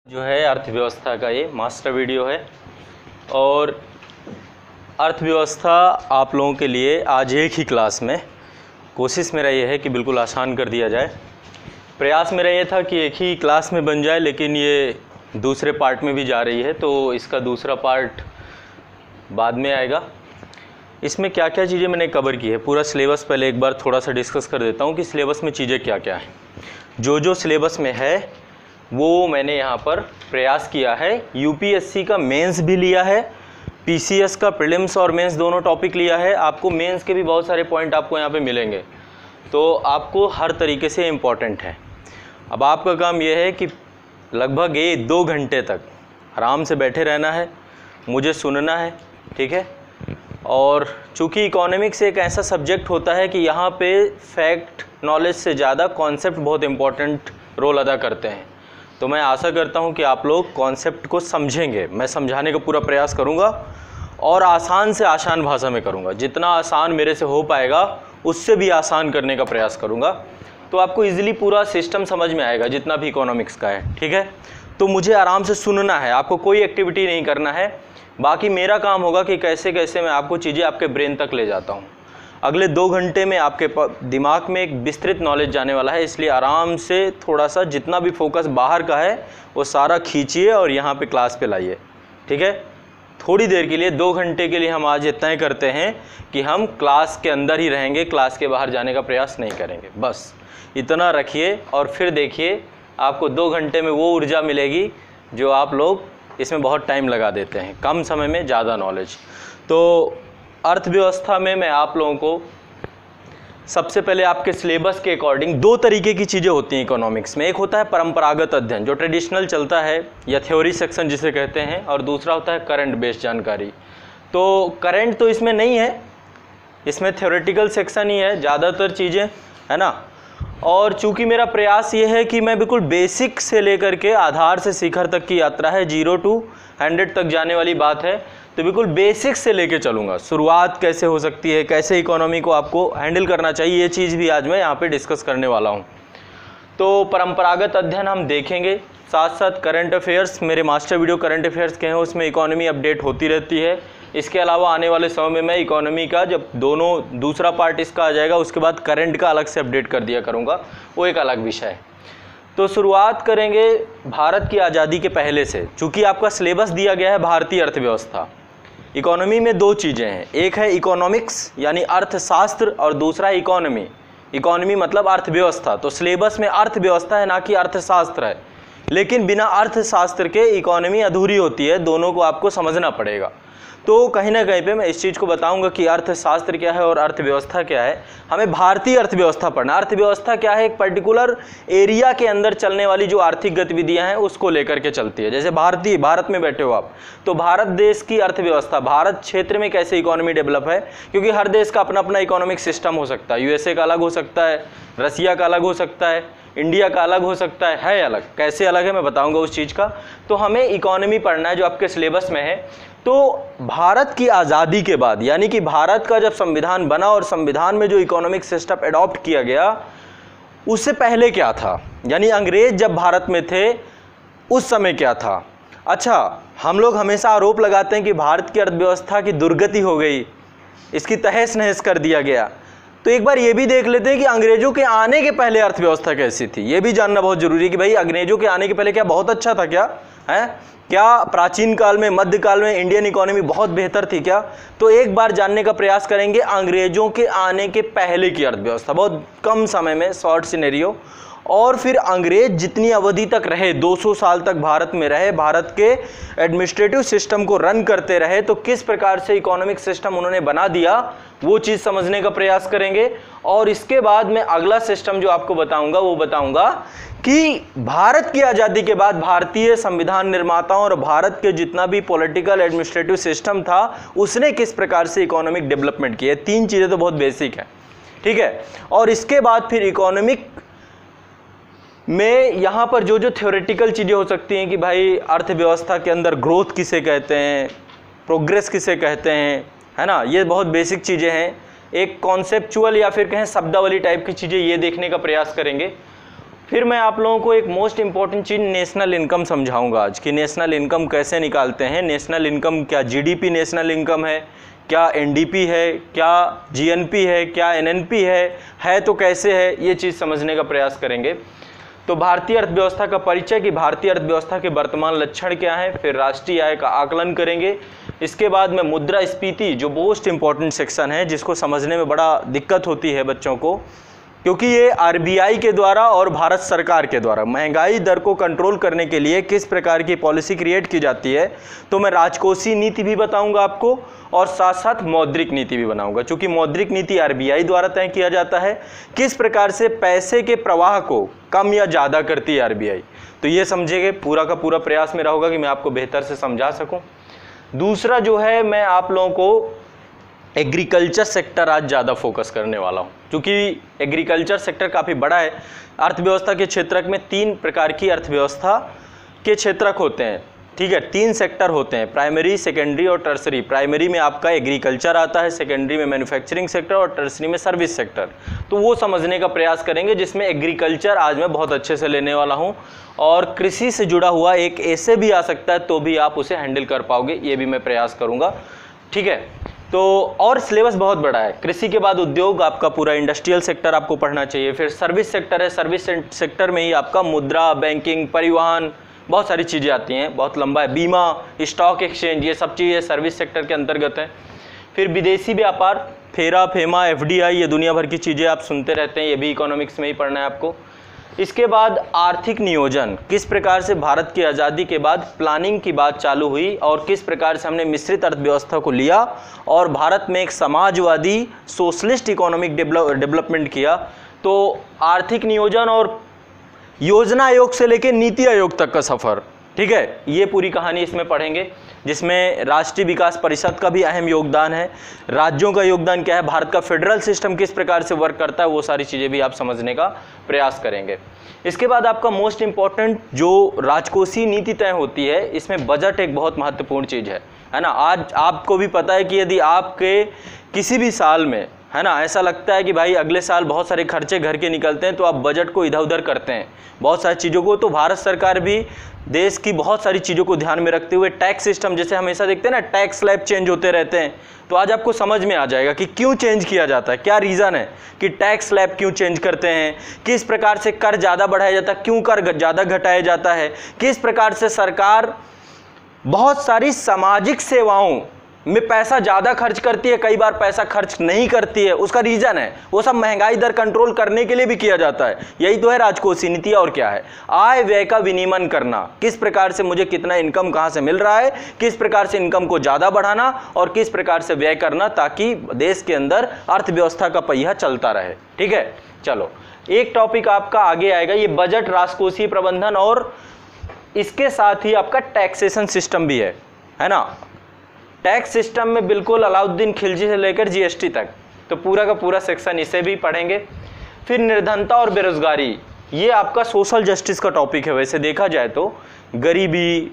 जो है अर्थव्यवस्था का ये मास्टर वीडियो है और अर्थव्यवस्था आप लोगों के लिए आज एक ही क्लास में कोशिश मेरा ये है कि बिल्कुल आसान कर दिया जाए। प्रयास मेरा ये था कि एक ही क्लास में बन जाए, लेकिन ये दूसरे पार्ट में भी जा रही है तो इसका दूसरा पार्ट बाद में आएगा। इसमें क्या क्या चीज़ें मैंने कवर की है, पूरा सिलेबस पहले एक बार थोड़ा सा डिस्कस कर देता हूँ कि सिलेबस में चीज़ें क्या क्या हैं। जो सिलेबस में है वो मैंने यहाँ पर प्रयास किया है। यूपीएससी का मेंस भी लिया है, पीसीएस का प्रीलिम्स और मेंस दोनों टॉपिक लिया है। आपको मेंस के भी बहुत सारे पॉइंट आपको यहाँ पे मिलेंगे, तो आपको हर तरीके से इम्पॉर्टेंट है। अब आपका काम ये है कि लगभग 1-2 घंटे तक आराम से बैठे रहना है, मुझे सुनना है, ठीक है। और चूँकि इकोनॉमिक्स एक ऐसा सब्जेक्ट होता है कि यहाँ पे फैक्ट नॉलेज से ज़्यादा कॉन्सेप्ट बहुत इम्पॉर्टेंट रोल अदा करते हैं, तो मैं आशा करता हूँ कि आप लोग कॉन्सेप्ट को समझेंगे। मैं समझाने का पूरा प्रयास करूँगा और आसान से आसान भाषा में करूँगा, जितना आसान मेरे से हो पाएगा उससे भी आसान करने का प्रयास करूँगा, तो आपको इजीली पूरा सिस्टम समझ में आएगा जितना भी इकोनॉमिक्स का है, ठीक है। तो मुझे आराम से सुनना है, आपको कोई एक्टिविटी नहीं करना है। बाकी मेरा काम होगा कि कैसे कैसे मैं आपको चीज़ें आपके ब्रेन तक ले जाता हूँ। अगले 2 घंटे में आपके दिमाग में एक विस्तृत नॉलेज जाने वाला है, इसलिए आराम से थोड़ा सा जितना भी फोकस बाहर का है वो सारा खींचिए और यहाँ पे क्लास पे लाइए, ठीक है। थोड़ी देर के लिए 2 घंटे के लिए हम आज इतना ही करते हैं कि हम क्लास के अंदर ही रहेंगे, क्लास के बाहर जाने का प्रयास नहीं करेंगे। बस इतना रखिए और फिर देखिए आपको 2 घंटे में वो ऊर्जा मिलेगी जो आप लोग इसमें बहुत टाइम लगा देते हैं, कम समय में ज़्यादा नॉलेज। तो अर्थव्यवस्था में मैं आप लोगों को सबसे पहले आपके सिलेबस के अकॉर्डिंग 2 तरीके की चीज़ें होती हैं इकोनॉमिक्स में। एक होता है परंपरागत अध्ययन जो ट्रेडिशनल चलता है या थ्योरी सेक्शन जिसे कहते हैं, और दूसरा होता है करंट बेस्ड जानकारी। तो करंट तो इसमें नहीं है, इसमें थ्योरेटिकल सेक्शन ही है ज़्यादातर चीज़ें, है ना। और चूंकि मेरा प्रयास ये है कि मैं बिल्कुल बेसिक से लेकर के आधार से शिखर तक की यात्रा है, 0 to 100 तक जाने वाली बात है, तो बिल्कुल बेसिक से लेके चलूँगा। शुरुआत कैसे हो सकती है, कैसे इकोनॉमी को आपको हैंडल करना चाहिए, ये चीज़ भी आज मैं यहाँ पे डिस्कस करने वाला हूँ। तो परंपरागत अध्ययन हम देखेंगे, साथ साथ करंट अफेयर्स, मेरे मास्टर वीडियो करंट अफेयर्स के हैं, उसमें इकोनॉमी अपडेट होती रहती है। इसके अलावा आने वाले समय में मैं इकोनॉमी का जब दूसरा पार्ट इसका आ जाएगा उसके बाद करंट का अलग से अपडेट कर दिया करूँगा, वो एक अलग विषय है। तो शुरुआत करेंगे भारत की आज़ादी के पहले से। चूँकि आपका सिलेबस दिया गया है भारतीय अर्थव्यवस्था, इकोनॉमी में 2 चीज़ें हैं, एक है इकोनॉमिक्स यानी अर्थशास्त्र और दूसरा है इकोनॉमी। इकोनॉमी मतलब अर्थव्यवस्था, तो सिलेबस में अर्थव्यवस्था है ना कि अर्थशास्त्र है, लेकिन बिना अर्थशास्त्र के इकोनॉमी अधूरी होती है, दोनों को आपको समझना पड़ेगा। तो कहीं ना कहीं पे मैं इस चीज़ को बताऊंगा कि अर्थशास्त्र क्या है और अर्थव्यवस्था क्या है। हमें भारतीय अर्थव्यवस्था पढ़ना, अर्थव्यवस्था क्या है, एक पर्टिकुलर एरिया के अंदर चलने वाली जो आर्थिक गतिविधियां हैं उसको लेकर के चलती है। जैसे भारत में बैठे हो आप, तो भारत देश की अर्थव्यवस्था, भारत क्षेत्र में कैसे इकोनॉमी डेवलप है, क्योंकि हर देश का अपना अपना इकोनॉमिक सिस्टम हो सकता है। यूएसए का अलग हो सकता है, रसिया का अलग हो सकता है, इंडिया का अलग हो सकता है अलग। कैसे अलग है मैं बताऊंगा उस चीज़ का। तो हमें इकोनॉमी पढ़ना है जो आपके सिलेबस में है। तो भारत की आज़ादी के बाद, यानी कि भारत का जब संविधान बना और संविधान में जो इकोनॉमिक सिस्टम एडॉप्ट किया गया, उससे पहले क्या था, यानी अंग्रेज जब भारत में थे उस समय क्या था। अच्छा, हम लोग हमेशा आरोप लगाते हैं कि भारत की अर्थव्यवस्था की दुर्गति हो गई, इसकी तहस नहस कर दिया गया। तो एक बार ये भी देख लेते हैं कि अंग्रेजों के आने के पहले अर्थव्यवस्था कैसी थी। ये भी जानना बहुत जरूरी है कि भाई अंग्रेजों के आने के पहले क्या बहुत अच्छा था, क्या है, क्या प्राचीन काल में, मध्यकाल में इंडियन इकोनॉमी बहुत बेहतर थी क्या। तो एक बार जानने का प्रयास करेंगे अंग्रेजों के आने के पहले की अर्थव्यवस्था, बहुत कम समय में, शॉर्ट सिनेरियो। और फिर अंग्रेज जितनी अवधि तक रहे, 200 साल तक भारत में रहे, भारत के एडमिनिस्ट्रेटिव सिस्टम को रन करते रहे, तो किस प्रकार से इकोनॉमिक सिस्टम उन्होंने बना दिया वो चीज़ समझने का प्रयास करेंगे। और इसके बाद मैं अगला सिस्टम जो आपको बताऊंगा वो बताऊंगा कि भारत की आज़ादी के बाद भारतीय संविधान निर्माताओं और भारत के जितना भी पॉलिटिकल एडमिनिस्ट्रेटिव सिस्टम था उसने किस प्रकार से इकोनॉमिक डेवलपमेंट की है। 3 चीज़ें तो बहुत बेसिक है, ठीक है। और इसके बाद फिर इकोनॉमिक में यहाँ पर जो थ्योरेटिकल चीज़ें हो सकती हैं कि भाई अर्थव्यवस्था के अंदर ग्रोथ किसे कहते हैं, प्रोग्रेस किसे कहते हैं, है ना, ये बहुत बेसिक चीज़ें हैं। एक कॉन्सेप्चुअल या फिर कहें शब्दावली टाइप की चीज़ें ये देखने का प्रयास करेंगे। फिर मैं आप लोगों को एक मोस्ट इम्पॉर्टेंट चीज़ नेशनल इनकम समझाऊंगा आज कि नेशनल इनकम कैसे निकालते हैं। नेशनल इनकम क्या जीडीपी नेशनल इनकम है, क्या एनडीपी है, क्या जीएनपी है, क्या एनएनपी है तो कैसे है, ये चीज़ समझने का प्रयास करेंगे। तो भारतीय अर्थव्यवस्था का परिचय कि भारतीय अर्थव्यवस्था के वर्तमान लक्षण क्या हैं, फिर राष्ट्रीय आय का आकलन करेंगे। इसके बाद में मुद्रास्फीति जो मोस्ट इम्पॉर्टेंट सेक्शन है जिसको समझने में बड़ा दिक्कत होती है बच्चों को, क्योंकि ये आरबीआई के द्वारा और भारत सरकार के द्वारा महंगाई दर को कंट्रोल करने के लिए किस प्रकार की पॉलिसी क्रिएट की जाती है। तो मैं राजकोषीय नीति भी बताऊंगा आपको और साथ साथ मौद्रिक नीति भी बनाऊंगा, क्योंकि मौद्रिक नीति आरबीआई द्वारा तय किया जाता है। किस प्रकार से पैसे के प्रवाह को कम या ज़्यादा करती है आरबीआई, तो ये समझेंगे। पूरा का पूरा प्रयास मेरा होगा कि मैं आपको बेहतर से समझा सकूँ। दूसरा जो है, मैं आप लोगों को एग्रीकल्चर सेक्टर आज ज़्यादा फोकस करने वाला हूँ, क्योंकि एग्रीकल्चर सेक्टर काफ़ी बड़ा है। अर्थव्यवस्था के क्षेत्रक में 3 प्रकार की अर्थव्यवस्था के क्षेत्रक होते हैं, ठीक है। 3 सेक्टर होते हैं, प्राइमरी, सेकेंडरी और टर्सरी। प्राइमरी में आपका एग्रीकल्चर आता है, सेकेंडरी में मैन्युफैक्चरिंग सेक्टर और टर्सरी में सर्विस सेक्टर। तो वो समझने का प्रयास करेंगे, जिसमें एग्रीकल्चर आज मैं बहुत अच्छे से लेने वाला हूँ। और कृषि से जुड़ा हुआ एक ऐसे भी आ सकता है तो भी आप उसे हैंडल कर पाओगे, ये भी मैं प्रयास करूँगा, ठीक है। तो और सिलेबस बहुत बड़ा है। कृषि के बाद उद्योग, आपका पूरा इंडस्ट्रियल सेक्टर आपको पढ़ना चाहिए। फिर सर्विस सेक्टर है, सर्विस सेक्टर में ही आपका मुद्रा, बैंकिंग, परिवहन, बहुत सारी चीज़ें आती हैं, बहुत लंबा है। बीमा, स्टॉक एक्सचेंज, ये सब चीज़ें सर्विस सेक्टर के अंतर्गत हैं। फिर विदेशी व्यापार, फेरा, फेमा, एफडीआई, ये दुनिया भर की चीज़ें आप सुनते रहते हैं, ये भी इकोनॉमिक्स में ही पढ़ना है आपको। इसके बाद आर्थिक नियोजन, किस प्रकार से भारत की आज़ादी के बाद प्लानिंग की बात चालू हुई और किस प्रकार से हमने मिश्रित अर्थव्यवस्था को लिया और भारत में एक समाजवादी सोशलिस्ट इकोनॉमिक डेवलपमेंट किया। तो आर्थिक नियोजन और योजना आयोग से लेकर नीति आयोग तक का सफ़र, ठीक है, ये पूरी कहानी इसमें पढ़ेंगे, जिसमें राष्ट्रीय विकास परिषद का भी अहम योगदान है। राज्यों का योगदान क्या है, भारत का फेडरल सिस्टम किस प्रकार से वर्क करता है, वो सारी चीज़ें भी आप समझने का प्रयास करेंगे। इसके बाद आपका मोस्ट इम्पॉर्टेंट जो राजकोषीय नीति तय होती है, इसमें बजट एक बहुत महत्वपूर्ण चीज़ है ना। आज आपको भी पता है कि यदि आपके किसी भी साल में, है ना, ऐसा लगता है कि भाई अगले साल बहुत सारे खर्चे घर के निकलते हैं, तो आप बजट को इधर उधर करते हैं बहुत सारी चीज़ों को। तो भारत सरकार भी देश की बहुत सारी चीज़ों को ध्यान में रखते हुए टैक्स सिस्टम, जैसे हमेशा देखते हैं ना, टैक्स स्लैब चेंज होते रहते हैं, तो आज आपको समझ में आ जाएगा कि क्यों चेंज किया जाता है, क्या रीज़न है कि टैक्स स्लैब क्यों चेंज करते हैं, किस प्रकार से कर ज़्यादा बढ़ाया जाता है, क्यों कर ज़्यादा घटाया जाता है, किस प्रकार से सरकार बहुत सारी सामाजिक सेवाओं में पैसा ज़्यादा खर्च करती है, कई बार पैसा खर्च नहीं करती है, उसका रीज़न है वो सब महंगाई दर कंट्रोल करने के लिए भी किया जाता है। यही तो है राजकोषीय नीति, और क्या है, आय व्यय का विनियमन करना, किस प्रकार से मुझे कितना इनकम कहाँ से मिल रहा है, किस प्रकार से इनकम को ज़्यादा बढ़ाना और किस प्रकार से व्यय करना, ताकि देश के अंदर अर्थव्यवस्था का पहिया चलता रहे, ठीक है। चलो, एक टॉपिक आपका आगे आएगा, ये बजट, राजकोषीय प्रबंधन, और इसके साथ ही आपका टैक्सेशन सिस्टम भी है ना। टैक्स सिस्टम में बिल्कुल अलाउद्दीन खिलजी से लेकर जीएसटी तक, तो पूरा का पूरा सेक्शन इसे भी पढ़ेंगे। फिर निर्धनता और बेरोजगारी, ये आपका सोशल जस्टिस का टॉपिक है। वैसे देखा जाए तो गरीबी,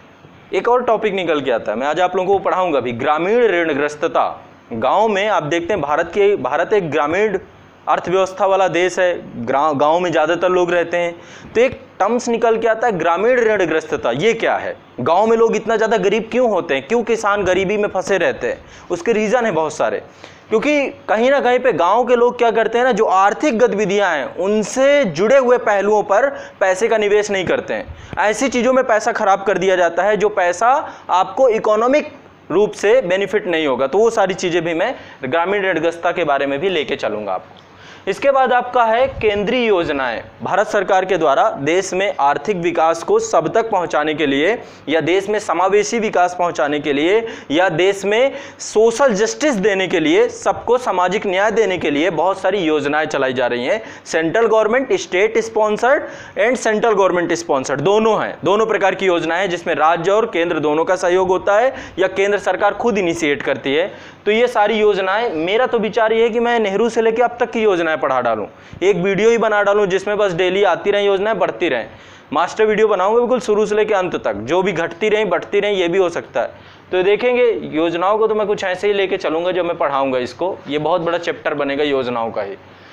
एक और टॉपिक निकल के आता है, मैं आज आप लोगों को पढ़ाऊंगा भी, ग्रामीण ऋणग्रस्तता। गांव में आप देखते हैं भारत एक ग्रामीण अर्थव्यवस्था वाला देश है, गांव में ज़्यादातर लोग रहते हैं, तो एक टर्म्स निकल के आता है ग्रामीण ऋणग्रस्तता। ये क्या है, गांव में लोग इतना ज़्यादा गरीब क्यों होते हैं, क्यों किसान गरीबी में फंसे रहते हैं, उसके रीज़न है बहुत सारे। क्योंकि कहीं ना कहीं पे गांव के लोग क्या करते हैं ना, जो आर्थिक गतिविधियां हैं उनसे जुड़े हुए पहलुओं पर पैसे का निवेश नहीं करते हैं, ऐसी चीज़ों में पैसा खराब कर दिया जाता है जो पैसा आपको इकोनॉमिक रूप से बेनिफिट नहीं होगा। तो वो सारी चीज़ें भी मैं ग्रामीण ऋणग्रस्तता के बारे में भी लेके चलूँगा आपको। इसके बाद आपका है केंद्रीय योजनाएं, भारत सरकार के द्वारा देश में आर्थिक विकास को सब तक पहुंचाने के लिए, या देश में समावेशी विकास पहुंचाने के लिए, या देश में सोशल जस्टिस देने के लिए, सबको सामाजिक न्याय देने के लिए बहुत सारी योजनाएं चलाई जा रही हैं। Central government state sponsored and central government sponsored दोनों हैं, दोनों प्रकार की योजनाएं जिसमें राज्य और केंद्र दोनों का सहयोग होता है, या केंद्र सरकार खुद इनिशिएट करती है। तो ये सारी योजनाएं, मेरा तो विचार ये है कि मैं नेहरू से लेकर अब तक की योजनाएं पढ़ा डालूं, एक वीडियो ही बना डालूं जिसमें बस डेली आती रहें योजनाएं, बढ़ती रहें। मास्टर वीडियो बनाऊंगा बिल्कुल शुरू से लेकर अंत तक, जो भी घटती रहें बढ़ती रहें, ये भी हो सकता है। तो देखेंगे योजनाओं को तो मैं कुछ ऐसे ही लेके चलूंगा जो मैं पढ़ाऊंगा इसको, ये बहुत बड़ा चैप्टर बनेगा योजनाओं का ही।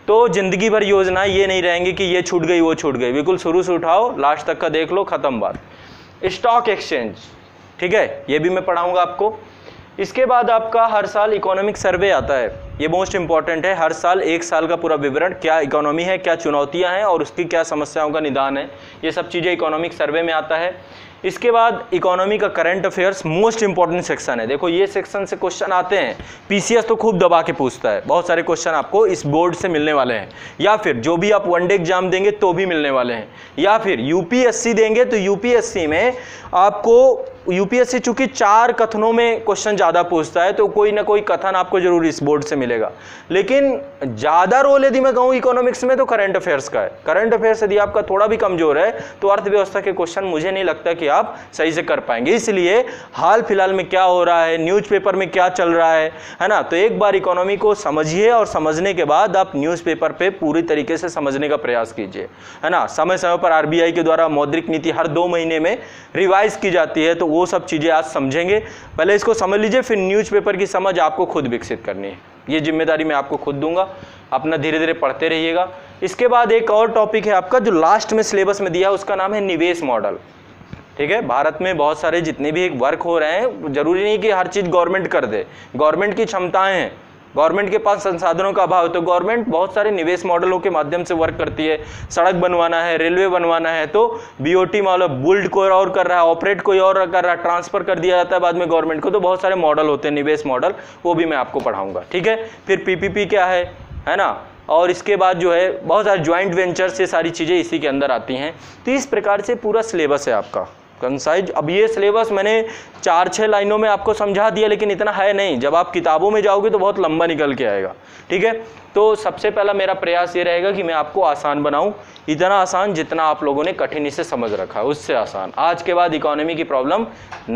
तो ज़िंदगी भर योजनाएं ये नहीं रहेंगी कि ये छूट गई वो छूट गई, बिल्कुल शुरू से उठाओ लास्ट तक का देख लो, ख़त्म बात। स्टॉक एक्सचेंज, ठीक है, ये भी मैं पढ़ाऊंगा आपको। इसके बाद आपका हर साल इकोनॉमिक सर्वे आता है, ये मोस्ट इंपॉर्टेंट है। हर साल 1 साल का पूरा विवरण, क्या इकोनॉमी है, क्या चुनौतियां हैं और उसकी क्या समस्याओं का निदान है, ये सब चीज़ें इकोनॉमिक सर्वे में आता है। इसके बाद इकोनॉमी का current affairs most important section है। देखो ये सेक्शन से क्वेश्चन आते हैं, पीसीएस तो खूब दबा के पूछता है, बहुत सारे क्वेश्चन आपको इस बोर्ड से मिलने वाले हैं, या फिर जो भी आप वनडे एग्जाम देंगे तो भी मिलने वाले हैं, या फिर यूपीएससी देंगे तो यूपीएससी में आपको, यूपीएससी चूंकि 4 कथनों में क्वेश्चन ज़्यादा पूछता है तो कोई ना कोई कथन आपको जरूर इस बोर्ड से मिलेगा, लेकिन ज़्यादा रोल यदि मैं कहूँ इकोनॉमिक्स में तो करंट अफेयर्स का है। करंट अफेयर्स यदि आपका थोड़ा भी कमजोर है तो अर्थव्यवस्था के क्वेश्चन मुझे नहीं लगता कि आप सही से कर पाएंगे। इसलिए हाल फिलहाल में क्या हो रहा है, न्यूज़पेपर में क्या चल रहा है ना, तो एक बार इकोनॉमी को समझिए और समझने के बाद आप न्यूज़पेपर पे पूरी तरीके से समझने का प्रयास कीजिए, है ना। समय समय पर आरबीआई के द्वारा मौद्रिक नीति हर 2 महीने में रिवाइज की जाती है, तो वो सब चीज़ें आज समझेंगे। पहले इसको समझ लीजिए, फिर न्यूज़पेपर की समझ आपको खुद विकसित करनी है, ये जिम्मेदारी मैं आपको खुद दूंगा, अपना धीरे धीरे पढ़ते रहिएगा। इसके बाद एक और टॉपिक है आपका जो लास्ट में सिलेबस में दिया है, उसका नाम है निवेश मॉडल, ठीक है। भारत में बहुत सारे जितने भी वर्क हो रहे हैं, जरूरी नहीं कि हर चीज़ गवर्नमेंट कर दे, गवर्नमेंट की क्षमताएं हैं, गवर्नमेंट के पास संसाधनों का अभाव है, तो गवर्नमेंट बहुत सारे निवेश मॉडलों के माध्यम से वर्क करती है। सड़क बनवाना है, रेलवे बनवाना है तो बीओटी मतलब बुल्ड कोई और कर रहा है, ऑपरेट कोई और कर रहा है, ट्रांसफर कर दिया जाता है बाद में गवर्नमेंट को, तो बहुत सारे मॉडल होते हैं निवेश मॉडल, वो भी मैं आपको पढ़ाऊंगा, ठीक है। फिर पीपीपी क्या है ना, और इसके बाद जो है बहुत सारे ज्वाइंट वेंचर से सारी चीज़ें इसी के अंदर आती हैं। तो इस प्रकार से पूरा सिलेबस है आपका कंसाइज। अब ये सिलेबस मैंने 4-6 लाइनों में आपको समझा दिया, लेकिन इतना है नहीं, जब आप किताबों में जाओगे तो बहुत लंबा निकल के आएगा, ठीक है। तो सबसे पहला मेरा प्रयास ये रहेगा कि मैं आपको आसान बनाऊं, इतना आसान जितना आप लोगों ने कठिन से समझ रखा है उससे आसान। आज के बाद इकोनॉमी की प्रॉब्लम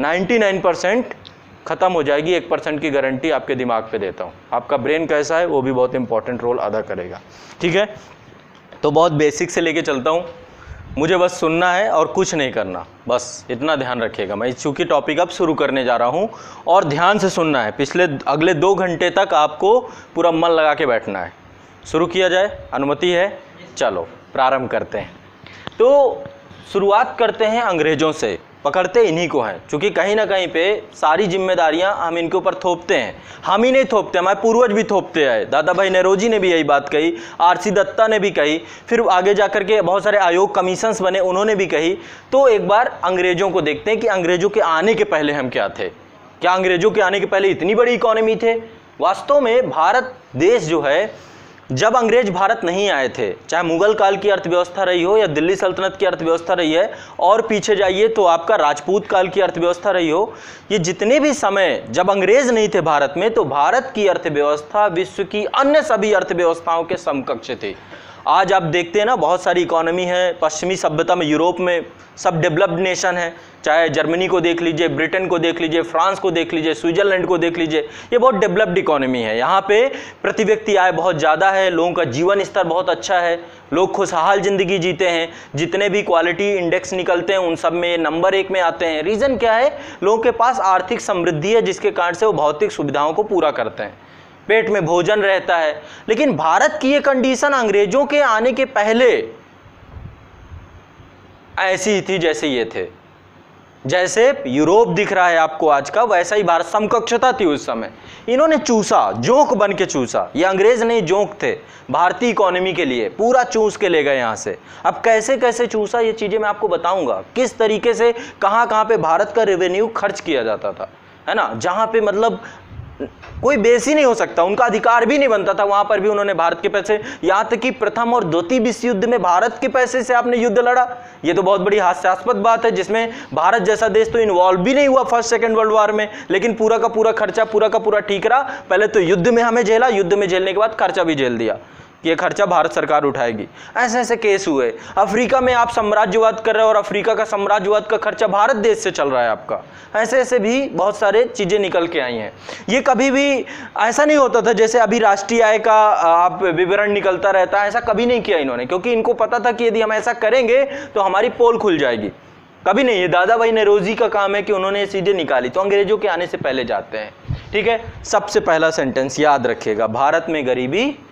99% खत्म हो जाएगी, 1% की गारंटी आपके दिमाग पे देता हूँ। आपका ब्रेन कैसा है वो भी बहुत इंपॉर्टेंट रोल अदा करेगा, ठीक है। तो बहुत बेसिक से लेके चलता हूँ, मुझे बस सुनना है और कुछ नहीं करना, बस इतना ध्यान रखिएगा। मैं चूँकि टॉपिक अब शुरू करने जा रहा हूँ और ध्यान से सुनना है, अगले 2 घंटे तक आपको पूरा मन लगा के बैठना है। शुरू किया जाए, अनुमति है? चलो प्रारंभ करते हैं। तो शुरुआत करते हैं अंग्रेज़ों से, पकड़ते इन्हीं को हैं, क्योंकि कहीं ना कहीं पे सारी जिम्मेदारियां हम इनके ऊपर थोपते हैं। हम ही नहीं थोपते, हमारे पूर्वज भी थोपते आए, दादा भाई नेरोजी ने भी यही बात कही, आरसी दत्ता ने भी कही, फिर आगे जा कर के बहुत सारे आयोग कमीशंस बने, उन्होंने भी कही। तो एक बार अंग्रेज़ों को देखते हैं कि अंग्रेज़ों के आने के पहले हम क्या थे। क्या अंग्रेज़ों के आने के पहले इतनी बड़ी इकोनॉमी थे? वास्तव में भारत देश जो है, जब अंग्रेज भारत नहीं आए थे, चाहे मुगल काल की अर्थव्यवस्था रही हो या दिल्ली सल्तनत की अर्थव्यवस्था रही है, और पीछे जाइए तो आपका राजपूत काल की अर्थव्यवस्था रही हो, ये जितने भी समय जब अंग्रेज नहीं थे भारत में, तो भारत की अर्थव्यवस्था विश्व की अन्य सभी अर्थव्यवस्थाओं के समकक्ष थी। आज आप देखते हैं ना, बहुत सारी इकोनॉमी है पश्चिमी सभ्यता में, यूरोप में सब डेवलप्ड नेशन है, चाहे जर्मनी को देख लीजिए, ब्रिटेन को देख लीजिए, फ्रांस को देख लीजिए, स्विट्जरलैंड को देख लीजिए, ये बहुत डेवलप्ड इकोनॉमी है। यहाँ पे प्रति व्यक्ति आय बहुत ज़्यादा है, लोगों का जीवन स्तर बहुत अच्छा है, लोग खुशहाल ज़िंदगी जीते हैं, जितने भी क्वालिटी इंडेक्स निकलते हैं उन सब में नंबर 1 में आते हैं। रीज़न क्या है? लोगों के पास आर्थिक समृद्धि है, जिसके कारण से वो भौतिक सुविधाओं को पूरा करते हैं, पेट में भोजन रहता है। लेकिन भारत की ये कंडीशन अंग्रेजों के आने के पहले ऐसी ही थी जैसे ये थे। जैसे यूरोप दिख रहा है आपको आज का, वैसा ही भारत समकक्षता थी उस समय। इन्होंने चूसा, जोंक बन के चूसा, ये अंग्रेज नहीं जोंक थे, भारतीय इकोनॉमी के लिए पूरा चूस के ले गए यहाँ से। अब कैसे कैसे चूसा ये चीज़ें मैं आपको बताऊंगा, किस तरीके से कहाँ पे भारत का रेवेन्यू खर्च किया जाता था, है ना, जहाँ पे मतलब कोई बेस ही नहीं हो सकता, उनका अधिकार भी नहीं बनता था, वहां पर भी उन्होंने भारत के पैसे, यहां तक कि प्रथम और द्वितीय विश्व युद्ध में भारत के पैसे से आपने युद्ध लड़ा। ये तो बहुत बड़ी हास्यास्पद बात है, जिसमें भारत जैसा देश तो इन्वॉल्व भी नहीं हुआ फर्स्ट सेकंड वर्ल्ड वॉर में, लेकिन पूरा का पूरा खर्चा पूरा का पूरा ठीक रहा। पहले तो युद्ध में हमें झेला, युद्ध में झेलने के बाद खर्चा भी झेल दिया, ये खर्चा भारत सरकार उठाएगी। ऐसे ऐसे केस हुए। अफ्रीका में आप साम्राज्यवाद कर रहे हो और अफ्रीका का साम्राज्यवाद का खर्चा भारत देश से चल रहा है आपका। ऐसे ऐसे भी बहुत सारे चीज़ें निकल के आई हैं। ये कभी भी ऐसा नहीं होता था जैसे अभी राष्ट्रीय आय का आप विवरण निकलता रहता है, ऐसा कभी नहीं किया इन्होंने, क्योंकि इनको पता था कि यदि हम ऐसा करेंगे तो हमारी पोल खुल जाएगी। कभी नहीं, ये दादा भाई नेरोजी का काम है कि उन्होंने ये चीज़ें निकाली। तो अंग्रेजों के आने से पहले जाते हैं, ठीक है। सबसे पहला सेंटेंस याद रखिएगा, भारत में गरीबी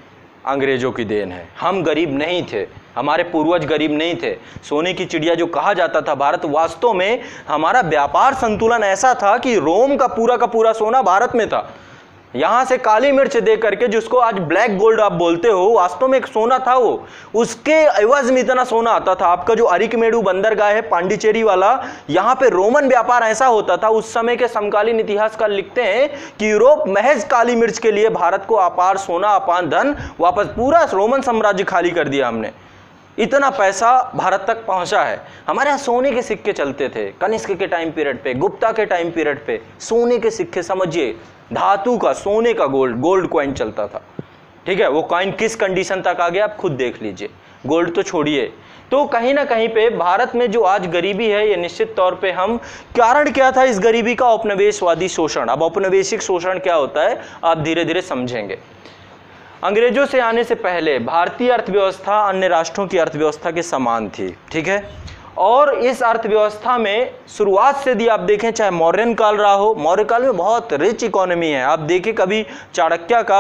अंग्रेजों की देन है। हम गरीब नहीं थे, हमारे पूर्वज गरीब नहीं थे। सोने की चिड़िया जो कहा जाता था भारत, वास्तव में हमारा व्यापार संतुलन ऐसा था कि रोम का पूरा सोना भारत में था। यहां से काली मिर्च दे करके जिसको आज ब्लैक गोल्ड आप बोलते हो, वास्तव में एक सोना था वो, उसके एवज में इतना सोना आता था। आपका जो अरिकमेडु बंदरगाह है पांडिचेरी वाला, यहां पे रोमन व्यापार ऐसा होता था। उस समय के समकालीन इतिहासकार लिखते हैं कि यूरोप महज काली मिर्च के लिए भारत को अपार सोना अपार धन वापस, पूरा रोमन साम्राज्य खाली कर दिया हमने। इतना पैसा भारत तक पहुंचा है। हमारे यहाँ सोने के सिक्के चलते थे कनिष्क के टाइम पीरियड पे, गुप्ता के टाइम पीरियड पे सोने के सिक्के, समझिए धातु का, सोने का गोल्ड कॉइन चलता था। ठीक है, वो कॉइन किस कंडीशन तक आ गया आप खुद देख लीजिए, गोल्ड तो छोड़िए। तो कहीं ना कहीं पे भारत में जो आज गरीबी है, ये निश्चित तौर पे हम, कारण क्या था इस गरीबी का? औपनिवेशवादी शोषण। अब औपनिवेशिक शोषण क्या होता है आप धीरे धीरे समझेंगे। अंग्रेजों से आने से पहले भारतीय अर्थव्यवस्था अन्य राष्ट्रों की अर्थव्यवस्था के समान थी। ठीक है, और इस अर्थव्यवस्था में शुरुआत से यदि आप देखें, चाहे मौर्यन काल रहा हो, मौर्य काल में बहुत रिच इकोनॉमी है। आप देखें कभी चाणक्य का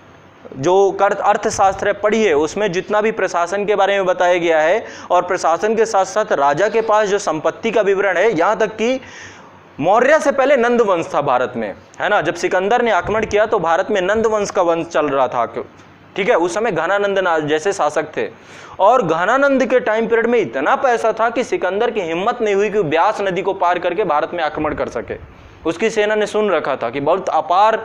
जो अर्थशास्त्र है पढ़िए, उसमें जितना भी प्रशासन के बारे में बताया गया है, और प्रशासन के साथ साथ राजा के पास जो संपत्ति का विवरण है, यहाँ तक कि मौर्य से पहले नंद वंश था भारत में, है ना। जब सिकंदर ने आक्रमण किया तो भारत में नंद वंश का वंश चल रहा था। ठीक है, उस समय घनानंद जैसे शासक थे, और घनानंद के टाइम पीरियड में इतना पैसा था कि सिकंदर की हिम्मत नहीं हुई कि ब्यास नदी को पार करके भारत में आक्रमण कर सके। उसकी सेना ने सुन रखा था कि बहुत अपार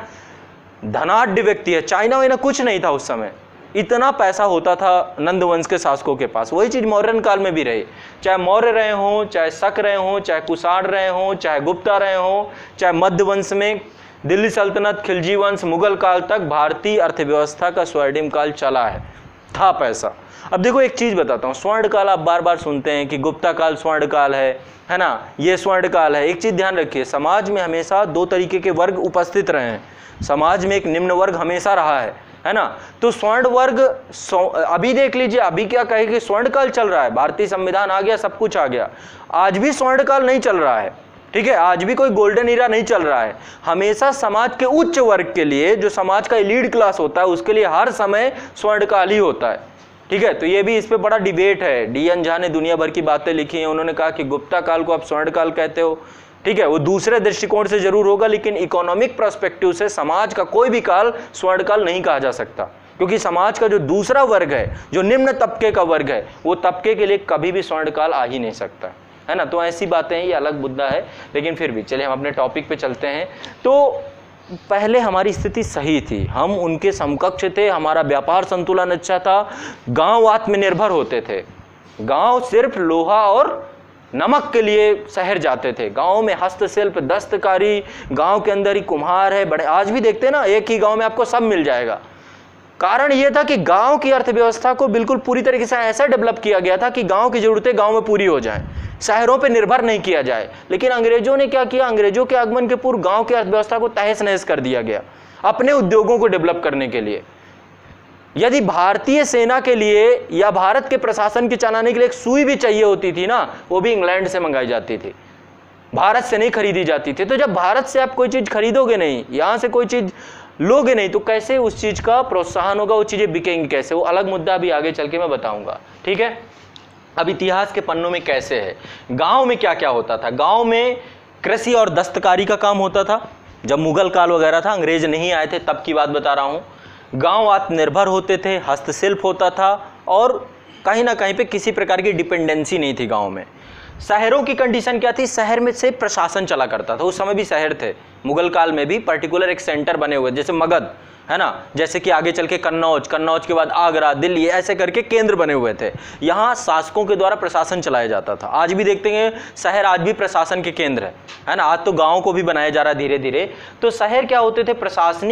धनाढ्य व्यक्ति है, चाइना वाइना कुछ नहीं था उस समय, इतना पैसा होता था नंद वंश के शासकों के पास। वही चीज मौर्यन काल में भी रही, चाहे मौर्य रहे हों, चाहे शक रहे हों, चाहे कुषाण रहे हों, चाहे गुप्ता रहे हों, चाहे मध्य वंश में दिल्ली सल्तनत, खिलजी वंश, मुगल काल तक भारतीय अर्थव्यवस्था का स्वर्णिम काल चला है, था पैसा। अब देखो एक चीज बताता हूँ, स्वर्ण काल आप बार बार सुनते हैं कि गुप्ता काल स्वर्ण काल है ना, ये स्वर्ण काल है। एक चीज ध्यान रखिए, समाज में हमेशा दो तरीके के वर्ग उपस्थित रहे हैं। समाज में एक निम्न वर्ग हमेशा रहा है ना। तो स्वर्ण वर्ग, अभी देख लीजिए, अभी क्या कहे कि स्वर्ण काल चल रहा है, भारतीय संविधान आ गया, सब कुछ आ गया, आज भी स्वर्ण काल नहीं चल रहा है। ठीक है, आज भी कोई गोल्डन ईरा नहीं चल रहा है। हमेशा समाज के उच्च वर्ग के लिए, जो समाज का एलीट क्लास होता है, उसके लिए हर समय स्वर्ण काल ही होता है। ठीक है, तो ये भी इस पे बड़ा डिबेट है। डी.एन. झा ने दुनिया भर की बातें लिखी हैं, उन्होंने कहा कि गुप्ता काल को आप स्वर्ण काल कहते हो। ठीक है, वो दूसरे दृष्टिकोण से जरूर होगा, लेकिन इकोनॉमिक पर्सपेक्टिव से समाज का कोई भी काल स्वर्ण काल नहीं कहा जा सकता, क्योंकि समाज का जो दूसरा वर्ग है, जो निम्न तबके का वर्ग है, वो तबके के लिए कभी भी स्वर्ण काल आ ही नहीं सकता, है ना। तो ऐसी बातें हैं, ये अलग मुद्दा है, लेकिन फिर भी चलिए हम अपने टॉपिक पे चलते हैं। तो पहले हमारी स्थिति सही थी, हम उनके समकक्ष थे, हमारा व्यापार संतुलन अच्छा था, गांव आत्मनिर्भर होते थे। गांव सिर्फ लोहा और नमक के लिए शहर जाते थे। गांव में हस्तशिल्प, दस्तकारी, गांव के अंदर ही कुम्हार है बड़े, आज भी देखते हैं ना, एक ही गांव में आपको सब मिल जाएगा। कारण यह था कि गांव की अर्थव्यवस्था को बिल्कुल पूरी तरीके से ऐसा डेवलप किया गया था कि गांव की जरूरतें गांव में पूरी हो जाएं, शहरों पे निर्भर नहीं किया जाए। लेकिन अंग्रेजों ने क्या किया, अंग्रेजों के आगमन के पूर्व गांव की अर्थव्यवस्था को तहस नहस कर दिया गया अपने उद्योगों को डेवलप करने के लिए। यदि भारतीय सेना के लिए या भारत के प्रशासन के चलाने के लिए एक सुई भी चाहिए होती थी ना, वो भी इंग्लैंड से मंगाई जाती थी, भारत से नहीं खरीदी जाती थी। तो जब भारत से आप कोई चीज खरीदोगे नहीं, यहां से कोई चीज लोगे नहीं, तो कैसे उस चीज का प्रोत्साहन होगा, वो चीजें बिकेंगी कैसे, वो अलग मुद्दा भी आगे चल के मैं बताऊंगा। ठीक है, अब इतिहास के पन्नों में कैसे है, गांव में क्या क्या होता था। गांव में कृषि और दस्तकारी का काम होता था, जब मुगल काल वगैरह था, अंग्रेज नहीं आए थे तब की बात बता रहा हूं। गांव आत्मनिर्भर होते थे, हस्तशिल्प होता था, और कहीं ना कहीं पे किसी प्रकार की डिपेंडेंसी नहीं थी गांव में। शहरों की कंडीशन क्या थी, शहर में से प्रशासन चला करता था। उस समय भी शहर थे, मुगल काल में भी पर्टिकुलर एक सेंटर बने हुए, जैसे मगध है ना, जैसे कि आगे चल के कन्नौज, कन्नौज के बाद आगरा, दिल्ली, ऐसे करके केंद्र बने हुए थे। यहाँ शासकों के द्वारा प्रशासन चलाया जाता था। आज भी देखते हैं शहर आज भी प्रशासन के केंद्र है ना। आज तो गाँव को भी बनाया जा रहा है धीरे धीरे। तो शहर क्या होते थे,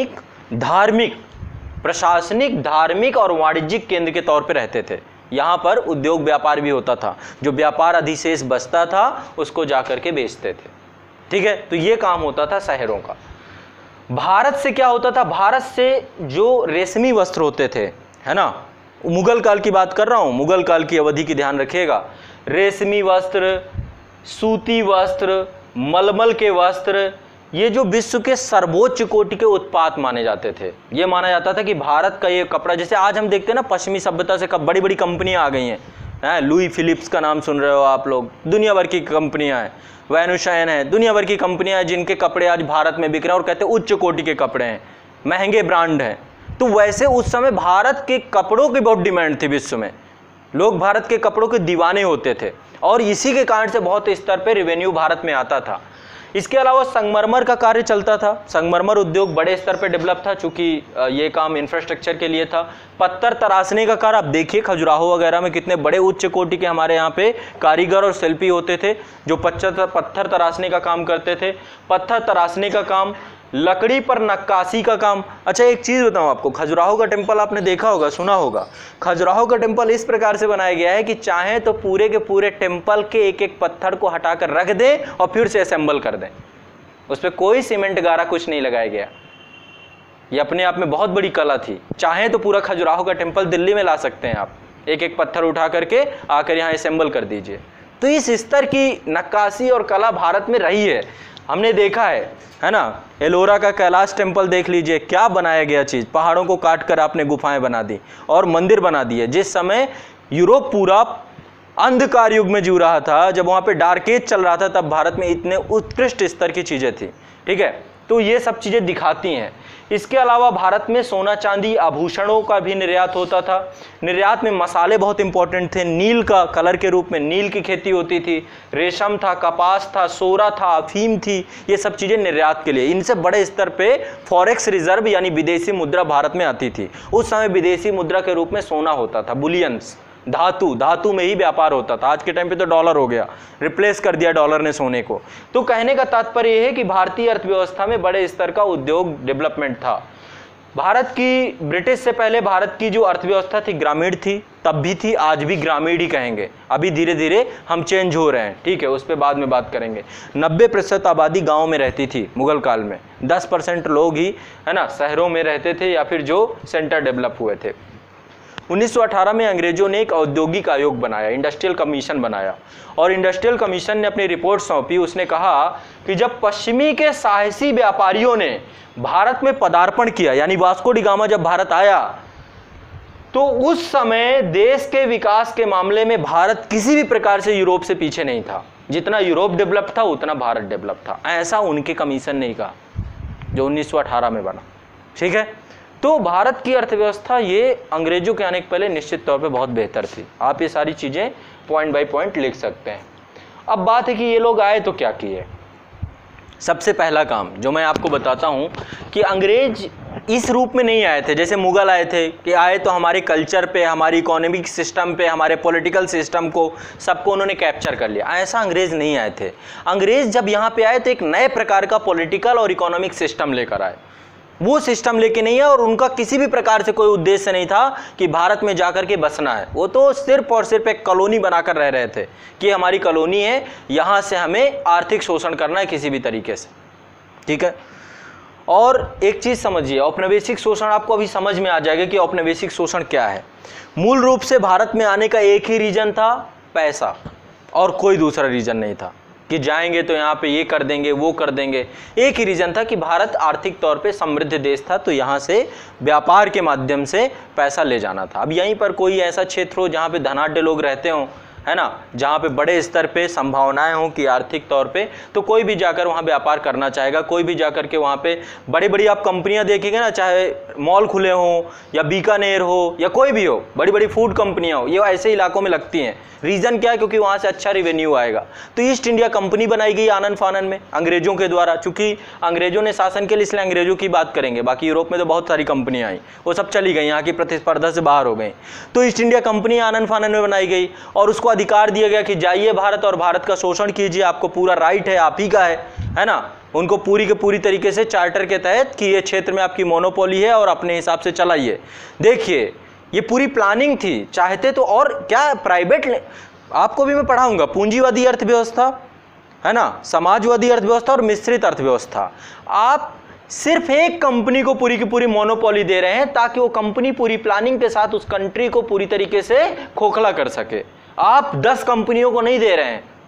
प्रशासनिक, धार्मिक और वाणिज्यिक केंद्र के तौर पे रहते थे। यहाँ पर उद्योग व्यापार भी होता था, जो व्यापार अधिशेष बचता था उसको जाकर के बेचते थे। ठीक है, तो ये काम होता था शहरों का। भारत से क्या होता था, भारत से जो रेशमी वस्त्र होते थे, है ना, मुगल काल की बात कर रहा हूँ, मुगल काल की अवधि की ध्यान रखिएगा। रेशमी वस्त्र, सूती वस्त्र, मलमल के वस्त्र, ये जो विश्व के सर्वोच्च कोटि के उत्पाद माने जाते थे। ये माना जाता था कि भारत का ये कपड़ा, जैसे आज हम देखते हैं ना पश्चिमी सभ्यता से कब बड़ी बड़ी कंपनियां आ गई हैं, लुई फिलिप्स का नाम सुन रहे हो आप लोग, दुनिया भर की कंपनियां हैं, वैनुशायन है, दुनिया भर की कंपनियां हैं जिनके कपड़े आज भारत में बिक रहे हैं और कहते हैं उच्च कोटि के कपड़े हैं, महंगे ब्रांड हैं। तो वैसे उस समय भारत के कपड़ों की बहुत डिमांड थी विश्व में, लोग भारत के कपड़ों के दीवाने होते थे और इसी के कारण से बहुत स्तर पे रेवेन्यू भारत में आता था। इसके अलावा संगमरमर का कार्य चलता था, संगमरमर उद्योग बड़े स्तर पे डेवलप था चूंकि ये काम इंफ्रास्ट्रक्चर के लिए था। पत्थर तराशने का कार्य आप देखिए खजुराहो वगैरह में कितने बड़े उच्च कोटि के हमारे यहाँ पे कारीगर और शिल्पी होते थे जो पत्थर तराशने का काम करते थे। पत्थर तराशने का काम, लकड़ी पर नक्काशी का काम। अच्छा एक चीज़ बताऊं आपको, खजुराहो का टेम्पल आपने देखा होगा, सुना होगा। खजुराहो का टेम्पल इस प्रकार से बनाया गया है कि चाहे तो पूरे के पूरे टेम्पल के एक एक पत्थर को हटाकर रख दें और फिर से असेंबल कर दें, उस पर कोई सीमेंट गारा कुछ नहीं लगाया गया। ये अपने आप में बहुत बड़ी कला थी। चाहे तो पूरा खजुराहो का टेम्पल दिल्ली में ला सकते हैं आप, एक एक पत्थर उठा करके आकर यहाँ असेंबल कर दीजिए। तो इस स्तर की नक्काशी और कला भारत में रही है, हमने देखा है ना। एलोरा का कैलाश टेम्पल देख लीजिए, क्या बनाया गया चीज़, पहाड़ों को काट कर आपने गुफाएं बना दी और मंदिर बना दिए। जिस समय यूरोप पूरा अंधकार युग में जी रहा था, जब वहाँ पे डार्क एज चल रहा था, तब भारत में इतने उत्कृष्ट स्तर की चीज़ें थी। ठीक है, तो ये सब चीज़ें दिखाती हैं। इसके अलावा भारत में सोना चांदी आभूषणों का भी निर्यात होता था। निर्यात में मसाले बहुत इंपॉर्टेंट थे, नील का कलर के रूप में नील की खेती होती थी, रेशम था, कपास था, सोरा था, अफीम थी, ये सब चीज़ें निर्यात के लिए। इनसे बड़े स्तर पे फॉरेक्स रिजर्व यानी विदेशी मुद्रा भारत में आती थी। उस समय विदेशी मुद्रा के रूप में सोना होता था, बुलियंस, धातु में ही व्यापार होता था। आज के टाइम पे तो डॉलर हो गया, रिप्लेस कर दिया डॉलर ने सोने को। तो कहने का तात्पर्य यह है कि भारतीय अर्थव्यवस्था में बड़े स्तर का उद्योग डेवलपमेंट था। भारत की, ब्रिटिश से पहले भारत की जो अर्थव्यवस्था थी ग्रामीण थी, तब भी थी, आज भी ग्रामीण ही कहेंगे। अभी धीरे धीरे हम चेंज हो रहे हैं, ठीक है, उस पर बाद में बात करेंगे। 90% आबादी गाँव में रहती थी मुगल काल में, 10% लोग ही है ना शहरों में रहते थे या फिर जो सेंटर डेवलप हुए थे। 1918 में अंग्रेजों ने एक औद्योगिक आयोग बनाया, इंडस्ट्रियल कमीशन बनाया, और इंडस्ट्रियल कमीशन ने अपनी रिपोर्ट सौंपी। उसने कहा कि जब पश्चिमी के साहसी व्यापारियों ने भारत में पदार्पण किया, यानी वास्को डी गामा जब भारत आया, तो उस समय देश के विकास के मामले में भारत किसी भी प्रकार से यूरोप से पीछे नहीं था। जितना यूरोप डेवलप था उतना भारत डेवलप था, ऐसा उनके कमीशन ने कहा जो 1918 में बना। ठीक है, तो भारत की अर्थव्यवस्था ये अंग्रेजों के आने के पहले निश्चित तौर पे बहुत बेहतर थी। आप ये सारी चीज़ें पॉइंट बाय पॉइंट लिख सकते हैं। अब बात है कि ये लोग आए तो क्या किए। सबसे पहला काम जो मैं आपको बताता हूँ कि अंग्रेज इस रूप में नहीं आए थे जैसे मुगल आए थे, कि आए तो हमारे कल्चर पे, हमारी इकोनॉमिक सिस्टम पे, हमारे पॉलिटिकल सिस्टम को, सबको उन्होंने कैप्चर कर लिया। ऐसा अंग्रेज़ नहीं आए थे। अंग्रेज़ जब यहाँ पे आए तो एक नए प्रकार का पॉलिटिकल और इकोनॉमिक सिस्टम लेकर आए। वो सिस्टम लेके नहीं है और उनका किसी भी प्रकार से कोई उद्देश्य नहीं था कि भारत में जाकर के बसना है। वो तो सिर्फ और सिर्फ एक कॉलोनी बनाकर रह रहे थे कि हमारी कॉलोनी है, यहाँ से हमें आर्थिक शोषण करना है किसी भी तरीके से। ठीक है, और एक चीज़ समझिए, औपनिवेशिक शोषण आपको अभी समझ में आ जाएगा कि औपनिवेशिक शोषण क्या है। मूल रूप से भारत में आने का एक ही रीजन था, पैसा, और कोई दूसरा रीजन नहीं था कि जाएंगे तो यहाँ पे ये कर देंगे वो कर देंगे। एक ही रीजन था कि भारत आर्थिक तौर पे समृद्ध देश था, तो यहाँ से व्यापार के माध्यम से पैसा ले जाना था। अब यहीं पर कोई ऐसा क्षेत्र हो जहाँ पे धनाढ्य लोग रहते हों, है ना, जहाँ पे बड़े स्तर पे संभावनाएं हों कि आर्थिक तौर पे, तो कोई भी जाकर वहाँ व्यापार करना चाहेगा। कोई भी जाकर के वहाँ पे बड़ी बड़ी आप कंपनियाँ देखेंगे ना, चाहे मॉल खुले हों या बीकानेर हो या कोई भी हो, बड़ी बड़ी फूड कंपनियाँ हो, ये ऐसे इलाकों में लगती हैं। रीज़न क्या है? क्योंकि वहाँ से अच्छा रेवेन्यू आएगा। तो ईस्ट इंडिया कंपनी बनाई गई आनन फानन में अंग्रेजों के द्वारा, चूँकि अंग्रेजों ने शासन के लिए, इसलिए अंग्रेजों की बात करेंगे। बाकी यूरोप में तो बहुत सारी कंपनियाँ आई, वो सब चली गई, यहाँ की प्रतिस्पर्धा से बाहर हो गई। तो ईस्ट इंडिया कंपनी आनन फानन में बनाई गई और उसको अधिकार दिया गया कि जाइए भारत और भारत का शोषण कीजिए, आपको पूरा राइट है, आप ही का है ना। उनको पूरी के पूरी तरीके से चार्टर के तहत कि ये क्षेत्र में आपकी मोनोपोली है और अपने हिसाब से चलाइए। देखिए ये पूरी प्लानिंग थी, चाहते तो और क्या, प्राइवेट, आपको भी मैं पढ़ाऊंगा, पूंजीवादी अर्थव्यवस्था, है ना, समाजवादी अर्थव्यवस्था और मिश्रित अर्थव्यवस्था। आप सिर्फ एक कंपनी को पूरी की पूरी मोनोपोली दे रहे हैं ताकि वो कंपनी पूरी प्लानिंग के साथ उस कंट्री को पूरी तरीके से खोखला कर सके। आप 10 कंपनियों को नहीं दे रहे हैं,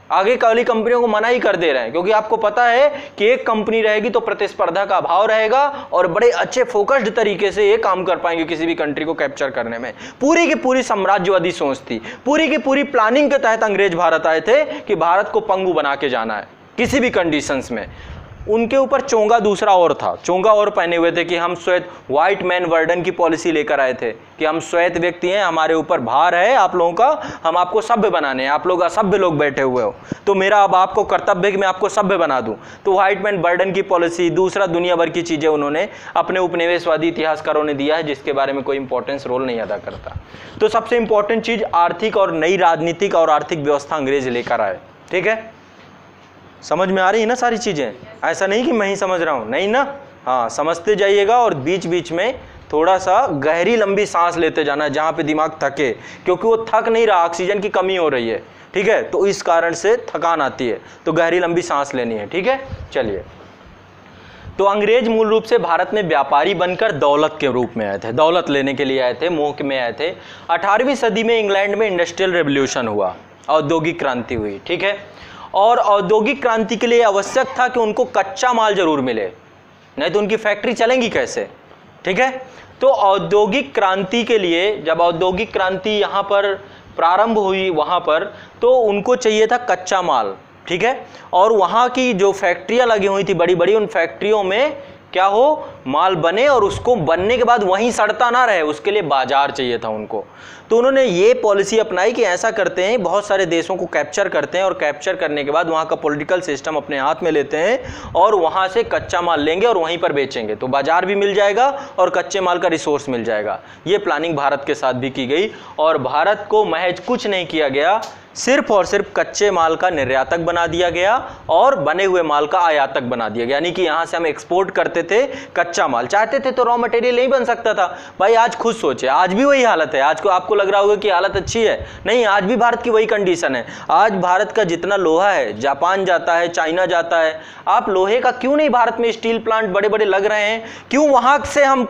आगे वाली कंपनियों को मना ही कर दे रहे हैं, क्योंकि आपको पता है कि एक कंपनी रहेगी तो प्रतिस्पर्धा का अभाव रहेगा और बड़े अच्छे फोकस्ड तरीके से ये काम कर पाएंगे किसी भी कंट्री को कैप्चर करने में। पूरी की पूरी साम्राज्यवादी सोच थी, पूरी की पूरी प्लानिंग के तहत अंग्रेज भारत आए थे कि भारत को पंगु बना के जाना है किसी भी कंडीशंस में। उनके ऊपर चोंगा दूसरा और था, चोंगा और पहने हुए थे कि हम श्वेत व्हाइट मैन वर्डन की पॉलिसी लेकर आए थे कि हम श्वेत व्यक्ति हैं, हमारे ऊपर भार है आप लोगों का, हम आपको सभ्य बनाने हैं, आप लोग असभ्य लोग बैठे हुए हो, तो मेरा अब आपको कर्तव्य है कि मैं आपको सभ्य बना दूं। तो व्हाइट मैन वर्डन की पॉलिसी, दूसरा दुनिया भर की चीज़ें उन्होंने अपने उपनिवेशवादी इतिहासकारों ने दिया है, जिसके बारे में कोई इंपॉर्टेंस रोल नहीं अदा करता। तो सबसे इंपॉर्टेंट चीज़ आर्थिक और नई राजनीतिक और आर्थिक व्यवस्था अंग्रेज लेकर आए। ठीक है, समझ में आ रही है ना सारी चीज़ें? ऐसा नहीं कि मैं ही समझ रहा हूँ, नहीं ना, हाँ समझते जाइएगा और बीच बीच में थोड़ा सा गहरी लंबी सांस लेते जाना जहाँ पे दिमाग थके, क्योंकि वो थक नहीं रहा, ऑक्सीजन की कमी हो रही है। ठीक है, तो इस कारण से थकान आती है, तो गहरी लंबी सांस लेनी है। ठीक है, चलिए। तो अंग्रेज मूल रूप से भारत में व्यापारी बनकर दौलत के रूप में आए थे, दौलत लेने के लिए आए थे, मोह में आए थे। 18वीं सदी में इंग्लैंड में इंडस्ट्रियल रेवोल्यूशन हुआ, औद्योगिक क्रांति हुई। ठीक है, और औद्योगिक क्रांति के लिए आवश्यक था कि उनको कच्चा माल जरूर मिले, नहीं तो उनकी फैक्ट्री चलेंगी कैसे। ठीक है, तो औद्योगिक क्रांति के लिए, जब औद्योगिक क्रांति यहाँ पर प्रारंभ हुई वहाँ पर, तो उनको चाहिए था कच्चा माल। ठीक है, और वहाँ की जो फैक्ट्रियाँ लगी हुई थी बड़ी बड़ी, उन फैक्ट्रियों में क्या हो, माल बने और उसको बनने के बाद वहीं सड़ता ना रहे, उसके लिए बाजार चाहिए था उनको। तो उन्होंने ये पॉलिसी अपनाई कि ऐसा करते हैं, बहुत सारे देशों को कैप्चर करते हैं और कैप्चर करने के बाद वहाँ का पॉलिटिकल सिस्टम अपने हाथ में लेते हैं और वहाँ से कच्चा माल लेंगे और वहीं पर बेचेंगे, तो बाजार भी मिल जाएगा और कच्चे माल का रिसोर्स मिल जाएगा। ये प्लानिंग भारत के साथ भी की गई और भारत को महज कुछ नहीं किया गया, सिर्फ और सिर्फ कच्चे माल का निर्यातक बना दिया गया और बने हुए माल का आयातक बना दिया गया। यानी कि यहाँ से हम एक्सपोर्ट करते थे कच्चा माल, चाहते थे तो रॉ मटेरियल नहीं बन सकता था। भाई आज खुद सोचे, आज भी वही हालत है। आज को आपको लग रहा होगा कि हालत अच्छी है, नहीं, आज भी भारत की वही कंडीशन है। आज भारत का जितना लोहा है जापान जाता है, चाइना जाता है। आप लोहे का क्यों नहीं, भारत में स्टील प्लांट बड़े बड़े लग रहे हैं, क्यों? वहाँ से हम,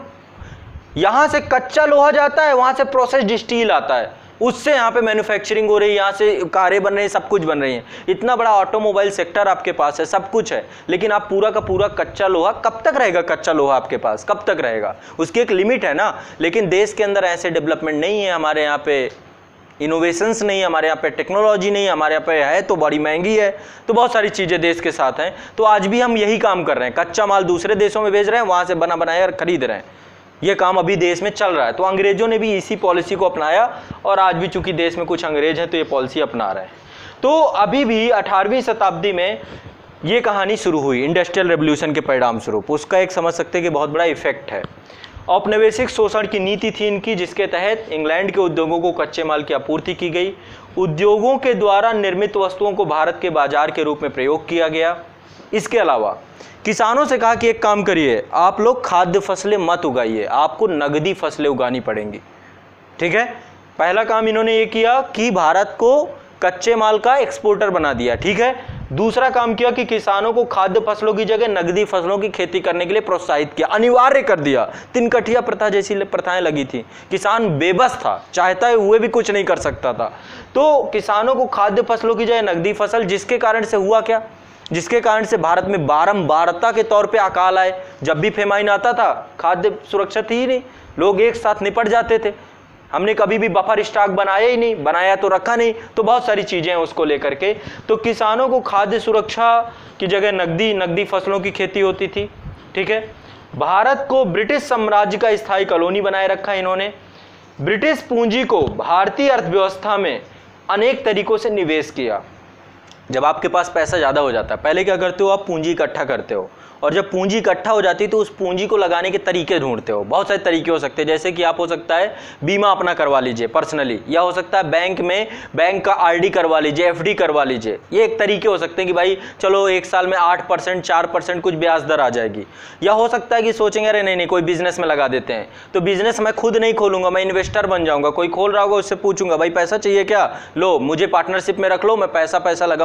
यहाँ से कच्चा लोहा जाता है, वहाँ से प्रोसेस्ड स्टील आता है, उससे यहाँ पे मैन्युफैक्चरिंग हो रही है, यहाँ से कारें बन रही हैं, सब कुछ बन रही हैं। इतना बड़ा ऑटोमोबाइल सेक्टर आपके पास है, सब कुछ है, लेकिन आप पूरा का पूरा कच्चा लोहा, कब तक रहेगा कच्चा लोहा आपके पास, कब तक रहेगा? उसकी एक लिमिट है ना। लेकिन देश के अंदर ऐसे डेवलपमेंट नहीं है, हमारे यहाँ पे इनोवेशंस नहीं, हमारे यहाँ पे टेक्नोलॉजी नहीं, हमारे यहाँ पे है तो बड़ी महंगी है, तो बहुत सारी चीज़ें देश के साथ हैं। तो आज भी हम यही काम कर रहे हैं, कच्चा माल दूसरे देशों में भेज रहे हैं, वहाँ से बना बनाया खरीद रहे हैं। ये काम अभी देश में चल रहा है। तो अंग्रेजों ने भी इसी पॉलिसी को अपनाया और आज भी चूंकि देश में कुछ अंग्रेज हैं तो ये पॉलिसी अपना रहे हैं। तो अभी भी 18वीं शताब्दी में ये कहानी शुरू हुई इंडस्ट्रियल रेवोल्यूशन के परिणाम स्वरूप। उसका एक समझ सकते हैं कि बहुत बड़ा इफेक्ट है। औपनिवेशिक शोषण की नीति थी इनकी, जिसके तहत इंग्लैंड के उद्योगों को कच्चे माल की आपूर्ति की गई। उद्योगों के द्वारा निर्मित वस्तुओं को भारत के बाजार के रूप में प्रयोग किया गया। इसके अलावा किसानों से कहा कि एक काम करिए, आप लोग खाद्य फसलें मत उगाइए, आपको नगदी फसलें उगानी पड़ेंगी। ठीक है, पहला काम इन्होंने ये किया कि भारत को कच्चे माल का एक्सपोर्टर बना दिया। ठीक है, दूसरा काम किया कि किसानों को खाद्य फसलों की जगह नगदी फसलों की खेती करने के लिए प्रोत्साहित किया, अनिवार्य कर दिया। तिनकठिया प्रथा जैसी प्रथाएं लगी थी, किसान बेबस था, चाहता है हुए भी कुछ नहीं कर सकता था। तो किसानों को खाद्य फसलों की जगह नगदी फसल, जिसके कारण से हुआ क्या, जिसके कारण से भारत में बारंबारता के तौर पे अकाल आए। जब भी फेमाइन आता था, खाद्य सुरक्षा थी ही नहीं, लोग एक साथ निपट जाते थे। हमने कभी भी बफर स्टॉक बनाया ही नहीं, बनाया तो रखा नहीं, तो बहुत सारी चीजें हैं उसको लेकर के। तो किसानों को खाद्य सुरक्षा की जगह नगदी फसलों की खेती होती थी। ठीक है, भारत को ब्रिटिश साम्राज्य का स्थायी कॉलोनी बनाए रखा इन्होंने। ब्रिटिश पूंजी को भारतीय अर्थव्यवस्था में अनेक तरीकों से निवेश किया। जब आपके पास पैसा ज़्यादा हो जाता है, पहले क्या करते हो, आप पूंजी इकट्ठा करते हो, और जब पूंजी इकट्ठा हो जाती है तो उस पूंजी को लगाने के तरीके ढूंढते हो। बहुत सारे तरीके हो सकते हैं, जैसे कि आप हो सकता है बीमा अपना करवा लीजिए पर्सनली, या हो सकता है बैंक में बैंक का आरडी करवा लीजिए, एफडी करवा लीजिए। ये एक तरीके हो सकते हैं कि भाई चलो एक साल में 8% 4% कुछ ब्याज दर आ जाएगी। या हो सकता है कि सोचेंगे अरे नहीं कोई बिजनेस में लगा देते हैं, तो बिजनेस मैं खुद नहीं खोलूंगा, मैं इन्वेस्टर बन जाऊंगा। कोई खोल रहा होगा, उससे पूछूंगा भाई पैसा चाहिए क्या, लो मुझे पार्टनरशिप में रख लो, मैं पैसा लगाऊंगा,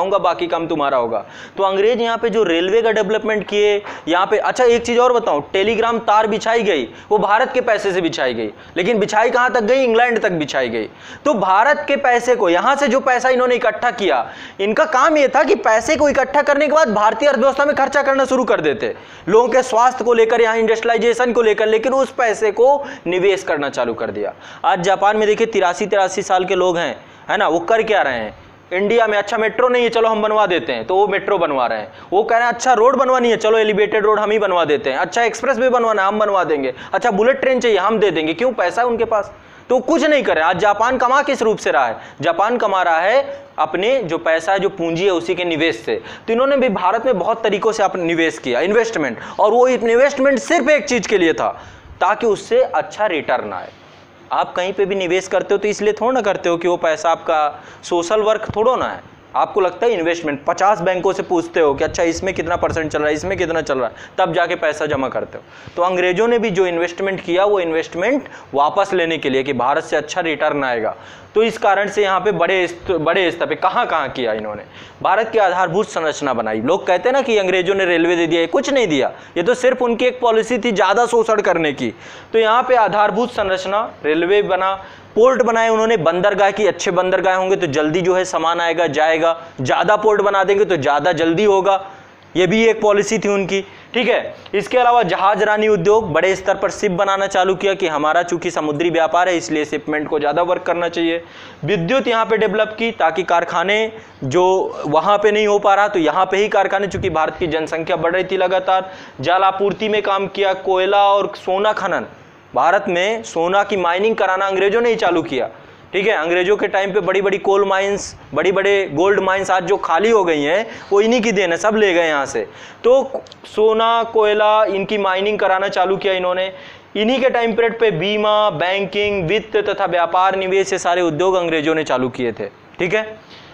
जाऊंगा, बाकी काम तुम्हारा होगा। तो अंग्रेज यहाँ पे जो रेलवे का डेवलपमेंट किए यहाँ पे। अच्छा एक चीज और बताऊं, टेलीग्राम तार बिछाई गई वो भारत के पैसे से बिछाई गई, लेकिन बिछाई कहां तक गई, इंग्लैंड तक बिछाई गई। तो भारत के पैसे को, यहां से जो पैसा इन्होंने इकट्ठा किया, इनका काम यह था कि पैसे को इकट्ठा करने के बाद भारतीय अर्थव्यवस्था में खर्चा करना शुरू कर देते, लोगों के स्वास्थ्य को लेकर, यहाँ इंडस्ट्रियलाइजेशन को लेकर, लेकिन उस पैसे को निवेश करना चालू कर दिया। आज जापान में देखिए 83 साल के लोग हैं, है ना, वो कर क्या रहे हैं, इंडिया में अच्छा मेट्रो नहीं है, चलो हम बनवा देते हैं, तो वो मेट्रो बनवा रहे हैं। वो कह रहे हैं अच्छा रोड बनवानी है, चलो एलिवेटेड रोड हम ही बनवा देते हैं। अच्छा एक्सप्रेस वे बनवाना है, हम बनवा देंगे। अच्छा बुलेट ट्रेन चाहिए, हम दे देंगे। क्यों? पैसा है उनके पास। तो कुछ नहीं कर रहे। आज जापान कमा किस रूप से रहा है? जापान कमा रहा है अपने जो पैसा है, जो पूंजी है, उसी के निवेश से। तो इन्होंने भी भारत में बहुत तरीकों से अपना निवेश किया, इन्वेस्टमेंट, और वो इन्वेस्टमेंट सिर्फ एक चीज के लिए था, ताकि उससे अच्छा रिटर्न आए। आप कहीं पे भी निवेश करते हो तो इसलिए थोड़ा ना करते हो कि वो पैसा आपका सोशल वर्क थोड़ा ना है। आपको लगता है इन्वेस्टमेंट, 50 बैंकों से पूछते हो कि अच्छा इसमें कितना परसेंट चल रहा है, इसमें कितना चल रहा है, तब जाके पैसा जमा करते हो। तो अंग्रेजों ने भी जो इन्वेस्टमेंट किया वो इन्वेस्टमेंट वापस लेने के लिए कि भारत से अच्छा रिटर्न आएगा। तो इस कारण से यहाँ पे बड़े स्तर पे कहाँ किया इन्होंने, भारत की आधारभूत संरचना बनाई। लोग कहते हैं ना कि अंग्रेजों ने रेलवे दे दिया, कुछ नहीं दिया, ये तो सिर्फ उनकी एक पॉलिसी थी ज़्यादा शोषण करने की। तो यहाँ पे आधारभूत संरचना, रेलवे बना, पोर्ट बनाए उन्होंने, बंदरगाह की, अच्छे बंदरगाह होंगे तो जल्दी जो है सामान आएगा जाएगा, ज़्यादा पोर्ट बना देंगे तो ज़्यादा जल्दी होगा, ये भी एक पॉलिसी थी उनकी। ठीक है, इसके अलावा जहाजरानी उद्योग, बड़े स्तर पर शिप बनाना चालू किया कि हमारा चूंकि समुद्री व्यापार है इसलिए शिपमेंट को ज़्यादा वर्क करना चाहिए। विद्युत यहाँ पे डेवलप की ताकि कारखाने जो वहाँ पे नहीं हो पा रहा तो यहाँ पे ही कारखाने, चूंकि भारत की जनसंख्या बढ़ रही थी लगातार। जल आपूर्ति में काम किया, कोयला और सोना खनन, भारत में सोना की माइनिंग कराना अंग्रेजों ने ही चालू किया। ठीक है, अंग्रेजों के टाइम पे बड़ी बड़ी कोल माइंस, बड़ी बड़े गोल्ड माइंस आज जो खाली हो गई हैं वो इन्हीं की देन है, सब ले गए यहाँ से। तो सोना, कोयला, इनकी माइनिंग कराना चालू किया इन्होंने। इन्हीं के टाइम पीरियड पे बीमा, बैंकिंग, वित्त तथा व्यापार, निवेश, ये सारे उद्योग अंग्रेजों ने चालू किए थे। ठीक है,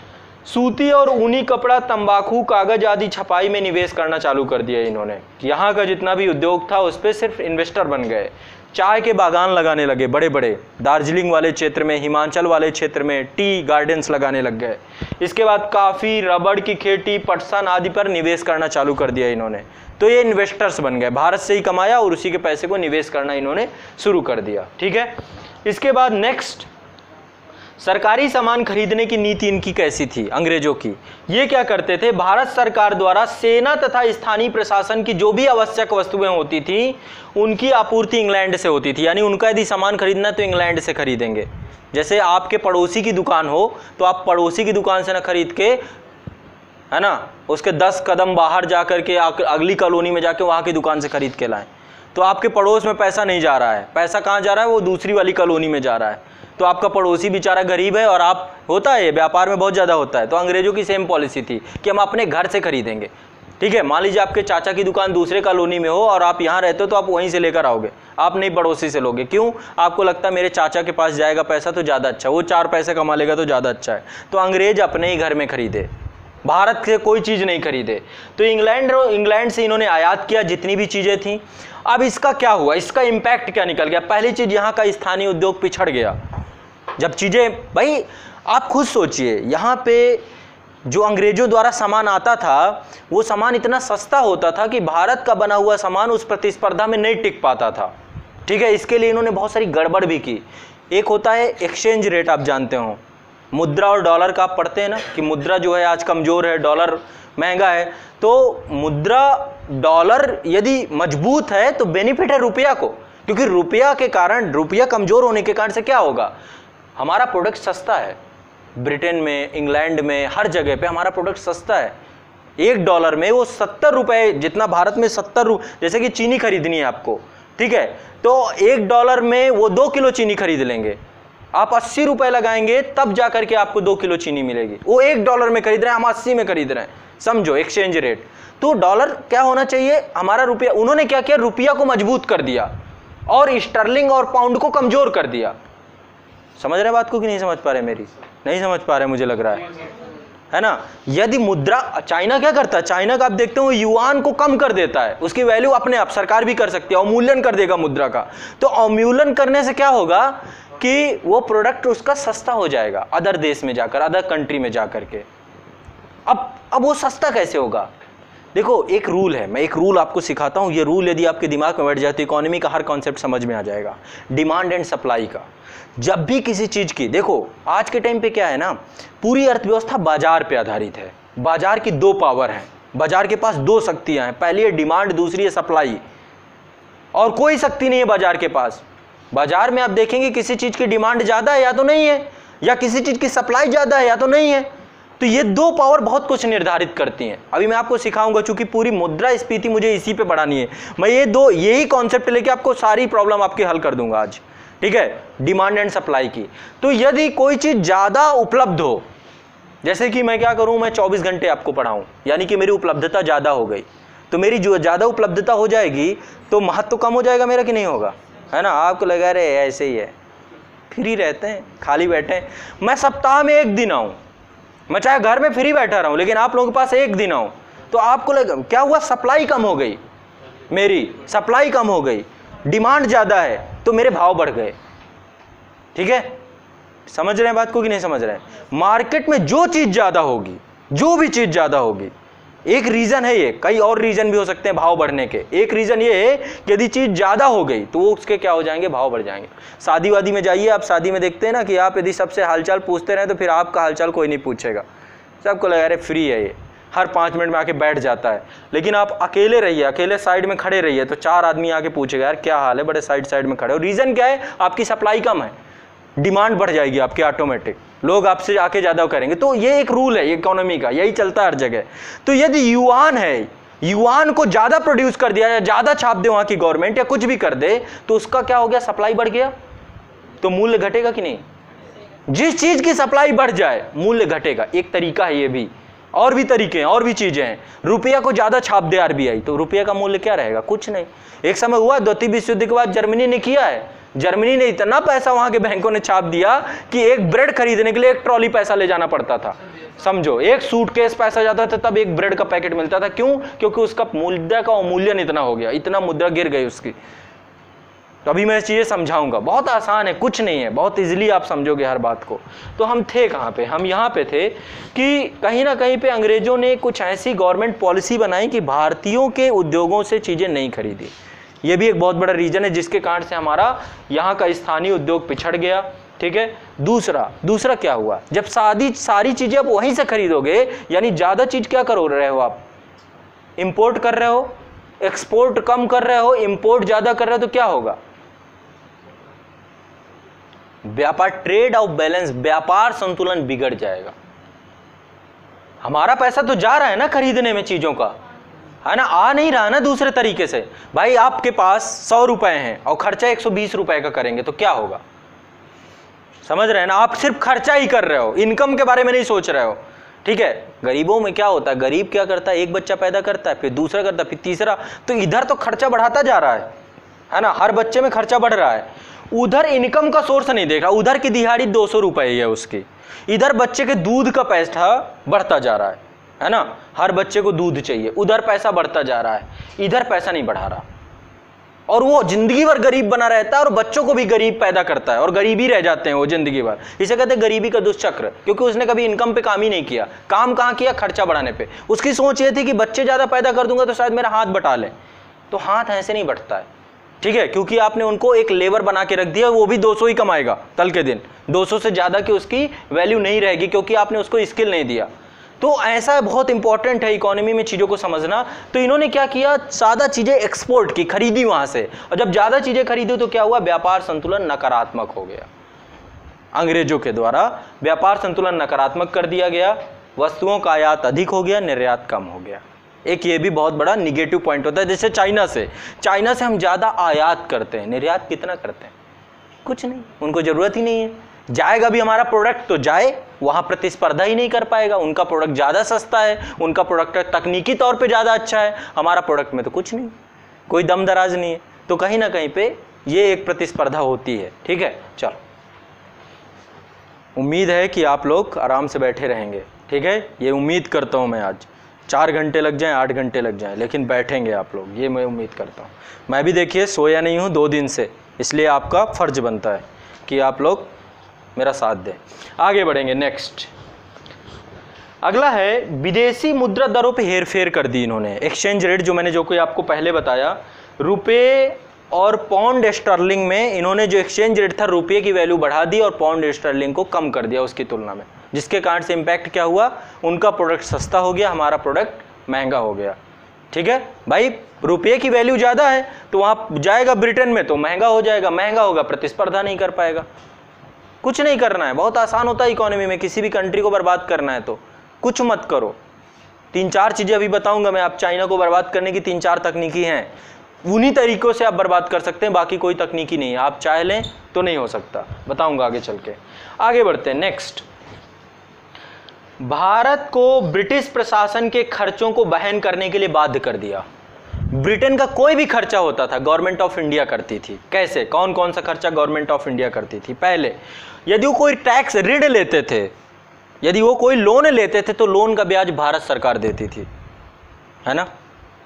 सूती और ऊनी कपड़ा, तंबाकू, कागज आदि छपाई में निवेश करना चालू कर दिया इन्होंने। यहाँ का जितना भी उद्योग था उस पर सिर्फ इन्वेस्टर बन गए। चाय के बागान लगाने लगे बड़े बड़े, दार्जिलिंग वाले क्षेत्र में, हिमाचल वाले क्षेत्र में टी गार्डन्स लगाने लग गए। इसके बाद काफ़ी, रबड़ की खेती, पटसन आदि पर निवेश करना चालू कर दिया इन्होंने। तो ये इन्वेस्टर्स बन गए, भारत से ही कमाया और उसी के पैसे को निवेश करना इन्होंने शुरू कर दिया। ठीक है, इसके बाद नेक्स्ट, सरकारी सामान खरीदने की नीति इनकी कैसी थी अंग्रेजों की? ये क्या करते थे, भारत सरकार द्वारा सेना तथा स्थानीय प्रशासन की जो भी आवश्यक वस्तुएं होती थी उनकी आपूर्ति इंग्लैंड से होती थी। यानी उनका यदि सामान खरीदना है तो इंग्लैंड से खरीदेंगे। जैसे आपके पड़ोसी की दुकान हो तो आप पड़ोसी की दुकान से ना खरीद के, है ना, उसके 10 कदम बाहर जा करके अगली कॉलोनी में जाके वहाँ की दुकान से खरीद के लाएं। तो आपके पड़ोस में पैसा नहीं जा रहा है, पैसा कहाँ जा रहा है, वो दूसरी वाली कॉलोनी में जा रहा है। तो आपका पड़ोसी बेचारा गरीब है और आप, होता है व्यापार में बहुत ज़्यादा होता है। तो अंग्रेजों की सेम पॉलिसी थी कि हम अपने घर से खरीदेंगे। ठीक है, मान लीजिए आपके चाचा की दुकान दूसरे कॉलोनी में हो और आप यहाँ रहते हो तो आप वहीं से लेकर आओगे, आप नहीं पड़ोसी से लोगे। क्यों? आपको लगता है मेरे चाचा के पास जाएगा पैसा तो ज़्यादा अच्छा, वो 4 पैसे कमा लेगा तो ज़्यादा अच्छा है। तो अंग्रेज अपने ही घर में खरीदे, भारत से कोई चीज़ नहीं खरीदे। तो इंग्लैंड से इन्होंने आयात किया जितनी भी चीज़ें थीं। अब इसका क्या हुआ, इसका इम्पैक्ट क्या निकल गया? पहली चीज़, यहाँ का स्थानीय उद्योग पिछड़ गया। जब चीज़ें, भाई आप खुद सोचिए, यहाँ पे जो अंग्रेजों द्वारा सामान आता था वो सामान इतना सस्ता होता था कि भारत का बना हुआ सामान उस प्रतिस्पर्धा में नहीं टिक पाता था। ठीक है, इसके लिए इन्होंने बहुत सारी गड़बड़ भी की। एक होता है एक्सचेंज रेट, आप जानते हो, मुद्रा और डॉलर का आप पढ़ते हैं ना कि मुद्रा जो है आज कमज़ोर है, डॉलर महंगा है। तो मुद्रा, डॉलर यदि मजबूत है तो बेनिफिट है रुपया को, क्योंकि रुपया के कारण, रुपया कमज़ोर होने के कारण से क्या होगा, हमारा प्रोडक्ट सस्ता है। ब्रिटेन में, इंग्लैंड में, हर जगह पे हमारा प्रोडक्ट सस्ता है। $1 में वो 70 रुपये, जितना भारत में 70 रुपये, जैसे कि चीनी खरीदनी है आपको, ठीक है, तो $1 में वो 2 किलो चीनी खरीद लेंगे। आप 80 रुपये लगाएंगे तब जा करके आपको 2 किलो चीनी मिलेगी। वो $1 में खरीद रहे हैं, हम 80 में खरीद रहे हैं, समझो एक्सचेंज रेट। तो डॉलर क्या होना चाहिए, हमारा रुपया। उन्होंने क्या किया, रुपया को मजबूत कर दिया और स्टर्लिंग और पाउंड को कमजोर कर दिया। समझ रहे बात को कि नहीं समझ पा रहे? मेरी नहीं समझ पा रहे, मुझे लग रहा है ना। यदि मुद्रा, चाइना क्या करता है, चाइना का आप देखते हो युआन को कम कर देता है, उसकी वैल्यू अपने आप सरकार भी कर सकती है, अवमूल्यन कर देगा मुद्रा का। तो अवमूल्यन करने से क्या होगा कि वो प्रोडक्ट उसका सस्ता हो जाएगा अदर देश में जाकर, अदर कंट्री में जाकर के। अब वो सस्ता कैसे होगा? देखो एक रूल है, मैं एक रूल आपको सिखाता हूँ, ये रूल यदि आपके दिमाग में बैठ जाए तो इकोनॉमी का हर कॉन्सेप्ट समझ में आ जाएगा। डिमांड एंड सप्लाई का, जब भी किसी चीज़ की, देखो आज के टाइम पे क्या है ना, पूरी अर्थव्यवस्था बाजार पे आधारित है। बाजार की दो पावर हैं, बाजार के पास दो शक्तियाँ हैं, पहली है डिमांड, दूसरी है सप्लाई, और कोई शक्ति नहीं है बाजार के पास। बाजार में आप देखेंगे किसी चीज़ की डिमांड ज़्यादा है या तो नहीं है, या किसी चीज़ की सप्लाई ज़्यादा है या तो नहीं है। तो ये दो पावर बहुत कुछ निर्धारित करती हैं। अभी मैं आपको सिखाऊंगा, चूंकि पूरी मुद्रास्फीति मुझे इसी पे पढ़ानी है, मैं यही कॉन्सेप्ट लेके आपको सारी प्रॉब्लम आपकी हल कर दूंगा आज, ठीक है, डिमांड एंड सप्लाई की। तो यदि कोई चीज़ ज़्यादा उपलब्ध हो, जैसे कि मैं क्या करूँ, मैं 24 घंटे आपको पढ़ाऊँ, यानी कि मेरी उपलब्धता ज़्यादा हो गई, तो मेरी जो ज़्यादा उपलब्धता हो जाएगी तो महत्व तो कम हो जाएगा मेरा कि नहीं होगा, है ना? आपको लगा रहे ऐसे ही है, फ्री रहते हैं, खाली बैठे हैं। मैं सप्ताह में एक दिन आऊँ, मैं चाहे घर में फ्री बैठा रहा हूँ, लेकिन आप लोगों के पास एक दिन आऊँ, तो आपको लगा क्या हुआ, सप्लाई कम हो गई, मेरी सप्लाई कम हो गई, डिमांड ज़्यादा है तो मेरे भाव बढ़ गए। ठीक है, समझ रहे हैं बात को कि नहीं समझ रहे हैं? मार्केट में जो चीज़ ज़्यादा होगी, जो भी चीज़ ज़्यादा होगी, एक रीज़न है ये, कई और रीज़न भी हो सकते हैं भाव बढ़ने के। एक रीज़न ये है कि यदि चीज़ ज़्यादा हो गई तो वो उसके क्या हो जाएंगे, भाव बढ़ जाएंगे। शादी वादी में जाइए आप, शादी में देखते हैं ना कि आप यदि सबसे हालचाल पूछते रहें तो फिर आपका हालचाल कोई नहीं पूछेगा, सबको लगा रहे फ्री है ये, हर 5 मिनट में आके बैठ जाता है। लेकिन आप अकेले रहिए, अकेले साइड में खड़े रहिए तो 4 आदमी आके पूछेगा यार क्या हाल है, बड़े साइड में खड़े हो। रीज़न क्या है, आपकी सप्लाई कम है, डिमांड बढ़ जाएगी आपकी ऑटोमेटिक, लोग आपसे आके ज़्यादा करेंगे। तो ये एक रूल है इकोनॉमी का, यही चलता है हर जगह। तो यदि युआन है, युआन को ज़्यादा प्रोड्यूस कर दिया या ज़्यादा छाप दे वहाँ की गवर्नमेंट या कुछ भी कर दे, तो उसका क्या हो गया, सप्लाई बढ़ गया, तो मूल्य घटेगा कि नहीं? जिस चीज़ की सप्लाई बढ़ जाए मूल्य घटेगा। एक तरीका है ये भी, और भी तरीके हैं, और भी चीज़ें हैं। रुपया को ज़्यादा छाप दे आरबीआई तो रुपये का मूल्य क्या रहेगा, कुछ नहीं। एक समय हुआ द्वितीय विश्व युद्ध के बाद जर्मनी ने किया है, जर्मनी ने इतना पैसा वहां के बैंकों ने छाप दिया कि एक ब्रेड खरीदने के लिए एक ट्रॉली पैसा ले जाना पड़ता था। समझो, एक सूटकेस पैसा जाता था तब एक ब्रेड का पैकेट मिलता था। क्यों? क्योंकि उसका मुद्रा का अवमूल्यन इतना हो गया, इतना मुद्रा गिर गई उसकी। तो अभी मैं चीज़ें समझाऊंगा, बहुत आसान है, कुछ नहीं है, बहुत इजीली आप समझोगे हर बात को। तो हम थे कहाँ पे, हम यहाँ पे थे कि कहीं ना कहीं पे अंग्रेजों ने कुछ ऐसी गवर्नमेंट पॉलिसी बनाई कि भारतीयों के उद्योगों से चीज़ें नहीं खरीदी। ये भी एक बहुत बड़ा रीजन है जिसके कारण से हमारा यहाँ का स्थानीय उद्योग पिछड़ गया। ठीक है, दूसरा क्या हुआ, जब सारी चीज़ें आप वहीं से खरीदोगे, यानी ज़्यादा चीज़ क्या कर रहे हो आप, इंपोर्ट कर रहे हो, एक्सपोर्ट कम कर रहे हो, इंपोर्ट ज़्यादा कर रहे हो, तो क्या होगा, व्यापार, ट्रेड ऑफ बैलेंस, व्यापार संतुलन बिगड़ जाएगा। हमारा पैसा तो जा रहा है ना खरीदने में चीज़ों का, है ना, आ नहीं रहा ना दूसरे तरीके से। भाई आपके पास 100 रुपए हैं और खर्चा 120 रुपए का करेंगे तो क्या होगा, समझ रहे हैं ना? आप सिर्फ खर्चा ही कर रहे हो, इनकम के बारे में नहीं सोच रहे हो। ठीक है, गरीबों में क्या होता है, गरीब क्या करता है, एक बच्चा पैदा करता है, फिर दूसरा करता है, फिर तीसरा, तो इधर तो खर्चा बढ़ाता जा रहा है ना, हर बच्चे में खर्चा बढ़ रहा है। उधर इनकम का सोर्स नहीं देख रहा, उधर की दिहाड़ी 200 रुपए है उसकी, इधर बच्चे के दूध का पैसा बढ़ता जा रहा है ना, हर बच्चे को दूध चाहिए, उधर पैसा बढ़ता जा रहा है, इधर पैसा नहीं बढ़ा रहा, और वो जिंदगी भर गरीब बना रहता है और बच्चों को भी गरीब पैदा करता है और गरीब ही रह जाते हैं वो जिंदगी भर। इसे कहते हैं गरीबी का दुष्चक्र, क्योंकि उसने कभी इनकम पे काम ही नहीं किया। काम कहाँ किया, खर्चा बढ़ाने पे। उसकी सोच ये थी कि बच्चे ज़्यादा पैदा कर दूंगा तो शायद मेरा हाथ बटा ले, तो हाथ ऐसे नहीं बढ़ता है। ठीक है, क्योंकि आपने उनको एक लेबर बना के रख दिया, वो भी 200 ही कमाएगा कल के दिन, 200 से ज़्यादा की उसकी वैल्यू नहीं रहेगी, क्योंकि आपने उसको स्किल नहीं दिया। तो ऐसा बहुत इंपॉर्टेंट है इकोनॉमी में चीज़ों को समझना। तो इन्होंने क्या किया, ज़्यादा चीज़ें एक्सपोर्ट की, खरीदी वहाँ से, और जब ज़्यादा चीज़ें खरीदी तो क्या हुआ, व्यापार संतुलन नकारात्मक हो गया। अंग्रेजों के द्वारा व्यापार संतुलन नकारात्मक कर दिया गया, वस्तुओं का आयात अधिक हो गया, निर्यात कम हो गया। एक ये भी बहुत बड़ा निगेटिव पॉइंट होता है। जैसे चाइना से हम ज़्यादा आयात करते हैं, निर्यात कितना करते हैं, कुछ नहीं, उनको ज़रूरत ही नहीं है। जाएगा भी हमारा प्रोडक्ट तो जाए, वहाँ प्रतिस्पर्धा ही नहीं कर पाएगा, उनका प्रोडक्ट ज़्यादा सस्ता है, उनका प्रोडक्ट तकनीकी तौर पे ज़्यादा अच्छा है, हमारा प्रोडक्ट में तो कुछ नहीं, कोई दम दराज नहीं है। तो कहीं ना कहीं पे ये एक प्रतिस्पर्धा होती है। ठीक है, चलो, उम्मीद है कि आप लोग आराम से बैठे रहेंगे। ठीक है, ये उम्मीद करता हूँ मैं, आज 4 घंटे लग जाएं, 8 घंटे लग जाएं, लेकिन बैठेंगे आप लोग, ये मैं उम्मीद करता हूँ। मैं भी देखिए सोया नहीं हूँ 2 दिन से, इसलिए आपका फ़र्ज बनता है कि आप लोग मेरा साथ दें। आगे बढ़ेंगे, नेक्स्ट अगला है विदेशी मुद्रा दरों पे हेरफेर कर दी इन्होंने। एक्सचेंज रेट जो मैंने जो कोई आपको पहले बताया, रुपए और पाउंड स्टर्लिंग में इन्होंने जो एक्सचेंज रेट था रुपये की वैल्यू बढ़ा दी और पाउंड स्टर्लिंग को कम कर दिया उसकी तुलना में, जिसके कारण से इम्पैक्ट क्या हुआ, उनका प्रोडक्ट सस्ता हो गया, हमारा प्रोडक्ट महंगा हो गया। ठीक है भाई, रुपये की वैल्यू ज़्यादा है तो वहाँ जाएगा ब्रिटेन में तो महंगा हो जाएगा, महंगा होगा प्रतिस्पर्धा नहीं कर पाएगा। कुछ नहीं करना है, बहुत आसान होता है इकोनॉमी में, किसी भी कंट्री को बर्बाद करना है तो कुछ मत करो। 3-4 चीज़ें अभी बताऊंगा मैं, आप चाइना को बर्बाद करने की 3-4 तकनीकी हैं, उन्हीं तरीकों से आप बर्बाद कर सकते हैं, बाकी कोई तकनीकी नहीं है। आप चाह लें तो नहीं हो सकता, बताऊंगा आगे चल के। आगे बढ़ते हैं नेक्स्ट। भारत को ब्रिटिश प्रशासन के खर्चों को वहन करने के लिए बाध्य कर दिया। ब्रिटेन का कोई भी खर्चा होता था गवर्नमेंट ऑफ इंडिया करती थी। कैसे, कौन कौन सा खर्चा गवर्नमेंट ऑफ इंडिया करती थी? पहले यदि वो कोई टैक्स ऋण लेते थे, यदि वो कोई लोन लेते थे तो लोन का ब्याज भारत सरकार देती थी, है ना।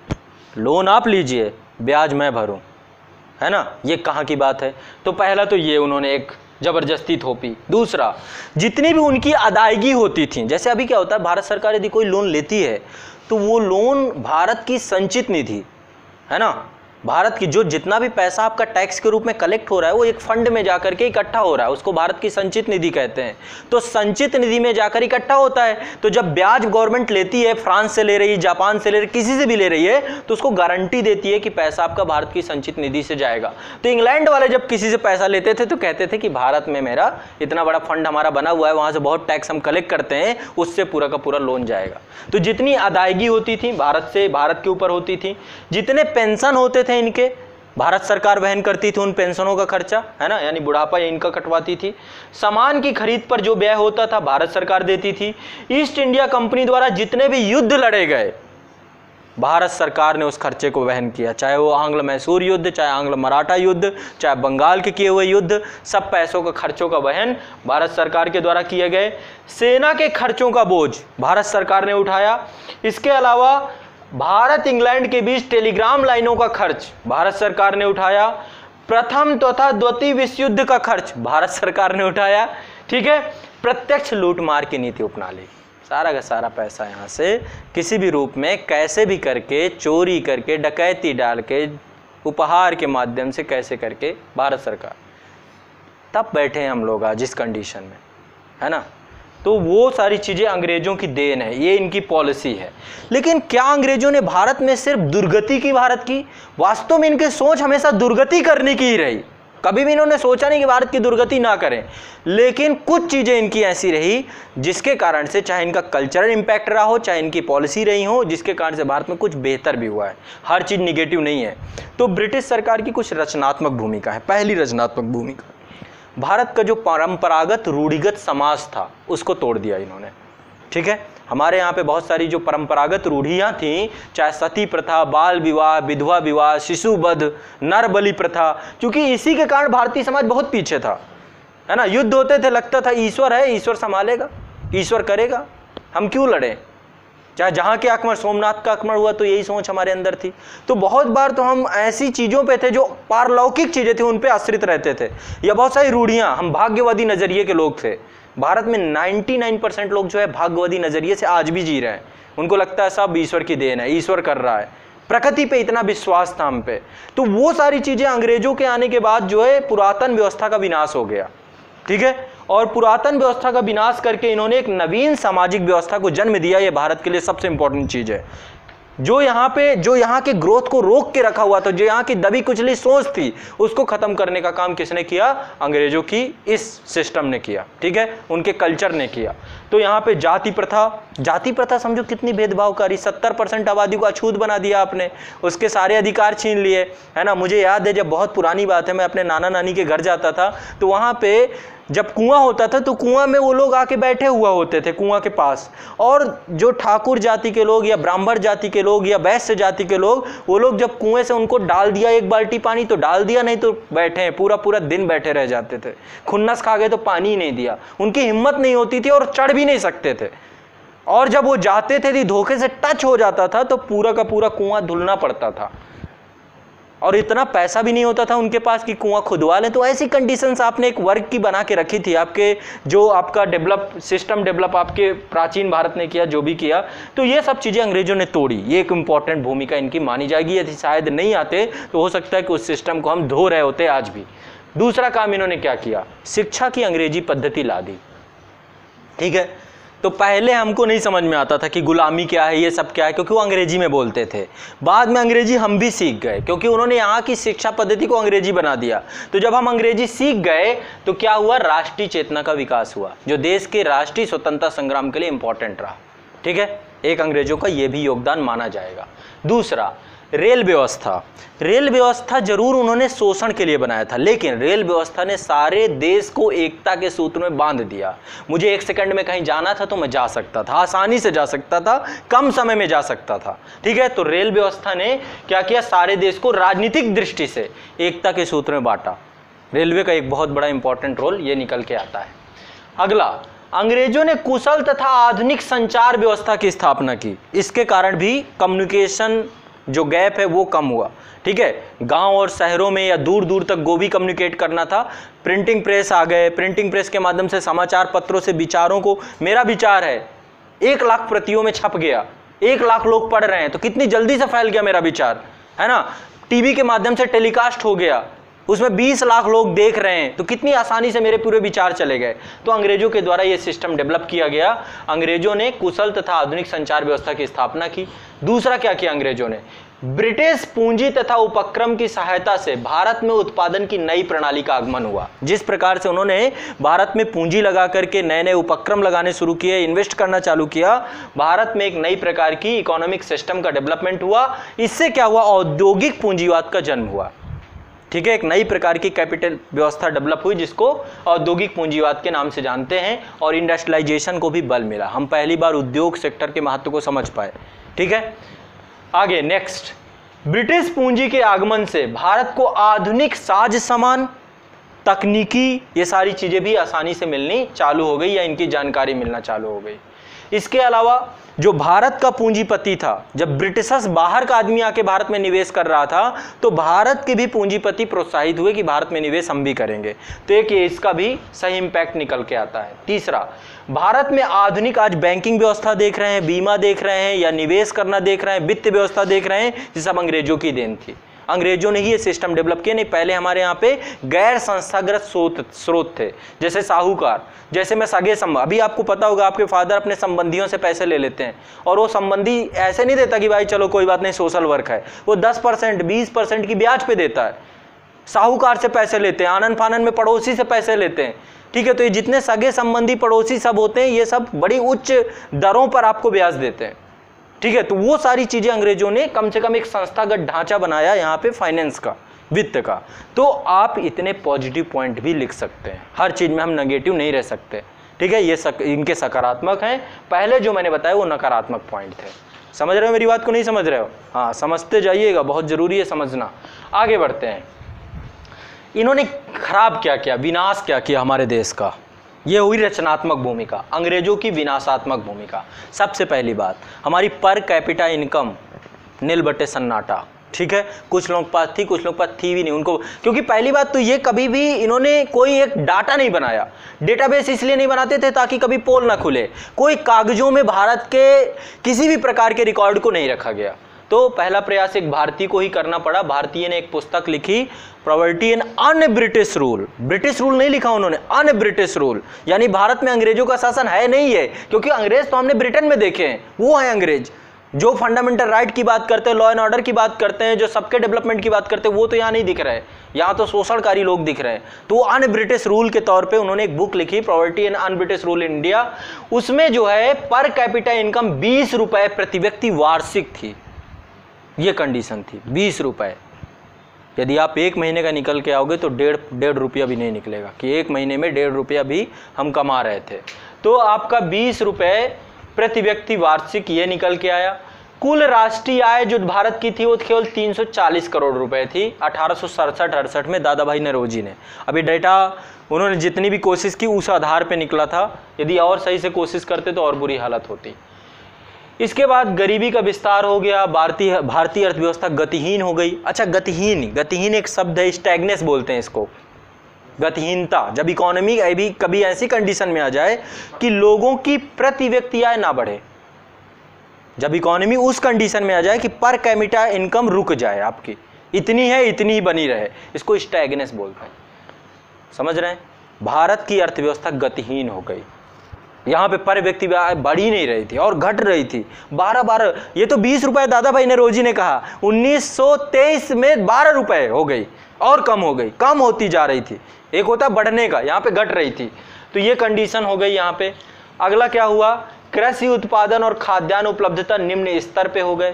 लोन आप लीजिए, ब्याज मैं भरूं, है ना, ये कहाँ की बात है। तो पहला तो ये उन्होंने एक जबरदस्ती थोपी। दूसरा, जितनी भी उनकी अदायगी होती थी, जैसे अभी क्या होता है, भारत सरकार यदि कोई लोन लेती है तो वो लोन भारत की संचित निधि, है ना, भारत की जो जितना भी पैसा आपका टैक्स के रूप में कलेक्ट हो रहा है वो एक फंड में जाकर के इकट्ठा हो रहा है, उसको भारत की संचित निधि कहते हैं। तो संचित निधि में जाकर इकट्ठा होता है, तो जब ब्याज गवर्नमेंट लेती है, फ्रांस से ले रही है, जापान से ले रही है, किसी से भी ले रही है, तो उसको गारंटी देती है कि पैसा आपका भारत की संचित निधि से जाएगा। तो इंग्लैंड वाले जब किसी से पैसा लेते थे तो कहते थे कि भारत में मेरा इतना बड़ा फंड हमारा बना हुआ है, वहां से बहुत टैक्स हम कलेक्ट करते हैं, उससे पूरा का पूरा लोन जाएगा। तो जितनी अदायगी होती थी भारत से, भारत के ऊपर होती थी, जितने पेंशन होते थे इनके, भारत सरकार वहन करती थी उन पेंशनों का खर्चा, है ना, यानी बुढ़ापा इनका कटवाती थी। सामान की खरीद पर जो व्यय होता था भारत सरकार देती थी। ईस्ट इंडिया कंपनी द्वारा जितने भी युद्ध लड़े गए, भारत सरकार ने उस खर्चे को वहन किया, चाहे वो आंग्ल मैसूर युद्ध, चाहे आंग्ल मराठा युद्ध, चाहे बंगाल के किए हुए युद्ध, सब पैसों का खर्चों का वहन भारत सरकार के द्वारा किए गए। सेना के खर्चों का बोझ भारत सरकार ने उठाया। इसके अलावा भारत इंग्लैंड के बीच टेलीग्राम लाइनों का खर्च भारत सरकार ने उठाया। प्रथम तथा द्वितीय विश्व युद्ध का खर्च भारत सरकार ने उठाया। ठीक है, प्रत्यक्ष लूटमार की नीति अपना ली, सारा का सारा पैसा यहाँ से किसी भी रूप में कैसे भी करके, चोरी करके, डकैती डाल के, उपहार के माध्यम से कैसे करके भारत सरकार, तब बैठे हैं हम लोग आज इस कंडीशन में, है ना। तो वो सारी चीज़ें अंग्रेज़ों की देन है, ये इनकी पॉलिसी है। लेकिन क्या अंग्रेज़ों ने भारत में सिर्फ दुर्गति की भारत की? वास्तव में इनकी सोच हमेशा दुर्गति करने की ही रही, कभी भी इन्होंने सोचा नहीं कि भारत की दुर्गति ना करें। लेकिन कुछ चीज़ें इनकी ऐसी रही जिसके कारण से, चाहे इनका कल्चरल इम्पैक्ट रहा हो, चाहे इनकी पॉलिसी रही हो, जिसके कारण से भारत में कुछ बेहतर भी हुआ है। हर चीज़ निगेटिव नहीं है। तो ब्रिटिश सरकार की कुछ रचनात्मक भूमिका है। पहली रचनात्मक भूमिका, भारत का जो परंपरागत रूढ़िगत समाज था उसको तोड़ दिया इन्होंने। ठीक है, हमारे यहाँ पे बहुत सारी जो परंपरागत रूढ़ियाँ थीं, चाहे सती प्रथा, बाल विवाह, विधवा विवाह, शिशुवध, नर बलि प्रथा, क्योंकि इसी के कारण भारतीय समाज बहुत पीछे था, है ना। युद्ध होते थे, लगता था ईश्वर है, ईश्वर संभालेगा, ईश्वर करेगा, हम क्यों लड़ें। चाहे जहाँ के आक्रमण, सोमनाथ का आक्रमण हुआ तो यही सोच हमारे अंदर थी। तो बहुत बार तो हम ऐसी चीज़ों पे थे जो पारलौकिक चीज़ें थी उन पे आश्रित रहते थे, या बहुत सारी रूढ़ियाँ, हम भाग्यवादी नज़रिए के लोग थे। भारत में 99% लोग जो है भाग्यवादी नज़रिए से आज भी जी रहे हैं। उनको लगता है सब ईश्वर की देन है, ईश्वर कर रहा है, प्रकृति पे इतना विश्वास था हम पे। तो वो सारी चीज़ें अंग्रेजों के आने के बाद जो है पुरातन व्यवस्था का विनाश हो गया। ठीक है, और पुरातन व्यवस्था का विनाश करके इन्होंने एक नवीन सामाजिक व्यवस्था को जन्म दिया। ये भारत के लिए सबसे इंपॉर्टेंट चीज़ है। जो यहाँ के ग्रोथ को रोक के रखा हुआ था, जो यहाँ की दबी कुचली सोच थी, उसको खत्म करने का काम किसने किया? अंग्रेजों की इस सिस्टम ने किया। ठीक है, उनके कल्चर ने किया। तो यहाँ पे जाति प्रथा समझो कितनी भेदभावकारी, 70% आबादी को अछूत बना दिया आपने, उसके सारे अधिकार छीन लिए, है ना। मुझे याद है, जब बहुत पुरानी बात है, मैं अपने नाना नानी के घर जाता था तो वहाँ पे जब कुआं होता था तो कुआं में वो लोग आके बैठे हुआ होते थे कुआं के पास, और जो ठाकुर जाति के लोग या ब्राह्मण जाति के लोग या वैश्य जाति के लोग, वो लोग जब कुएं से उनको डाल दिया एक बाल्टी पानी तो डाल दिया, नहीं तो बैठे हैं पूरा पूरा दिन बैठे रह जाते थे। खुन्नस खा गए तो पानी ही नहीं दिया, उनकी हिम्मत नहीं होती थी और चढ़ भी नहीं सकते थे। और जब वो जाते थे धोखे से टच हो जाता था तो पूरा का पूरा कुआं धुलना पड़ता था। और इतना पैसा भी नहीं होता था उनके पास कि कुआं खुदवा लें। तो ऐसी कंडीशंस आपने एक वर्ग की बना के रखी थी, आपके जो आपका सिस्टम डेवलप आपके प्राचीन भारत ने किया, जो भी किया, तो ये सब चीज़ें अंग्रेजों ने तोड़ी। ये एक इंपॉर्टेंट भूमिका इनकी मानी जाएगी। यदि शायद नहीं आते तो हो सकता है कि उस सिस्टम को हम धो रहे होते आज भी। दूसरा काम इन्होंने क्या किया, शिक्षा की अंग्रेजी पद्धति ला दी। ठीक है, तो पहले हमको नहीं समझ में आता था कि गुलामी क्या है, ये सब क्या है, क्योंकि वो अंग्रेजी में बोलते थे। बाद में अंग्रेजी हम भी सीख गए, क्योंकि उन्होंने यहाँ की शिक्षा पद्धति को अंग्रेजी बना दिया। तो जब हम अंग्रेजी सीख गए तो क्या हुआ, राष्ट्रीय चेतना का विकास हुआ, जो देश के राष्ट्रीय स्वतंत्रता संग्राम के लिए इंपॉर्टेंट रहा। ठीक है, एक अंग्रेजों का ये भी योगदान माना जाएगा। दूसरा, रेल व्यवस्था। रेल व्यवस्था जरूर उन्होंने शोषण के लिए बनाया था, लेकिन रेल व्यवस्था ने सारे देश को एकता के सूत्र में बांध दिया। मुझे 1 सेकंड में कहीं जाना था तो मैं जा सकता था, आसानी से जा सकता था, कम समय में जा सकता था। ठीक है, तो रेल व्यवस्था ने क्या किया, सारे देश को राजनीतिक दृष्टि से एकता के सूत्र में बांटा। रेलवे का एक बहुत बड़ा इंपॉर्टेंट रोल ये निकल के आता है। अगला, अंग्रेजों ने कुशल तथा आधुनिक संचार व्यवस्था की स्थापना की। इसके कारण भी कम्युनिकेशन जो गैप है वो कम हुआ। ठीक है, गांव और शहरों में या दूर दूर तक भी कम्युनिकेट करना था। प्रिंटिंग प्रेस आ गए, प्रिंटिंग प्रेस के माध्यम से समाचार पत्रों से विचारों को, मेरा विचार है 1 लाख प्रतियों में छप गया, 1 लाख लोग पढ़ रहे हैं, तो कितनी जल्दी से फैल गया मेरा विचार, है ना। टीवी के माध्यम से टेलीकास्ट हो गया, उसमें 20 लाख लोग देख रहे हैं, तो कितनी आसानी से मेरे पूरे विचार चले गए। तो अंग्रेजों के द्वारा यह सिस्टम डेवलप किया गया। अंग्रेजों ने कुशल तथा आधुनिक संचार व्यवस्था की स्थापना की। दूसरा क्या किया अंग्रेजों ने, ब्रिटिश पूंजी तथा उपक्रम की सहायता से भारत में उत्पादन की नई प्रणाली का आगमन हुआ। जिस प्रकार से उन्होंने भारत में पूंजी लगा करके नए नए उपक्रम लगाने शुरू किए, इन्वेस्ट करना चालू किया, भारत में एक नई प्रकार की इकोनॉमिक सिस्टम का डेवलपमेंट हुआ। इससे क्या हुआ, औद्योगिक पूंजीवाद का जन्म हुआ। ठीक है, एक नई प्रकार की कैपिटल व्यवस्था डेवलप हुई, जिसको औद्योगिक पूंजीवाद के नाम से जानते हैं, और इंडस्ट्रियलाइजेशन को भी बल मिला। हम पहली बार उद्योग सेक्टर के महत्व को समझ पाए। ठीक है, आगे नेक्स्ट, ब्रिटिश पूंजी के आगमन से भारत को आधुनिक साज सामान, तकनीकी, ये सारी चीजें भी आसानी से मिलनी चालू हो गई, या इनकी जानकारी मिलना चालू हो गई। इसके अलावा जो भारत का पूंजीपति था, जब ब्रिटिशर्स बाहर का आदमी आके भारत में निवेश कर रहा था, तो भारत के भी पूंजीपति प्रोत्साहित हुए कि भारत में निवेश हम भी करेंगे। तो एक इसका भी सही इंपैक्ट निकल के आता है। तीसरा, भारत में आधुनिक आज बैंकिंग व्यवस्था देख रहे हैं, बीमा देख रहे हैं, या निवेश करना देख रहे हैं, वित्त व्यवस्था देख रहे हैं, ये सब अंग्रेजों की देन थी। अंग्रेजों ने ही ये सिस्टम डेवलप किया। नहीं, पहले हमारे यहाँ पे गैर संस्थागत स्रोत थे, जैसे साहूकार, जैसे मैं सगे संबंध, अभी आपको पता होगा आपके फादर अपने संबंधियों से पैसे ले लेते हैं, और वो संबंधी ऐसे नहीं देता कि भाई चलो कोई बात नहीं सोशल वर्क है, वो 10% 20% की ब्याज पे देता है। साहूकार से पैसे लेते हैं, आनन फानन में पड़ोसी से पैसे लेते हैं। ठीक है, तो ये जितने सगे संबंधी पड़ोसी सब होते हैं, ये सब बड़ी उच्च दरों पर आपको ब्याज देते हैं। ठीक है, तो वो सारी चीजें अंग्रेजों ने कम से कम एक संस्थागत ढांचा बनाया यहाँ पे फाइनेंस का, वित्त का। तो आप इतने पॉजिटिव पॉइंट भी लिख सकते हैं, हर चीज में हम नेगेटिव नहीं रह सकते। ठीक है, ये इनके सकारात्मक हैं, पहले जो मैंने बताया वो नकारात्मक पॉइंट थे। समझ रहे हो मेरी बात को, नहीं समझ रहे हो? हाँ, समझते जाइएगा, बहुत जरूरी है समझना। आगे बढ़ते हैं। इन्होंने खराब क्या किया, विनाश क्या किया हमारे देश का, ये हुई रचनात्मक भूमिका, अंग्रेजों की विनाशात्मक भूमिका। सबसे पहली बात, हमारी पर कैपिटा इनकम नील बटे सन्नाटा। ठीक है, कुछ लोग पास थी, कुछ लोग पास थी भी नहीं उनको, क्योंकि पहली बात तो ये कभी भी इन्होंने कोई एक डाटा नहीं बनाया। डेटाबेस इसलिए नहीं बनाते थे ताकि कभी पोल ना खुले, कोई कागजों में भारत के किसी भी प्रकार के रिकॉर्ड को नहीं रखा गया। तो पहला प्रयास एक भारतीय को ही करना पड़ा। भारतीय ने एक पुस्तक लिखी, property and un British rule. British rule नहीं लिखा उन्होंने, अन ब्रिटिश रूल, यानी भारत में अंग्रेजों का शासन है नहीं है, क्योंकि अंग्रेज तो हमने ब्रिटेन में देखे हैं, वो है अंग्रेज जो फंडामेंटल राइट की बात करते हैं, लॉ एंड ऑर्डर की बात करते हैं, जो सबके डेवलपमेंट की बात करते हैं, वो तो यहाँ नहीं दिख रहे हैं, यहाँ तो शोषणकारी लोग दिख रहे हैं। तो अन ब्रिटिश रूल के तौर पे उन्होंने एक बुक लिखी, property and un British rule in India. उसमें जो है पर कैपिटा इनकम 20 रुपए प्रति व्यक्ति वार्षिक थी, ये कंडीशन थी, 20 रुपए। यदि आप 1 महीने का निकल के आओगे तो डेढ़ रुपया भी नहीं निकलेगा, कि 1 महीने में 1.5 रुपया भी हम कमा रहे थे। तो आपका 20 रुपए प्रति व्यक्ति वार्षिक ये निकल के आया। कुल राष्ट्रीय आय जो भारत की थी वो केवल 340 करोड़ रुपए थी 1867-68 में दादा भाई नौरोजी ने। अभी डेटा उन्होंने जितनी भी कोशिश की उस आधार पे निकला था, यदि और सही से कोशिश करते तो और बुरी हालत होती। इसके बाद गरीबी का विस्तार हो गया, भारतीय अर्थव्यवस्था गतिहीन हो गई। अच्छा, गतिहीन एक शब्द है, स्टैग्नेस बोलते हैं इसको, गतिहीनता। जब इकोनॉमी कभी ऐसी कंडीशन में आ जाए कि लोगों की प्रति व्यक्ति आय ना बढ़े, जब इकोनॉमी उस कंडीशन में आ जाए कि पर कैपिटा इनकम रुक जाए, आपकी इतनी है इतनी ही बनी रहे, इसको स्टैग्नेस बोलते हैं। समझ रहे हैं? भारत की अर्थव्यवस्था गतिहीन हो गई। यहाँ पे पर व्यक्ति आय बढ़ ही नहीं रही थी और घट रही थी। 12 ये तो 20 रुपए दादा भाई नौरोजी ने कहा, 1923 में 12 रुपए हो गई और कम हो गई, कम होती जा रही थी। एक होता बढ़ने का, यहाँ पे घट रही थी। तो ये कंडीशन हो गई यहाँ पे। अगला क्या हुआ? कृषि उत्पादन और खाद्यान्न उपलब्धता निम्न स्तर पे हो गए।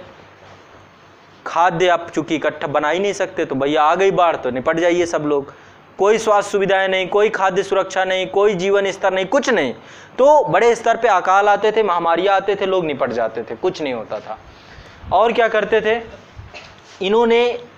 खाद्य आप चूंकि इकट्ठा बना ही नहीं सकते, तो भैया आ गई बाढ़ तो निपट जाइए सब लोग। कोई स्वास्थ्य सुविधाएं नहीं, कोई खाद्य सुरक्षा नहीं, कोई जीवन स्तर नहीं, कुछ नहीं। तो बड़े स्तर पे अकाल आते थे, महामारियां आते थे, लोग निपट जाते थे, कुछ नहीं होता था। और क्या करते थे? इन्होंने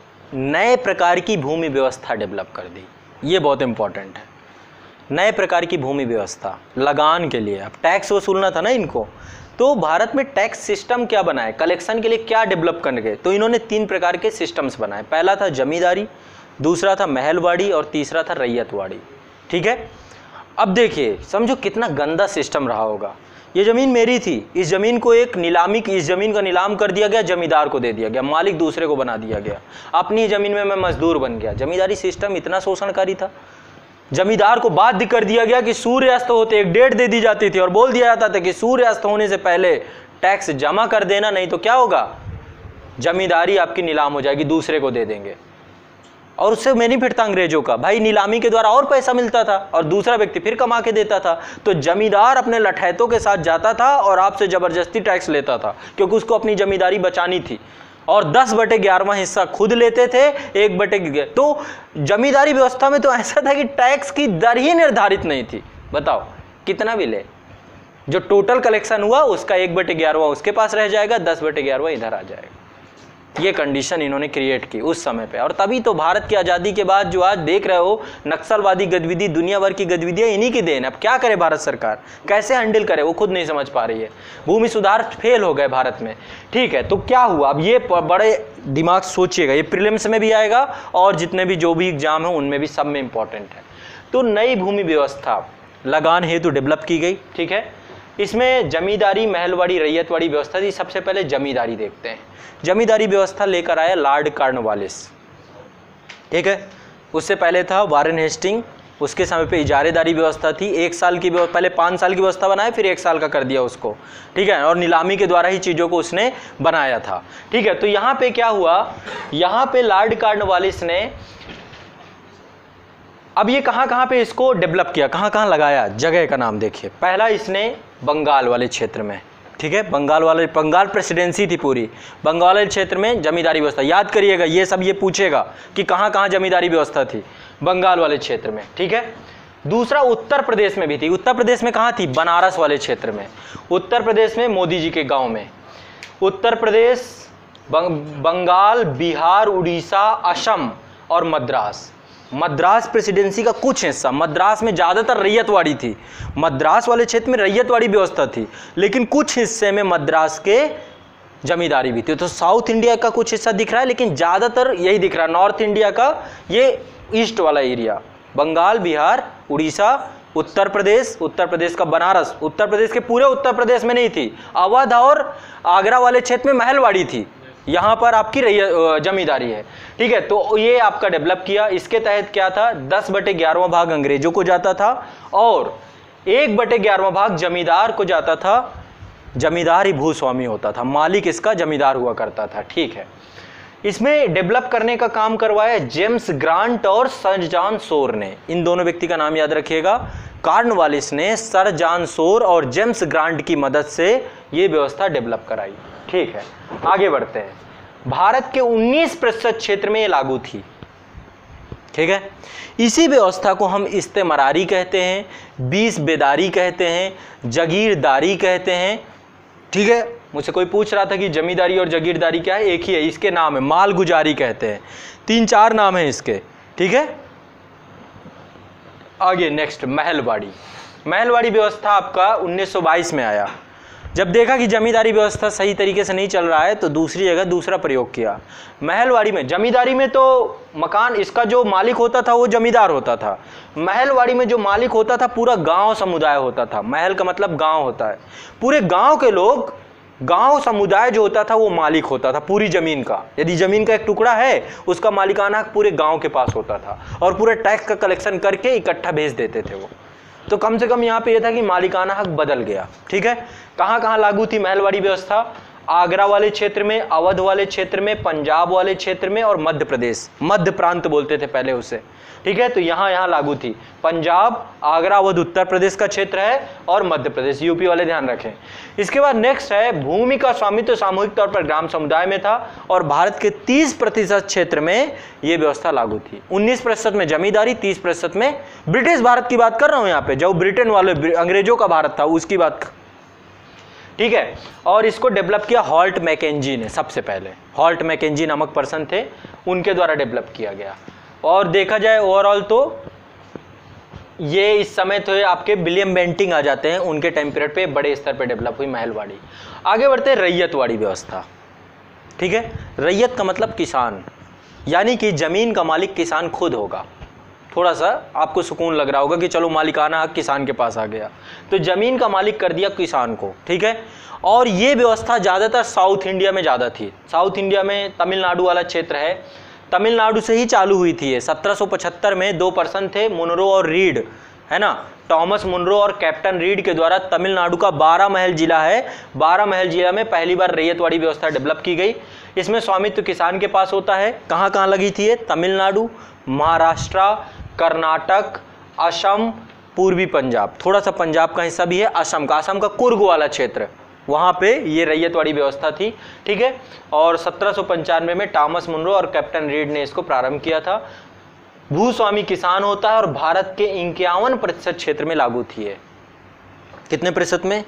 नए प्रकार की भूमि व्यवस्था डेवलप कर दी। ये बहुत इंपॉर्टेंट है, नए प्रकार की भूमि व्यवस्था। लगान के लिए अब टैक्स वसूलना था ना इनको, तो भारत में टैक्स सिस्टम क्या बनाए, कलेक्शन के लिए क्या डेवलप कर गए? तो इन्होंने 3 प्रकार के सिस्टम्स बनाए। पहला था जमींदारी, दूसरा था महलवाड़ी और तीसरा था रैयतवाड़ी। ठीक है, अब देखिए, समझो कितना गंदा सिस्टम रहा होगा। ये ज़मीन मेरी थी, इस ज़मीन को एक नीलामी की, इस ज़मीन का नीलाम कर दिया गया, जमींदार को दे दिया गया, मालिक दूसरे को बना दिया गया, अपनी ज़मीन में मैं मजदूर बन गया। जमींदारी सिस्टम इतना शोषणकारी था। जमींदार को बाध्य कर दिया गया कि सूर्यास्त होते एक डेट दे दी जाती थी और बोल दिया जाता था कि सूर्यास्त होने से पहले टैक्स जमा कर देना, नहीं तो क्या होगा, जमींदारी आपकी नीलाम हो जाएगी, दूसरे को दे देंगे। और उससे बेनिफिट था अंग्रेजों का, भाई नीलामी के द्वारा और पैसा मिलता था और दूसरा व्यक्ति फिर कमा के देता था। तो जमींदार अपने लठैतों के साथ जाता था और आपसे जबरदस्ती टैक्स लेता था, क्योंकि उसको अपनी जमींदारी बचानी थी। और 10/11 हिस्सा खुद लेते थे, 1/11। तो जमींदारी व्यवस्था में तो ऐसा था कि टैक्स की दर ही निर्धारित नहीं थी। बताओ कितना भी ले, जो टोटल कलेक्शन हुआ उसका 1/11 उसके पास रह जाएगा, 10/11 इधर आ जाएगा। ये कंडीशन इन्होंने क्रिएट की उस समय पे। और तभी तो भारत की आज़ादी के बाद जो आज देख रहे हो नक्सलवादी गतिविधि, दुनिया भर की गतिविधियाँ इन्हीं की देन। अब क्या करे भारत सरकार, कैसे हैंडल करे, वो खुद नहीं समझ पा रही है। भूमि सुधार फेल हो गए भारत में। ठीक है, तो क्या हुआ? अब ये बड़े दिमाग सोचिएगा, ये प्रीलिम्स में भी आएगा और जितने भी जो भी एग्जाम है उनमें भी, सब में इंपॉर्टेंट है। तो नई भूमि व्यवस्था लगान हेतु डेवलप की गई। ठीक है, इसमें जमींदारी, महलवाड़ी, रैयतवाड़ी व्यवस्था थी। सबसे पहले जमींदारी देखते हैं। जमींदारी व्यवस्था लेकर आया लॉर्ड कॉर्नवालिस। ठीक है, उससे पहले था वारेन हेस्टिंग, उसके समय पे इजारेदारी व्यवस्था थी। 1 साल की व्यवस्था, पहले 5 साल की व्यवस्था बनाया, फिर 1 साल का कर दिया उसको। ठीक है, और नीलामी के द्वारा ही चीज़ों को उसने बनाया था। ठीक है, तो यहाँ पे क्या हुआ, यहाँ पे लॉर्ड कॉर्नवालिस ने, अब ये कहाँ पे इसको डेवलप किया, कहाँ लगाया, जगह का नाम देखिए। पहला इसने बंगाल वाले क्षेत्र में, ठीक है, बंगाल प्रेसिडेंसी थी पूरी, बंगाल वाले क्षेत्र में जमींदारी व्यवस्था। याद करिएगा, ये सब ये पूछेगा कि कहाँ जमींदारी व्यवस्था थी, बंगाल वाले क्षेत्र में। ठीक है, दूसरा उत्तर प्रदेश में भी थी। उत्तर प्रदेश में कहाँ थी? बनारस वाले क्षेत्र में। उत्तर प्रदेश में मोदी जी के गाँव में। उत्तर प्रदेश, बंगाल, बिहार, उड़ीसा, असम और मद्रास। मद्रास प्रेसिडेंसी का कुछ हिस्सा, मद्रास में ज़्यादातर रैयतवाड़ी थी। मद्रास वाले क्षेत्र में रैयतवाड़ी व्यवस्था थी, लेकिन कुछ हिस्से में मद्रास के जमींदारी भी थी। तो साउथ इंडिया का कुछ हिस्सा दिख रहा है, लेकिन ज़्यादातर यही दिख रहा है, नॉर्थ इंडिया का ये ईस्ट वाला एरिया, बंगाल, बिहार, उड़ीसा, उत्तर प्रदेश का बनारस। उत्तर प्रदेश के पूरे उत्तर प्रदेश में नहीं थी, अवध और आगरा वाले क्षेत्र में महलवाड़ी थी, यहाँ पर आपकी जमींदारी है। ठीक है, तो ये आपका डेवलप किया। इसके तहत क्या था, 10/11 भाग अंग्रेजों को जाता था और 1/11 भाग जमींदार को जाता था। जमींदार ही भूस्वामी होता था, मालिक इसका जमींदार हुआ करता था। ठीक है, इसमें डेवलप करने का काम करवाया जेम्स ग्रांट और सर जॉन शोर ने। इन दोनों व्यक्ति का नाम याद रखिएगा। कॉर्नवालिस ने सर जॉन शोर और जेम्स ग्रांट की मदद से ये व्यवस्था डेवलप कराई। ठीक है, आगे बढ़ते हैं। भारत के 19% क्षेत्र में ये लागू थी। ठीक है, इसी व्यवस्था को हम इस्तेमरारी कहते हैं, 20 बेदारी कहते हैं, जगीरदारी कहते हैं। ठीक है, मुझसे कोई पूछ रहा था कि जमींदारी और जगीरदारी क्या है, एक ही है, इसके नाम है मालगुजारी कहते हैं। 3-4 नाम है इसके। ठीक है, आगे नेक्स्ट महलवाड़ी। महलवाड़ी व्यवस्था आपका 1922 में आया। जब देखा कि जमींदारी व्यवस्था सही तरीके से नहीं चल रहा है तो दूसरी जगह दूसरा प्रयोग किया। महलवाड़ी में, जमींदारी में तो मकान इसका जो मालिक होता था वो जमींदार होता था, महलवाड़ी में जो मालिक होता था पूरा गांव समुदाय होता था। महल का मतलब गांव होता है, पूरे गांव के लोग, गांव समुदाय जो होता था वो मालिक होता था पूरी जमीन का। यदि जमीन का एक टुकड़ा है उसका मालिकाना हक पूरे गांव के पास होता था और पूरे टैक्स का कलेक्शन करके इकट्ठा भेज देते थे वो। तो कम से कम यहाँ पे ये था कि मालिकाना हक बदल गया। ठीक है, कहाँ कहाँ लागू थी महलवाड़ी व्यवस्था? आगरा वाले क्षेत्र में, अवध वाले क्षेत्र में, पंजाब वाले क्षेत्र में और मध्य प्रदेश, मध्य प्रांत बोलते थे पहले उसे। ठीक है, तो यहाँ लागू थी। पंजाब, आगरा, अवध उत्तर प्रदेश का क्षेत्र है और मध्य प्रदेश यूपी वाले, ध्यान रखें। इसके बाद नेक्स्ट है भूमि का स्वामित्व सामूहिक तौर पर ग्राम समुदाय में था और भारत के 30% क्षेत्र में यह व्यवस्था लागू थी। 19% में जमींदारी, 30% में ब्रिटिश भारत की बात कर रहा हूं यहाँ पे, जो ब्रिटेन वाले अंग्रेजों का भारत था उसकी बात। ठीक है, और इसको डेवलप किया हॉल्ट मैकेंजी ने सबसे पहले। हॉल्ट मैकेंजी नामक पर्सन थे, उनके द्वारा डेवलप किया गया। और देखा जाए ओवरऑल तो ये इस समय तो आपके विलियम बेंटिंग आ जाते हैं, उनके टाइम पीरियड पे बड़े स्तर पे डेवलप हुई महलवाड़ी। आगे बढ़ते हैं रैयतवाड़ी व्यवस्था। ठीक है, रैयत का मतलब किसान, यानी कि जमीन का मालिक किसान खुद होगा। थोड़ा सा आपको सुकून लग रहा होगा कि चलो मालिकाना हक किसान के पास आ गया, तो जमीन का मालिक कर दिया किसान को। ठीक है, और ये व्यवस्था ज़्यादातर साउथ इंडिया में ज़्यादा थी। साउथ इंडिया में तमिलनाडु वाला क्षेत्र है, तमिलनाडु से ही चालू हुई थी ये। 1775 में 2 पर्सन थे, मुनरो और रीड, है ना, टॉमस मुनरो और कैप्टन रीड के द्वारा तमिलनाडु का 12 महल जिला है, 12 महल जिला में पहली बार रैयतवाड़ी व्यवस्था डेवलप की गई। इसमें स्वामित्व किसान के पास होता है। कहाँ कहाँ लगी थी ये? तमिलनाडु, महाराष्ट्र, कर्नाटक, असम, पूर्वी पंजाब, थोड़ा सा पंजाब का हिस्सा भी है, असम का कुर्ग वाला क्षेत्र, वहाँ पे ये रैयतवाड़ी व्यवस्था थी। ठीक है, और 1795 में टॉमस मुनरो और कैप्टन रीड ने इसको प्रारंभ किया था। भूस्वामी किसान होता है और भारत के 51% क्षेत्र में लागू थी ये। कितने प्रतिशत में?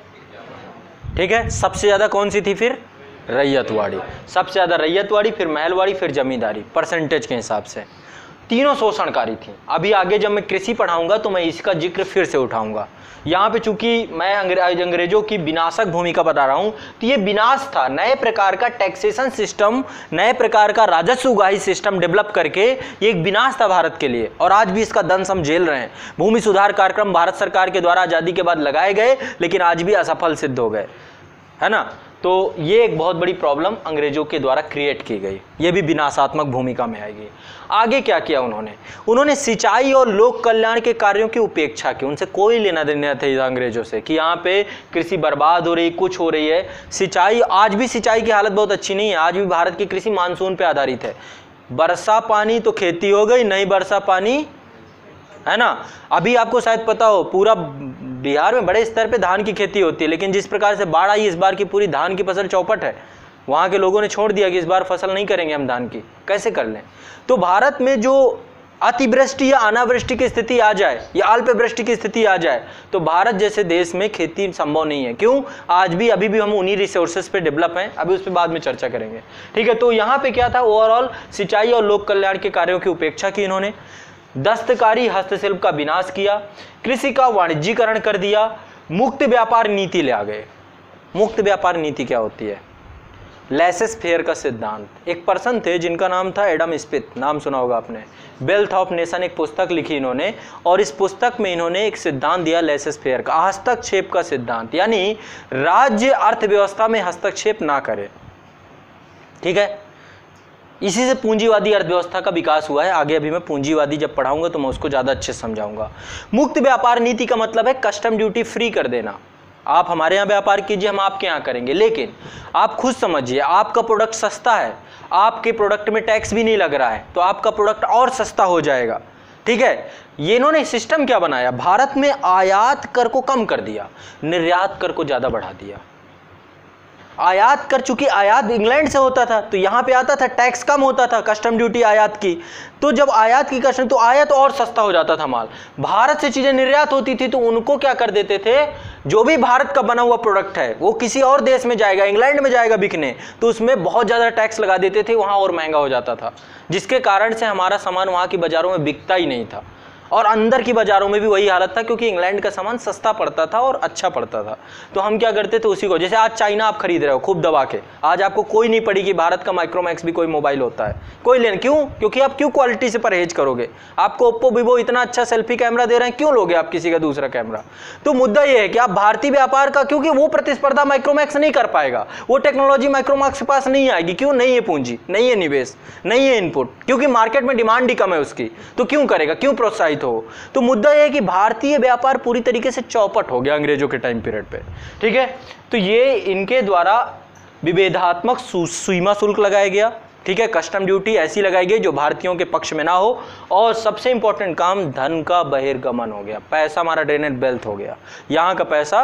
ठीक है, सबसे ज़्यादा कौन सी थी फिर? रैयतवाड़ी। सबसे ज़्यादा रैयतवाड़ी, फिर महलवाड़ी, फिर जमींदारी, परसेंटेज के हिसाब से। तीनों शोषणकारी थी। अभी आगे जब मैं कृषि पढ़ाऊंगा तो मैं इसका जिक्र फिर से उठाऊंगा। यहाँ पे चूंकि मैं अंग्रेजों की विनाशक भूमिका बता रहा हूँ, तो ये विनाश था। नए प्रकार का टैक्सेशन सिस्टम, नए प्रकार का राजस्व उगाही सिस्टम डेवलप करके ये एक विनाश था भारत के लिए, और आज भी इसका दंश हम झेल रहे हैं। भूमि सुधार कार्यक्रम भारत सरकार के द्वारा आज़ादी के बाद लगाए गए, लेकिन आज भी असफल सिद्ध हो गए, है ना। तो ये एक बहुत बड़ी प्रॉब्लम अंग्रेजों के द्वारा क्रिएट की गई, ये भी विनाशात्मक भूमिका में आएगी। आगे क्या किया उन्होंने सिंचाई और लोक कल्याण के कार्यों की उपेक्षा की। उनसे कोई लेना देना था अंग्रेजों से कि यहाँ पे कृषि बर्बाद हो रही, कुछ हो रही है। सिंचाई, आज भी सिंचाई की हालत बहुत अच्छी नहीं है। आज भी भारत की कृषि मानसून पे आधारित है। वर्षा पानी तो खेती हो गई, नहीं वर्षा पानी, है ना। अभी आपको शायद पता हो पूरा बिहार में बड़े स्तर पे धान की खेती होती है, लेकिन जिस प्रकार से बाढ़ आई इस बार की पूरी धान की फसल चौपट है। वहाँ के लोगों ने छोड़ दिया कि इस बार फसल नहीं करेंगे हम धान की, कैसे कर लें। तो भारत में जो अतिवृष्टि या अनावृष्टि की स्थिति आ जाए या अल्पवृष्टि की स्थिति आ जाए तो भारत जैसे देश में खेती संभव नहीं है। क्यों? आज भी अभी भी हम उन्हीं रिसोर्सेज पे डेवलप हैं, अभी उस पर बाद में चर्चा करेंगे। ठीक है, तो यहाँ पे क्या था, ओवरऑल सिंचाई और लोक कल्याण के कार्यों की उपेक्षा की इन्होंने। दस्तकारी हस्तशिल्प का विनाश किया, कृषि का वाणिज्यीकरण कर दिया, मुक्त व्यापार नीति ले आ गए। मुक्त व्यापार नीति क्या होती है? लेसेस फेयर का सिद्धांत। एक पर्सन थे जिनका नाम था एडम स्मिथ, नाम सुना होगा आपने। वेल्थ ऑफ नेशन एक पुस्तक लिखी इन्होंने, और इस पुस्तक में इन्होंने एक सिद्धांत दिया लेसेस फेयर का, हस्तक्षेप का सिद्धांत, यानी राज्य अर्थव्यवस्था में हस्तक्षेप ना करे। ठीक है, इसी से पूंजीवादी अर्थव्यवस्था का विकास हुआ है। आगे अभी मैं पूंजीवादी जब पढ़ाऊंगा तो मैं उसको ज़्यादा अच्छे से समझाऊंगा। मुक्त व्यापार नीति का मतलब है कस्टम ड्यूटी फ्री कर देना। आप हमारे यहाँ व्यापार कीजिए, हम आपके यहाँ करेंगे, लेकिन आप खुद समझिए आपका प्रोडक्ट सस्ता है, आपके प्रोडक्ट में टैक्स भी नहीं लग रहा है, तो आपका प्रोडक्ट और सस्ता हो जाएगा। ठीक है, ये इन्होंने सिस्टम क्या बनाया, भारत में आयात कर को कम कर दिया, निर्यात कर को ज़्यादा बढ़ा दिया। आयात कर, चूंकि आयात इंग्लैंड से होता था तो यहाँ पे आता था, टैक्स कम होता था, कस्टम ड्यूटी आयात की, तो जब आयात की कस्टम, तो आयात और सस्ता हो जाता था माल। भारत से चीज़ें निर्यात होती थी तो उनको क्या कर देते थे, जो भी भारत का बना हुआ प्रोडक्ट है वो किसी और देश में जाएगा, इंग्लैंड में जाएगा बिकने, तो उसमें बहुत ज़्यादा टैक्स लगा देते थे, वहाँ और महंगा हो जाता था, जिसके कारण से हमारा सामान वहाँ की बाज़ारों में बिकता ही नहीं था। और अंदर की बाज़ारों में भी वही हालत था, क्योंकि इंग्लैंड का सामान सस्ता पड़ता था और अच्छा पड़ता था। तो हम क्या करते थे उसी को, जैसे आज चाइना आप खरीद रहे हो खूब दबा के, आज आपको कोई नहीं पड़ी कि भारत का माइक्रोमैक्स भी कोई मोबाइल होता है, कोई लेना, क्यों? क्योंकि आप क्यों क्वालिटी से परहेज करोगे? आपको ओप्पो वीवो इतना अच्छा सेल्फी कैमरा दे रहे हैं, क्यों लोगे आप किसी का दूसरा कैमरा? तो मुद्दा यह है कि आप भारतीय व्यापार का, क्योंकि वो प्रतिस्पर्धा माइक्रोमैक्स नहीं कर पाएगा, वो टेक्नोलॉजी माइक्रोमैक्स के पास नहीं आएगी। क्यों? नहीं है पूंजी, नहीं है निवेश, नहीं है इनपुट, क्योंकि मार्केट में डिमांड ही कम है उसकी, तो क्यों करेगा, क्यों प्रोत्साहित हो? तो मुद्दा यह है कि भारतीय व्यापार पूरी तरीके से चौपट हो गया अंग्रेजों के टाइम पीरियड पे, ठीक है। तो ये इनके द्वारा विभेदात्मक सीमा शुल्क लगाया गया, ठीक है, कस्टम ड्यूटी ऐसी लगाई गई जो भारतीयों के पक्ष में ना हो, और सबसे इंपॉर्टेंट काम धन का बहिर्गमन हो गया, पैसा हमारा ड्रेनेड बेल्ट हो गया, यहाँ का पैसा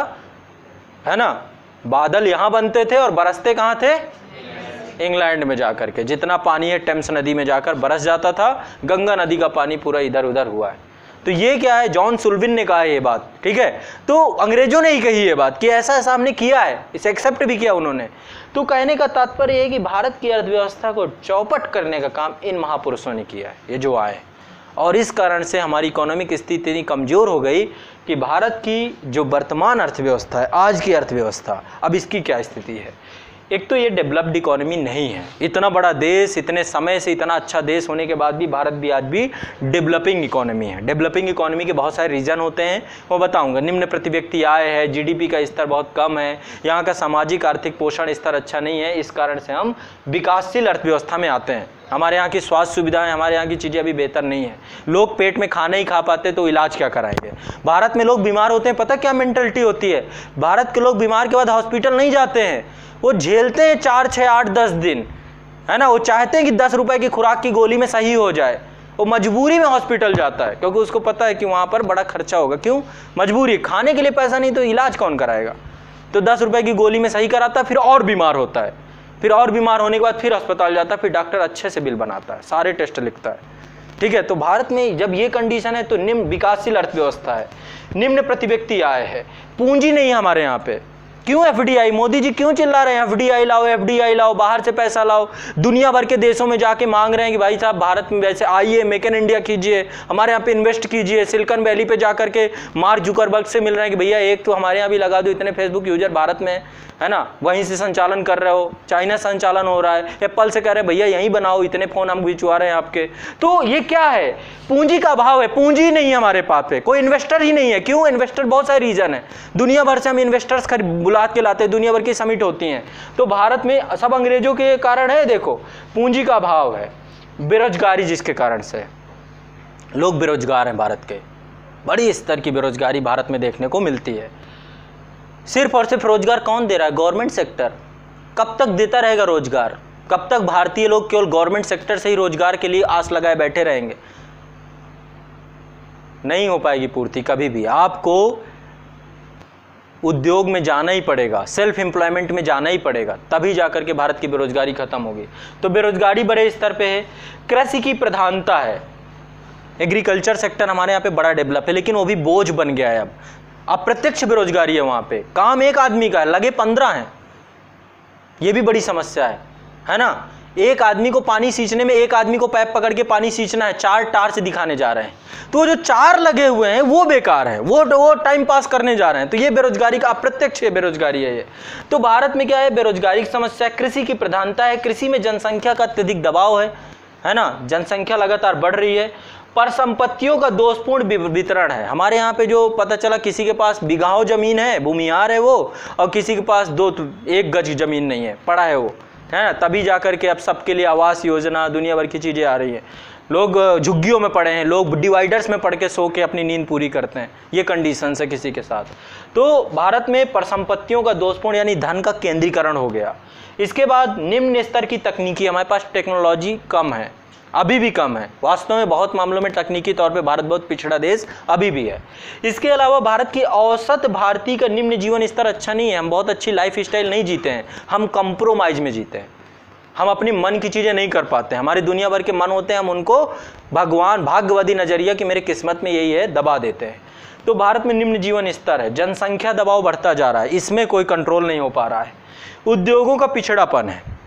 है ना, बादल यहाँ बनते थे और बरसते कहाँ थे? इंग्लैंड में जाकर के। जितना पानी है टेम्स नदी में जाकर बरस जाता था, गंगा नदी का पानी पूरा इधर उधर हुआ है। तो ये क्या है, जॉन सुल्विन ने कहा है ये बात, ठीक है। तो अंग्रेजों ने ही कही ये बात कि ऐसा ऐसा हमने किया है, इसे एक्सेप्ट भी किया उन्होंने। तो कहने का तात्पर्य है कि भारत की अर्थव्यवस्था को चौपट करने का काम इन महापुरुषों ने किया है, ये जो आए, और इस कारण से हमारी इकोनॉमिक स्थिति इतनी कमज़ोर हो गई कि भारत की जो वर्तमान अर्थव्यवस्था है, आज की अर्थव्यवस्था, अब इसकी क्या स्थिति है। एक तो ये डेवलप्ड इकोनॉमी नहीं है, इतना बड़ा देश, इतने समय से इतना अच्छा देश होने के बाद भी भारत भी आज भी डेवलपिंग इकोनॉमी है। डेवलपिंग इकोनॉमी के बहुत सारे रीज़न होते हैं, वो बताऊंगा। निम्न प्रति व्यक्ति आय है, जीडीपी का स्तर बहुत कम है, यहाँ का सामाजिक आर्थिक पोषण स्तर अच्छा नहीं है, इस कारण से हम विकासशील अर्थव्यवस्था में आते हैं। हमारे यहाँ की स्वास्थ्य सुविधाएं, हमारे यहाँ की चीज़ें अभी बेहतर नहीं है, लोग पेट में खाना ही खा पाते तो इलाज क्या कराएंगे। भारत में लोग बीमार होते हैं, पता क्या मेंटलिटी होती है, भारत के लोग बीमार के बाद हॉस्पिटल नहीं जाते हैं, वो झेलते हैं 4, 6, 8, 10 दिन, है ना। वो चाहते हैं कि 10 रुपए की खुराक की गोली में सही हो जाए, वो मजबूरी में हॉस्पिटल जाता है, क्योंकि उसको पता है कि वहाँ पर बड़ा खर्चा होगा। क्यों? मजबूरी, खाने के लिए पैसा नहीं तो इलाज कौन कराएगा। तो 10 रुपए की गोली में सही कराता है, फिर और बीमार होता है, फिर और बीमार होने के बाद फिर अस्पताल जाता है, फिर डॉक्टर अच्छे से बिल बनाता है, सारे टेस्ट लिखता है, ठीक है। तो भारत में जब ये कंडीशन है तो निम्न विकासशील अर्थव्यवस्था है, निम्न प्रति व्यक्ति आय है, पूंजी नहीं है हमारे यहाँ पे। क्यों एफडीआई? मोदी जी क्यों चिल्ला रहे हैं एफडीआई लाओ, एफडीआई लाओ, बाहर से पैसा लाओ। दुनिया भर के देशों में जाके मांग रहे हैं कि भाई साहब भारत में वैसे आइए, मेक इन इंडिया कीजिए, हमारे यहाँ पे इन्वेस्ट कीजिए। सिलिकॉन वैली पे जाकर के मार्क जुकरबर्ग से मिल रहे हैं कि भैया एक तो हमारे यहाँ भी लगा दो, इतने फेसबुक यूजर भारत में है ना, वहीं से संचालन कर रहे हो। चाइना संचालन हो रहा है, एप्पल से कह रहे हैं भैया यहीं बनाओ, इतने फ़ोन हम भिजवा रहे हैं आपके। तो ये क्या है? पूंजी का अभाव है, पूंजी नहीं है हमारे पास पे, कोई इन्वेस्टर ही नहीं है। क्यों? इन्वेस्टर बहुत सारे रीजन है, दुनिया भर से हम इन्वेस्टर्स बुला के लाते हैं, दुनिया भर की समिट होती हैं। तो भारत में सब अंग्रेजों के कारण है, देखो पूंजी का अभाव है, बेरोजगारी जिसके कारण से लोग बेरोजगार हैं। भारत के बड़ी स्तर की बेरोजगारी भारत में देखने को मिलती है। सिर्फ और सिर्फ रोजगार कौन दे रहा है? Government sector. कब तक देता रहेगा रोजगार? कब तक भारतीय लोग केवल गवर्नमेंट सेक्टर से ही रोजगार के लिए आस लगाए बैठे रहेंगे? नहीं हो पाएगी पूर्ति कभी भी। आपको उद्योग में जाना ही पड़ेगा, सेल्फ एम्प्लॉयमेंट में जाना ही पड़ेगा, तभी जाकर के भारत की बेरोजगारी खत्म होगी। तो बेरोजगारी बड़े स्तर पे है। कृषि की प्रधानता है, एग्रीकल्चर सेक्टर हमारे यहाँ पे बड़ा डेवलप है, लेकिन वो भी बोझ बन गया है। अब अप्रत्यक्ष बेरोजगारी है वहाँ पे, काम एक आदमी का है, लगे 15 हैं। ये भी बड़ी समस्या है ना। एक आदमी को पानी सींचने में, एक आदमी को पाइप पकड़ के पानी सींचना है, 4 टार्च दिखाने जा रहे हैं, तो जो 4 लगे हुए हैं वो बेकार है, वो टाइम पास करने जा रहे हैं। तो ये बेरोजगारी का अप्रत्यक्ष बेरोजगारी है ये। तो भारत में क्या है? बेरोजगारी की समस्या, कृषि की प्रधानता है, कृषि में जनसंख्या का अत्यधिक दबाव है ना, जनसंख्या लगातार बढ़ रही है। पर संपत्तियों का दोषपूर्ण वितरण है। हमारे यहाँ पे जो पता चला किसी के पास बिघाओं जमीन है, भूमिहार है वो, और किसी के पास 1 गज जमीन नहीं है, पड़ा है वो, है ना। तभी जाकर के अब सबके लिए आवास योजना, दुनिया भर की चीज़ें आ रही हैं। लोग झुग्गियों में पड़े हैं, लोग डिवाइडर्स में पड़ के सो के अपनी नींद पूरी करते हैं। ये कंडीशन है किसी के साथ। तो भारत में परसंपत्तियों का दोषपूर्ण यानी धन का केंद्रीकरण हो गया। इसके बाद निम्न स्तर की तकनीकी, हमारे पास टेक्नोलॉजी कम है, अभी भी कम है। वास्तव में बहुत मामलों में तकनीकी तौर पे भारत बहुत पिछड़ा देश अभी भी है। इसके अलावा भारत की औसत भारतीय का निम्न जीवन स्तर अच्छा नहीं है। हम बहुत अच्छी लाइफ स्टाइल नहीं जीते हैं, हम कंप्रोमाइज में जीते हैं। हम अपनी मन की चीज़ें नहीं कर पाते। हमारे दुनिया भर के मन होते हैं, हम उनको भगवान, भाग्यवादी नज़रिया कि मेरे किस्मत में यही है, दबा देते हैं। तो भारत में निम्न जीवन स्तर है, जनसंख्या दबाव बढ़ता जा रहा है, इसमें कोई कंट्रोल नहीं हो पा रहा है। उद्योगों का पिछड़ापन है,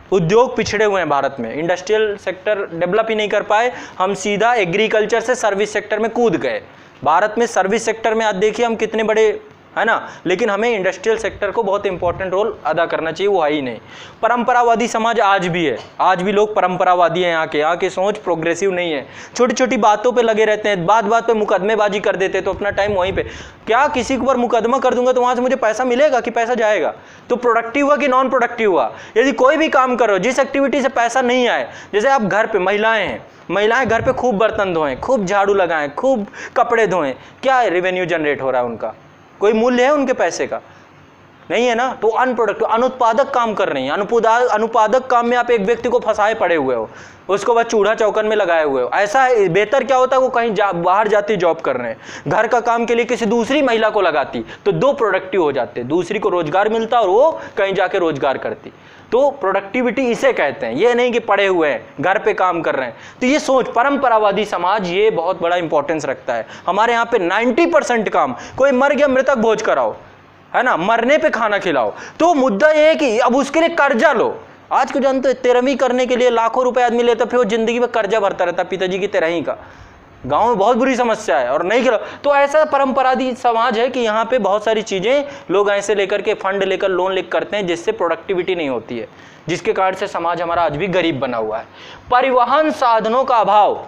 उद्योग पिछड़े हुए हैं भारत में, इंडस्ट्रियल सेक्टर डेवलप ही नहीं कर पाए, हम सीधा एग्रीकल्चर से सर्विस सेक्टर में कूद गए। भारत में सर्विस सेक्टर में आज देखिए हम कितने बड़े, है ना, लेकिन हमें इंडस्ट्रियल सेक्टर को बहुत इंपॉर्टेंट रोल अदा करना चाहिए, वो है ही नहीं। परंपरावादी समाज आज भी है, आज भी लोग परंपरावादी हैं, यहाँ के सोच प्रोग्रेसिव नहीं है, छोटी छोटी बातों पे लगे रहते हैं, बात बात पे मुकदमेबाजी कर देते, तो अपना टाइम वहीं पे, क्या किसी के ऊपर मुकदमा कर दूंगा तो वहाँ से मुझे पैसा मिलेगा कि पैसा जाएगा? तो प्रोडक्टिव हुआ कि नॉन प्रोडक्टिव हुआ? यदि कोई भी काम करो जिस एक्टिविटी से पैसा नहीं आए, जैसे आप घर पर महिलाएँ हैं, महिलाएं घर पे खूब बर्तन धोएं, खूब झाड़ू लगाएं, खूब कपड़े धोएं, क्या रेवेन्यू जनरेट हो रहा है उनका? कोई मूल्य है उनके पैसे का? नहीं है ना। तो अनप्रोडक्टिव, अनुत्पादक काम कर रही हैं। अनुत्पादक काम में आप एक व्यक्ति को फंसाए पड़े हुए हो, उसको बस चूल्हा चौकन में लगाए हुए हो। ऐसा बेहतर क्या होता है वो कहीं बाहर जाती जॉब कर रहे हैं, घर का काम के लिए किसी दूसरी महिला को लगाती, तो दो प्रोडक्टिव हो जाते, दूसरी को रोजगार मिलता और वो कहीं जाके रोजगार करती। तो प्रोडक्टिविटी इसे कहते हैं, ये नहीं कि पड़े हुए हैं घर पे काम कर रहे हैं। तो ये सोच परंपरावादी समाज ये बहुत बड़ा इंपॉर्टेंस रखता है। हमारे यहाँ पे 90% काम, कोई मर गया मृतक भोज कराओ, है ना, मरने पे खाना खिलाओ। तो मुद्दा ये है कि अब उसके लिए कर्जा लो। आज को जानते हो 13वीं करने के लिए लाखों रुपए आदमी लेता, फिर वो जिंदगी में कर्जा भरता रहता पिताजी की 13वीं का। गांव में बहुत बुरी समस्या है और नहीं खिलाओ। तो ऐसा परंपरावादी समाज है कि यहाँ पे बहुत सारी चीजें लोग ऐसे लेकर के फंड लेकर लोन लेकर करते हैं, जिससे प्रोडक्टिविटी नहीं होती है, जिसके कारण से समाज हमारा आज भी गरीब बना हुआ है। परिवहन साधनों का अभाव,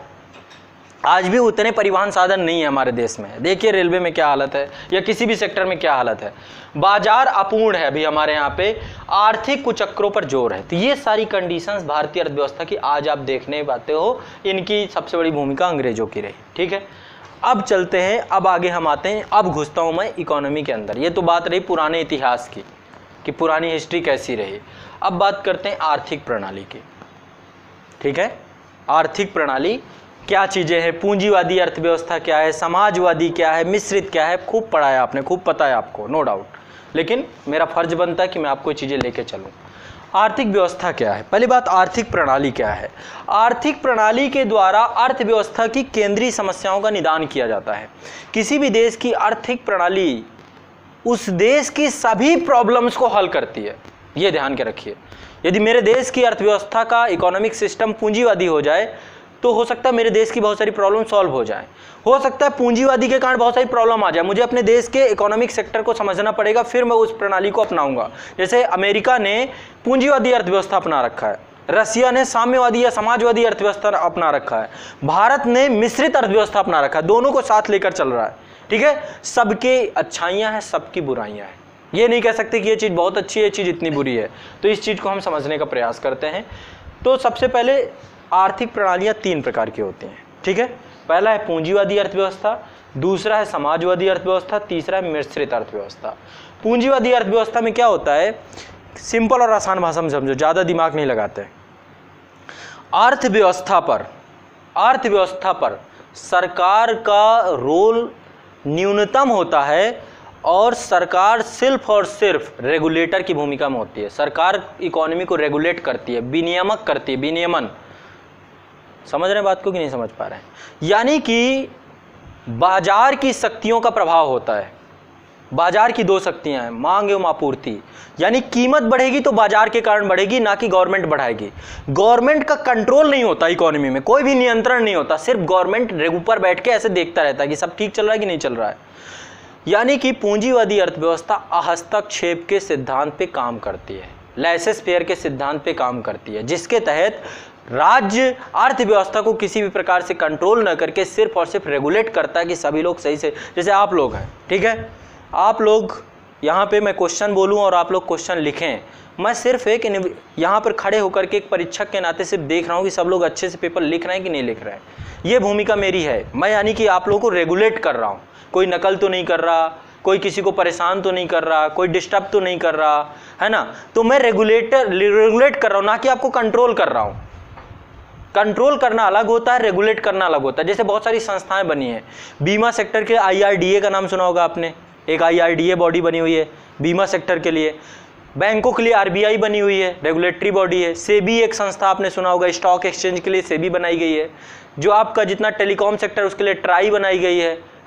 आज भी उतने परिवहन साधन नहीं है हमारे देश में। देखिए रेलवे में क्या हालत है या किसी भी सेक्टर में क्या हालत है। बाजार अपूर्ण है अभी हमारे यहाँ पे, आर्थिक कुचक्रों पर जोर है। तो ये सारी कंडीशंस भारतीय अर्थव्यवस्था की आज आप देखने पाते हो, इनकी सबसे बड़ी भूमिका अंग्रेजों की रही। ठीक है, अब चलते हैं, अब आगे हम आते हैं, अब घुसता हूँ मैं इकोनॉमी के अंदर। ये तो बात रही पुराने इतिहास की कि पुरानी हिस्ट्री कैसी रही। अब बात करते हैं आर्थिक प्रणाली की। ठीक है, आर्थिक प्रणाली क्या चीज़ें हैं, पूंजीवादी अर्थव्यवस्था क्या है, समाजवादी क्या है, मिश्रित क्या है, खूब पढ़ा है आपने, खूब पता है आपको, नो डाउट। लेकिन मेरा फर्ज बनता है कि मैं आपको चीज़ें लेके चलूँ। आर्थिक व्यवस्था क्या है? पहली बात, आर्थिक प्रणाली क्या है? आर्थिक प्रणाली के द्वारा अर्थव्यवस्था की केंद्रीय समस्याओं का निदान किया जाता है। किसी भी देश की आर्थिक प्रणाली उस देश की सभी प्रॉब्लम्स को हल करती है, ये ध्यान के रखिए। यदि मेरे देश की अर्थव्यवस्था का इकोनॉमिक सिस्टम पूंजीवादी हो जाए तो हो सकता है मेरे देश की बहुत सारी प्रॉब्लम सॉल्व हो जाए। हो सकता है पूंजीवादी के कारण बहुत सारी प्रॉब्लम आ जाए, मुझे अपने देश के इकोनॉमिक सेक्टर को समझना पड़ेगा, फिर मैं उस प्रणाली को अपनाऊंगा। जैसे अमेरिका ने पूंजीवादी अर्थव्यवस्था अपना रखा है, रसिया ने साम्यवादी या समाजवादी अर्थव्यवस्था अपना रखा है, भारत ने मिश्रित अर्थव्यवस्था अपना रखा है, दोनों को साथ लेकर चल रहा है। ठीक है, सबके अच्छाइयाँ हैं, सबकी बुराइयाँ हैं। ये नहीं कह सकते कि ये चीज़ बहुत अच्छी है, ये चीज़ इतनी बुरी है। तो इस चीज़ को हम समझने का प्रयास करते हैं। तो सबसे पहले आर्थिक प्रणालियाँ 3 प्रकार की होती हैं। ठीक है, पहला है पूंजीवादी अर्थव्यवस्था, दूसरा है समाजवादी अर्थव्यवस्था, तीसरा है मिश्रित अर्थव्यवस्था। पूंजीवादी अर्थव्यवस्था में क्या होता है, सिंपल और आसान भाषा में समझो, ज़्यादा दिमाग नहीं लगाते। अर्थव्यवस्था पर सरकार का रोल न्यूनतम होता है और सरकार सिर्फ और सिर्फ रेगुलेटर की भूमिका में होती है। सरकार इकोनॉमी को रेगुलेट करती है, विनियमक करती है, विनियमन। समझ रहे हैं बात को कि नहीं समझ पा रहे हैं? यानी कि बाजार की शक्तियों का प्रभाव होता है। बाजार की 2 शक्तियां हैं, मांग एवं आपूर्ति। यानी कीमत बढ़ेगी तो बाजार के कारण बढ़ेगी, ना कि गवर्नमेंट बढ़ाएगी। गवर्नमेंट का कंट्रोल नहीं होता इकोनॉमी में, कोई भी नियंत्रण नहीं होता, सिर्फ गवर्नमेंट ऊपर बैठ के ऐसे देखता रहता है कि सब ठीक चल रहा है कि नहीं चल रहा है। यानी कि पूंजीवादी अर्थव्यवस्था हस्तक्षेप के सिद्धांत पे काम करती है, लेसेस फेयर के सिद्धांत पे काम करती है, जिसके तहत राज्य अर्थव्यवस्था को किसी भी प्रकार से कंट्रोल न करके सिर्फ और सिर्फ रेगुलेट करता है कि सभी लोग सही से, जैसे आप लोग हैं, ठीक है, आप लोग यहाँ पे मैं क्वेश्चन बोलूँ और आप लोग क्वेश्चन लिखें, मैं सिर्फ एक यहाँ पर खड़े होकर के एक परीक्षक के नाते सिर्फ देख रहा हूँ कि सब लोग अच्छे से पेपर लिख रहे हैं कि नहीं लिख रहे हैं। ये भूमिका मेरी है, मैं यानी कि आप लोगों को रेगुलेट कर रहा हूँ, कोई नकल तो नहीं कर रहा, कोई किसी को परेशान तो नहीं कर रहा, कोई डिस्टर्ब तो नहीं कर रहा, है ना। तो मैं रेगुलेट कर रहा हूँ, ना कि आपको कंट्रोल कर रहा हूँ। कंट्रोल करना अलग होता है, रेगुलेट करना अलग होता है। जैसे बहुत सारी संस्थाएं बनी हैं, बीमा सेक्टर के IRDA का नाम सुना होगा आपने, एक IRDA बॉडी बनी हुई है बीमा सेक्टर के लिए। बैंकों के लिए RBI बनी हुई है, रेगुलेटरी बॉडी है। सेबी एक संस्था आपने सुना होगा, स्टॉक एक्सचेंज के लिए सेबी बनाई गई है। जो आपका जितना टेलीकॉम सेक्टर उसके लिए ट्राई बनाई गई है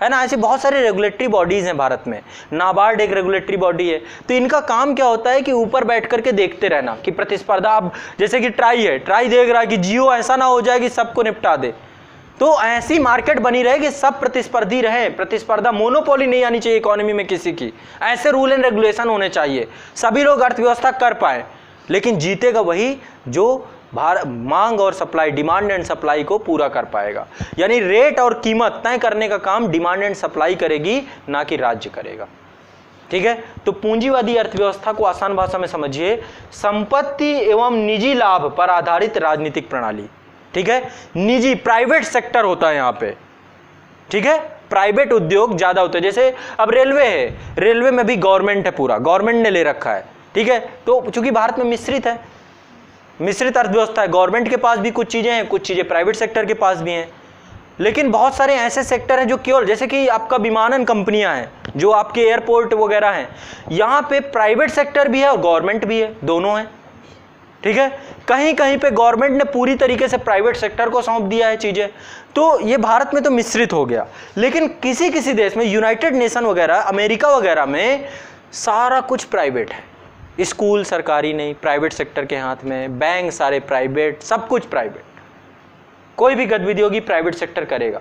है ना। ऐसी बहुत सारी रेगुलेटरी बॉडीज़ हैं भारत में, नाबार्ड एक रेगुलेटरी बॉडी है। तो इनका काम क्या होता है कि ऊपर बैठ करके देखते रहना कि प्रतिस्पर्धा, अब जैसे कि ट्राई है, ट्राई देख रहा है कि जियो ऐसा ना हो जाए कि सबको निपटा दे, तो ऐसी मार्केट बनी रहे कि सब प्रतिस्पर्धी रहे, प्रतिस्पर्धा, मोनोपोली नहीं आनी चाहिए इकोनॉमी में किसी की, ऐसे रूल एंड रेगुलेशन होने चाहिए, सभी लोग अर्थव्यवस्था कर पाए, लेकिन जीतेगा वही जो मांग और सप्लाई, डिमांड एंड सप्लाई को पूरा कर पाएगा। यानी रेट और कीमत तय करने का काम डिमांड एंड सप्लाई करेगी, ना कि राज्य करेगा। ठीक है, तो पूंजीवादी अर्थव्यवस्था को आसान भाषा में समझिए, संपत्ति एवं निजी लाभ पर आधारित राजनीतिक प्रणाली। ठीक है, निजी, प्राइवेट सेक्टर होता है यहाँ पे। ठीक है, प्राइवेट उद्योग ज्यादा होते हैं। जैसे अब रेलवे है, रेलवे में भी गवर्नमेंट है, पूरा गवर्नमेंट ने ले रखा है। ठीक है, तो चूंकि भारत में मिश्रित है, मिश्रित अर्थव्यवस्था है, गवर्नमेंट के पास भी कुछ चीजें हैं, कुछ चीजें प्राइवेट सेक्टर के पास भी हैं, लेकिन बहुत सारे ऐसे सेक्टर हैं जो केवल, जैसे कि आपका विमानन कंपनियां हैं, जो आपके एयरपोर्ट वगैरह हैं, यहाँ पे प्राइवेट सेक्टर भी है और गवर्नमेंट भी है, दोनों है। ठीक है, कहीं कहीं पे गवर्नमेंट ने पूरी तरीके से प्राइवेट सेक्टर को सौंप दिया है चीजें, तो ये भारत में तो मिश्रित हो गया। लेकिन किसी किसी देश में, यूनाइटेड नेशन वगैरह, अमेरिका वगैरह में सारा कुछ प्राइवेट है, स्कूल सरकारी नहीं, प्राइवेट सेक्टर के हाथ में, बैंक सारे प्राइवेट, सब कुछ प्राइवेट, कोई भी गतिविधि होगी प्राइवेट सेक्टर करेगा।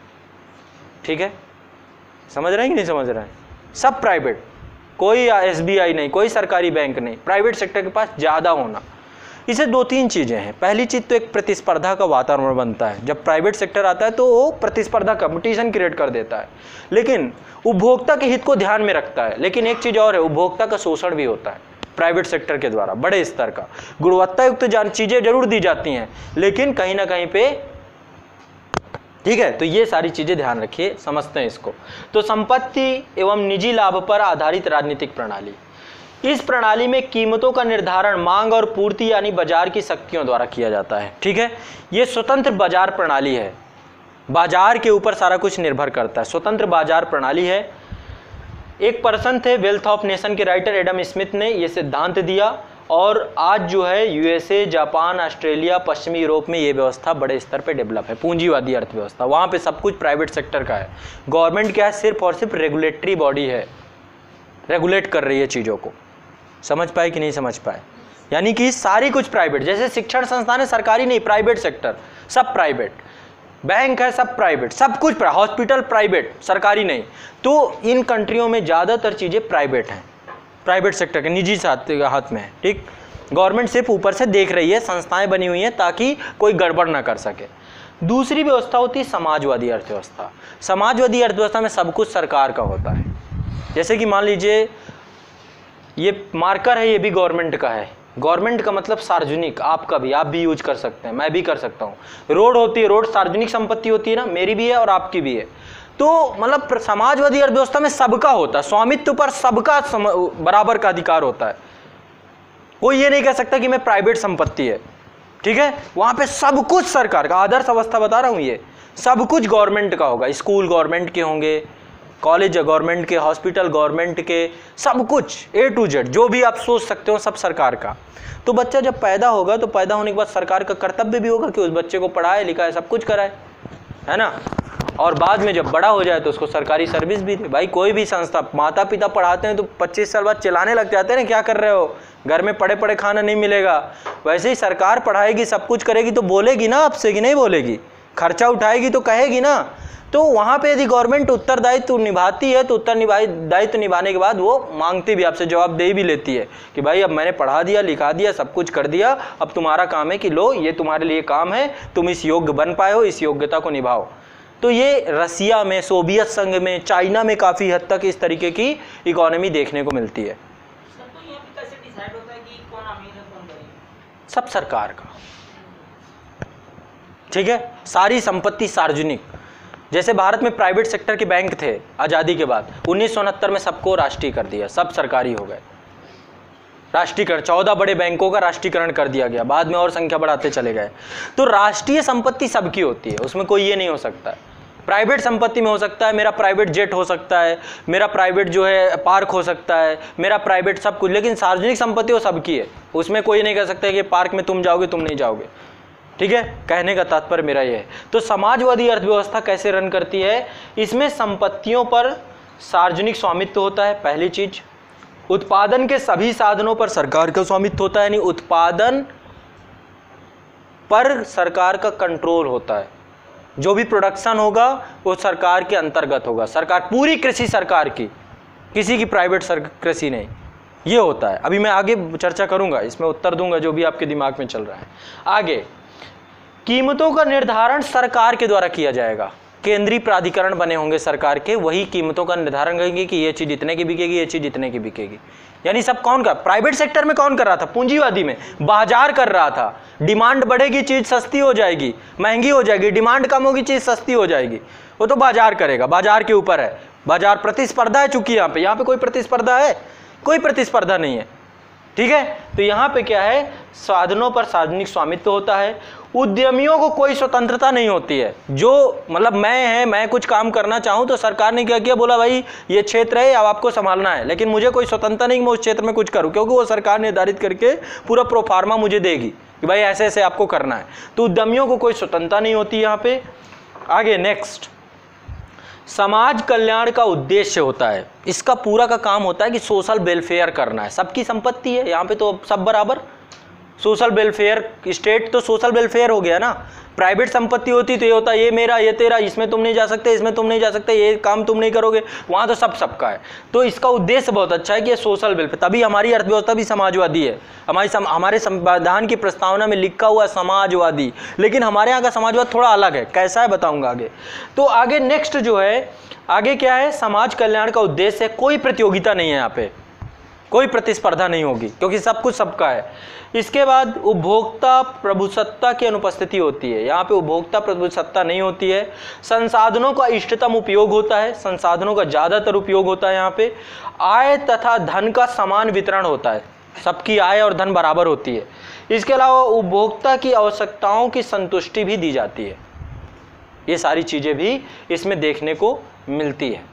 ठीक है, समझ रहे हैं कि नहीं समझ रहे हैं, सब प्राइवेट, कोई SBI नहीं, कोई सरकारी बैंक नहीं, प्राइवेट सेक्टर के पास ज्यादा होना। इसे दो तीन चीजें हैं। पहली चीज तो एक प्रतिस्पर्धा का वातावरण बनता है, जब प्राइवेट सेक्टर आता है तो वो प्रतिस्पर्धा, कंपटीशन क्रिएट कर देता है, लेकिन उपभोक्ता के हित को ध्यान में रखता है। लेकिन एक चीज और है, उपभोक्ता का शोषण भी होता है प्राइवेट सेक्टर के द्वारा, बड़े स्तर का। गुणवत्ता युक्त चीजें जरूर दी जाती हैं, लेकिन कहीं ना कहीं पे, ठीक है, तो ये सारी चीजें ध्यान रखिए, समझते हैं इसको। तो संपत्ति एवं निजी लाभ पर आधारित राजनीतिक प्रणाली, इस प्रणाली में कीमतों का निर्धारण मांग और पूर्ति यानी बाजार की शक्तियों द्वारा किया जाता है। ठीक है, ये स्वतंत्र बाजार प्रणाली है, बाजार के ऊपर सारा कुछ निर्भर करता है, स्वतंत्र बाजार प्रणाली है। एक पर्सन थे, वेल्थ ऑफ नेशन के राइटर एडम स्मिथ ने ये सिद्धांत दिया, और आज जो है USA, जापान, ऑस्ट्रेलिया, पश्चिमी यूरोप में ये व्यवस्था बड़े स्तर पे डेवलप है, पूंजीवादी अर्थव्यवस्था। वहाँ पे सब कुछ प्राइवेट सेक्टर का है, गवर्नमेंट क्या है, सिर्फ और सिर्फ रेगुलेटरी बॉडी है, रेगुलेट कर रही है चीज़ों को। समझ पाए कि नहीं समझ पाए? यानी कि सारी कुछ प्राइवेट, जैसे शिक्षण संस्थान है, सरकारी नहीं, प्राइवेट सेक्टर, सब प्राइवेट, बैंक है सब प्राइवेट, सब कुछ, हॉस्पिटल प्राइवेट, सरकारी नहीं। तो इन कंट्रियों में ज़्यादातर चीज़ें प्राइवेट हैं, प्राइवेट सेक्टर के, निजी हाथ में है। ठीक, गवर्नमेंट सिर्फ ऊपर से देख रही है, संस्थाएं बनी हुई हैं ताकि कोई गड़बड़ ना कर सके। दूसरी व्यवस्था होती है समाजवादी अर्थव्यवस्था। समाजवादी अर्थव्यवस्था में सब कुछ सरकार का होता है। जैसे कि मान लीजिए ये मार्कर है, ये भी गवर्नमेंट का है, गवर्नमेंट का मतलब सार्वजनिक, आपका भी, आप भी यूज कर सकते हैं, मैं भी कर सकता हूँ। रोड होती है, रोड सार्वजनिक संपत्ति होती है ना, मेरी भी है और आपकी भी है। तो मतलब समाजवादी अर्थव्यवस्था में सबका होता है, स्वामित्व पर सबका बराबर का अधिकार होता है, कोई ये नहीं कह सकता कि मैं प्राइवेट संपत्ति है। ठीक है, वहां पे सब कुछ सरकार का, आदर्श अवस्था बता रहा हूं, ये सब कुछ गवर्नमेंट का होगा, स्कूल गवर्नमेंट के होंगे, कॉलेज गवर्नमेंट के, हॉस्पिटल गवर्नमेंट के, सब कुछ A to Z जो भी आप सोच सकते हो सब सरकार का। तो बच्चा जब पैदा होगा तो पैदा होने के बाद सरकार का कर्तव्य भी होगा कि उस बच्चे को पढ़ाए लिखाए, सब कुछ कराए, है ना। और बाद में जब बड़ा हो जाए तो उसको सरकारी सर्विस भी दे। भाई कोई भी संस्था, माता पिता पढ़ाते हैं तो 25 साल बाद चिल्लाने लग जाते हैं ना, क्या कर रहे हो, घर में पढ़े पढ़े खाना नहीं मिलेगा। वैसे ही सरकार पढ़ाएगी, सब कुछ करेगी तो बोलेगी ना आपसे कि नहीं बोलेगी, खर्चा उठाएगी तो कहेगी ना। तो वहाँ पे यदि गवर्नमेंट उत्तरदायित्व निभाती है तो उत्तरदायित्व निभाने के बाद वो मांगती भी, आपसे जवाबदेही भी लेती है कि भाई अब मैंने पढ़ा दिया, लिखा दिया, सब कुछ कर दिया, अब तुम्हारा काम है कि लो ये तुम्हारे लिए काम है, तुम इस योग्य बन पाए हो, इस योग्यता को निभाओ। तो ये रसिया में, सोवियत संघ में, चाइना में काफ़ी हद तक इस तरीके की इकोनॉमी देखने को मिलती है। तो यहाँ पे कैसे डिसाइड होता है कि कौन अमीर है कौन गरीब? सब सरकार का। ठीक है, सारी संपत्ति सार्वजनिक। जैसे भारत में प्राइवेट सेक्टर के बैंक थे आज़ादी के बाद, 1969 में सबको राष्ट्रीय कर दिया, सब सरकारी हो गए, राष्ट्रीयकरण, 14 बड़े बैंकों का राष्ट्रीयकरण कर दिया गया, बाद में और संख्या बढ़ाते चले गए। तो राष्ट्रीय संपत्ति सबकी होती है, उसमें कोई ये नहीं हो सकता है। प्राइवेट संपत्ति में हो सकता है, मेरा प्राइवेट जेट हो सकता है, मेरा प्राइवेट जो है पार्क हो सकता है, मेरा प्राइवेट सब कुछ, लेकिन सार्वजनिक संपत्ति वो सबकी है, उसमें कोई नहीं कह सकता है कि पार्क में तुम जाओगे तुम नहीं जाओगे। ठीक है, कहने का तात्पर्य मेरा यह है। तो समाजवादी अर्थव्यवस्था कैसे रन करती है, इसमें संपत्तियों पर सार्वजनिक स्वामित्व होता है, पहली चीज। उत्पादन के सभी साधनों पर सरकार का स्वामित्व होता है, यानी उत्पादन पर सरकार का कंट्रोल होता है। जो भी प्रोडक्शन होगा वो सरकार के अंतर्गत होगा, सरकार पूरी कृषि सरकार की, किसी की प्राइवेट कृषि नहीं, ये होता है। अभी मैं आगे चर्चा करूंगा, इसमें उत्तर दूंगा जो भी आपके दिमाग में चल रहा है। आगे, कीमतों का निर्धारण सरकार के द्वारा किया जाएगा, केंद्रीय प्राधिकरण बने होंगे सरकार के, वही कीमतों का निर्धारण करेंगे कि ये चीज इतने की बिकेगी, ये चीज इतने की बिकेगी। यानी सब कौन का, प्राइवेट सेक्टर में कौन कर रहा था, पूंजीवादी में बाजार कर रहा था। डिमांड बढ़ेगी चीज सस्ती हो जाएगी, महंगी हो जाएगी, डिमांड कम होगी चीज सस्ती हो जाएगी, वो तो बाजार करेगा, बाजार के ऊपर है। बाजार प्रतिस्पर्धा है, चूंकि यहाँ पे कोई प्रतिस्पर्धा है, कोई प्रतिस्पर्धा नहीं है, ठीक है। तो यहाँ पे क्या है, साधनों पर सार्वजनिक स्वामित्व होता है। उद्यमियों को कोई स्वतंत्रता नहीं होती है, जो मतलब मैं कुछ काम करना चाहूँ तो सरकार ने क्या किया, बोला भाई ये क्षेत्र है अब आपको संभालना है, लेकिन मुझे कोई स्वतंत्रता नहीं कि मैं उस क्षेत्र में कुछ करूँ, क्योंकि वो सरकार निर्धारित करके पूरा प्रोफार्मा मुझे देगी कि भाई ऐसे ऐसे आपको करना है। तो उद्यमियों को कोई स्वतंत्रता नहीं होती यहाँ पे। आगे नेक्स्ट, समाज कल्याण का उद्देश्य होता है, इसका पूरा का काम होता है कि सोशल वेलफेयर करना है। सबकी संपत्ति है यहाँ पे, तो सब बराबर, सोशल वेलफेयर, स्टेट तो सोशल वेलफेयर हो गया ना। प्राइवेट संपत्ति होती तो ये होता ये मेरा ये तेरा, इसमें तुम नहीं जा सकते, इसमें तुम नहीं जा सकते, ये काम तुम नहीं करोगे, वहाँ तो सब सबका है। तो इसका उद्देश्य बहुत अच्छा है कि ये सोशल वेलफेयर, तभी हमारी अर्थव्यवस्था भी समाजवादी है। हमारे संविधान की प्रस्तावना में लिखा हुआ है समाजवादी, लेकिन हमारे यहाँ का समाजवाद थोड़ा अलग है, कैसा है बताऊंगा आगे। तो आगे नेक्स्ट जो है, आगे क्या है, समाज कल्याण का उद्देश्य है, कोई प्रतियोगिता नहीं है यहाँ पे, कोई प्रतिस्पर्धा नहीं होगी, क्योंकि सब कुछ सबका है। इसके बाद उपभोक्ता प्रभुसत्ता की अनुपस्थिति होती है, यहाँ पे उपभोक्ता प्रभुसत्ता नहीं होती है। संसाधनों का इष्टतम उपयोग होता है, संसाधनों का ज़्यादातर उपयोग होता है यहाँ पे। आय तथा धन का समान वितरण होता है, सबकी आय और धन बराबर होती है। इसके अलावा उपभोक्ता की आवश्यकताओं की संतुष्टि भी दी जाती है। ये सारी चीज़ें भी इसमें देखने को मिलती है।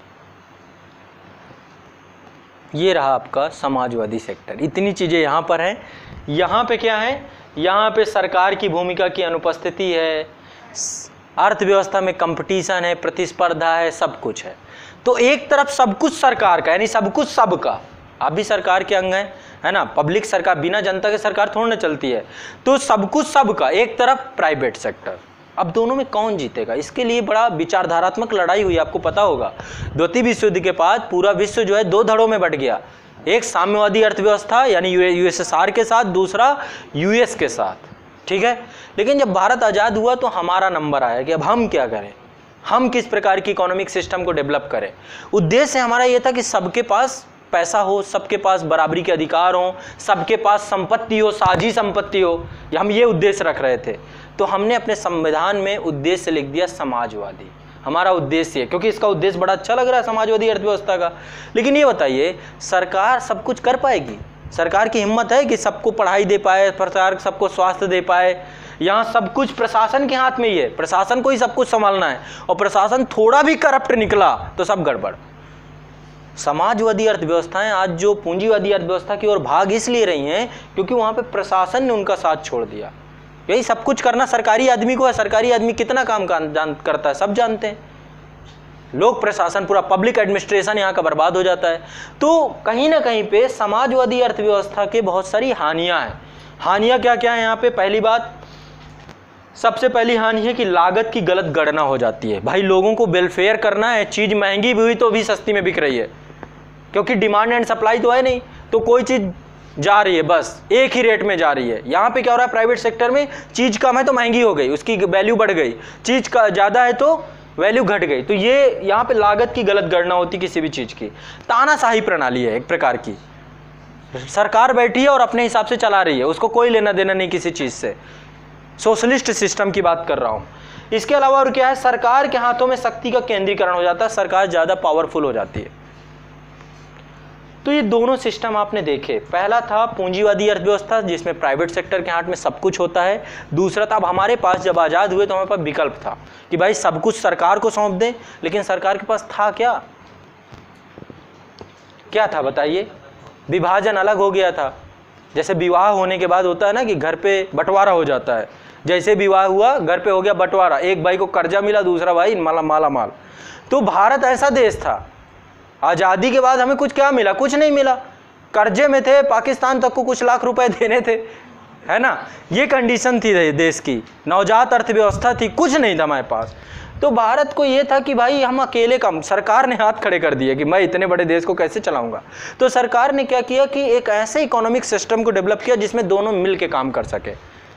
ये रहा आपका समाजवादी सेक्टर, इतनी चीज़ें यहाँ पर हैं। यहाँ पे क्या है, यहाँ पे सरकार की भूमिका की अनुपस्थिति है, अर्थव्यवस्था में कंपटीशन है, प्रतिस्पर्धा है, सब कुछ है। तो एक तरफ सब कुछ सरकार का, यानी सब कुछ सबका, आप भी सरकार के अंग हैं, है ना, पब्लिक सरकार, बिना जनता के सरकार थोड़ी ना चलती है। तो सब कुछ सबका, एक तरफ प्राइवेट सेक्टर। अब दोनों में कौन जीतेगा, इसके लिए बड़ा विचारधारात्मक लड़ाई हुई, आपको पता होगा। द्वितीय विश्व युद्ध के बाद पूरा विश्व जो है दो धड़ों में बट गया, एक साम्यवादी अर्थव्यवस्था यानी यूएसएसआर के साथ, दूसरा यूएस के साथ, ठीक है। लेकिन जब भारत आज़ाद हुआ तो हमारा नंबर आया कि अब हम क्या करें, हम किस प्रकार की इकोनॉमिक सिस्टम को डेवलप करें। उद्देश्य हमारा ये था कि सबके पास पैसा हो, सबके पास बराबरी के अधिकार हो, सबके पास संपत्ति हो, साझी संपत्ति हो, हम ये उद्देश्य रख रहे थे। तो हमने अपने संविधान में उद्देश्य लिख दिया समाजवादी, हमारा उद्देश्य है, क्योंकि इसका उद्देश्य बड़ा अच्छा लग रहा है समाजवादी अर्थव्यवस्था का। लेकिन ये बताइए, सरकार सब कुछ कर पाएगी? सरकार की हिम्मत है कि सबको पढ़ाई दे पाए, सरकार सबको स्वास्थ्य दे पाए? यहाँ सब कुछ प्रशासन के हाथ में ही है, प्रशासन को ही सब कुछ संभालना है, और प्रशासन थोड़ा भी करप्ट निकला तो सब गड़बड़। समाजवादी अर्थव्यवस्थाएं आज जो पूंजीवादी अर्थव्यवस्था की ओर भाग इसलिए रही हैं क्योंकि वहाँ पे प्रशासन ने उनका साथ छोड़ दिया। यही सब कुछ करना सरकारी आदमी को है, सरकारी आदमी कितना काम करता है सब जानते हैं। लोक प्रशासन, पूरा पब्लिक एडमिनिस्ट्रेशन यहाँ का बर्बाद हो जाता है। तो कहीं ना कहीं पे समाजवादी अर्थव्यवस्था के बहुत सारी हानियाँ हैं। हानियाँ क्या क्या है यहाँ पे? पहली बात, सबसे पहली हानि है कि लागत की गलत गणना हो जाती है। भाई लोगों को वेलफेयर करना है, चीज़ महंगी भी हुई तो भी सस्ती में बिक रही है, क्योंकि डिमांड एंड सप्लाई तो है नहीं, तो कोई चीज़ जा रही है बस एक ही रेट में जा रही है। यहाँ पे क्या हो रहा है, प्राइवेट सेक्टर में चीज़ कम है तो महंगी हो गई, उसकी वैल्यू बढ़ गई, चीज़ का ज़्यादा है तो वैल्यू घट गई। तो ये यहाँ पे लागत की गलत गणना होती किसी भी चीज़ की। तानाशाही प्रणाली है एक प्रकार की, सरकार बैठी है और अपने हिसाब से चला रही है, उसको कोई लेना देना नहीं किसी चीज़ से। सोशलिस्ट सिस्टम की बात कर रहा हूँ। इसके अलावा और क्या है, सरकार के हाथों में शक्ति का केंद्रीकरण हो जाता है, सरकार ज़्यादा पावरफुल हो जाती है। तो ये दोनों सिस्टम आपने देखे। पहला था पूंजीवादी अर्थव्यवस्था जिसमें प्राइवेट सेक्टर के हाथ में सब कुछ होता है। दूसरा था, अब हमारे पास जब आज़ाद हुए तो हमारे पास विकल्प था कि भाई सब कुछ सरकार को सौंप दें, लेकिन सरकार के पास था क्या? क्या था बताइए? विभाजन अलग हो गया था। जैसे विवाह होने के बाद होता है ना कि घर पे बंटवारा हो जाता है, जैसे विवाह हुआ घर पे हो गया बंटवारा, एक भाई को कर्जा मिला, दूसरा भाई माला माल। तो भारत ऐसा देश था, आज़ादी के बाद हमें कुछ क्या मिला? कुछ नहीं मिला, कर्जे में थे, पाकिस्तान तक को कुछ लाख रुपए देने थे, है ना। ये कंडीशन थी देश की, नवजात अर्थव्यवस्था थी, कुछ नहीं था हमारे पास। तो भारत को ये था कि भाई हम अकेले काम, सरकार ने हाथ खड़े कर दिए कि मैं इतने बड़े देश को कैसे चलाऊंगा। तो सरकार ने क्या किया कि एक ऐसे इकोनॉमिक सिस्टम को डेवलप किया जिसमें दोनों मिल के काम कर सके,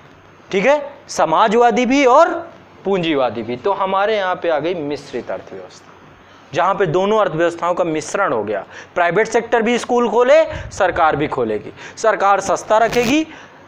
ठीक है, समाजवादी भी और पूंजीवादी भी। तो हमारे यहाँ पे आ गई मिश्रित अर्थव्यवस्था, जहाँ पे दोनों अर्थव्यवस्थाओं का मिश्रण हो गया। प्राइवेट सेक्टर भी स्कूल खोले, सरकार भी खोलेगी। सरकार सस्ता रखेगी,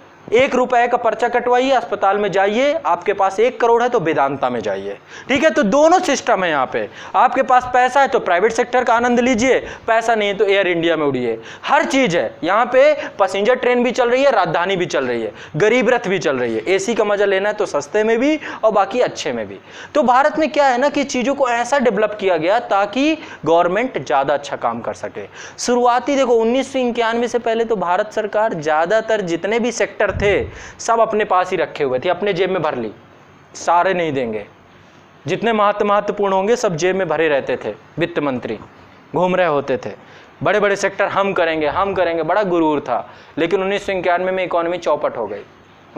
1 रुपए का पर्चा कटवाइए, अस्पताल में जाइए, आपके पास 1 करोड़ है तो वेदांता में जाइए, ठीक है। तो दोनों सिस्टम है यहाँ पे, आपके पास पैसा है तो प्राइवेट सेक्टर का आनंद लीजिए, पैसा नहीं है तो एयर इंडिया में उड़िए। हर चीज़ है यहाँ पे, पैसेंजर ट्रेन भी चल रही है, राजधानी भी चल रही है, गरीब रथ भी चल रही है। एसी का मजा लेना है तो सस्ते में भी और बाकी अच्छे में भी। तो भारत में क्या है ना कि चीज़ों को ऐसा डेवलप किया गया ताकि गवर्नमेंट ज़्यादा अच्छा काम कर सके। शुरुआती देखो 1991 से पहले तो भारत सरकार ज़्यादातर जितने भी सेक्टर थे सब अपने पास ही रखे हुए थे, अपने जेब में भर ली, सारे नहीं देंगे, जितने महत्वपूर्ण होंगे सब जेब में भरे रहते थे। वित्त मंत्री घूम रहे होते थे, बड़े बड़े सेक्टर हम करेंगे, बड़ा गुरूर था। लेकिन 1991 में इकोनॉमी चौपट हो गई।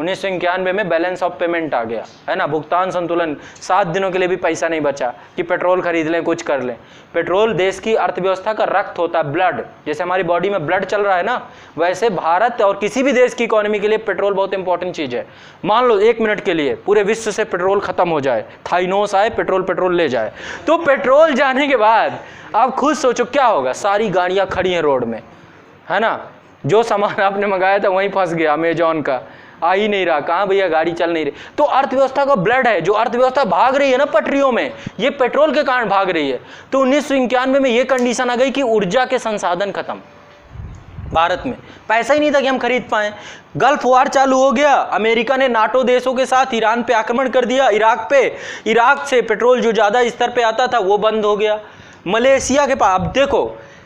1991 में बैलेंस ऑफ पेमेंट आ गया, है ना, भुगतान संतुलन। 7 दिनों के लिए भी पैसा नहीं बचा कि पेट्रोल खरीद लें, कुछ कर लें। पेट्रोल देश की अर्थव्यवस्था का रक्त होता है, ब्लड, जैसे हमारी बॉडी में ब्लड चल रहा है ना, वैसे भारत और किसी भी देश की इकोनॉमी के लिए पेट्रोल बहुत इंपॉर्टेंट चीज़ है। मान लो 1 मिनट के लिए पूरे विश्व से पेट्रोल खत्म हो जाए, थाइनोस आए, पेट्रोल ले जाए, तो पेट्रोल जाने के बाद आप खुद सोचो क्या होगा। सारी गाड़ियाँ खड़ी हैं रोड में, है ना, जो सामान आपने मंगाया था वहीं फंस गया, अमेजॉन का आ ही नहीं रहा, कहाँ भैया गाड़ी चल नहीं रही। तो अर्थव्यवस्था का ब्लड है, जो अर्थव्यवस्था भाग रही है ना पटरियों में, ये पेट्रोल के कारण भाग रही है। तो 1991 में ये कंडीशन आ गई कि ऊर्जा के संसाधन खत्म, भारत में पैसा ही नहीं था कि हम खरीद पाएं। गल्फ वार चालू हो गया, अमेरिका ने नाटो देशों के साथ ईरान पे आक्रमण कर दिया, इराक पे। इराक से पेट्रोल जो ज़्यादा स्तर पे आता था वो बंद हो गया। मलेशिया के पास, अब देखो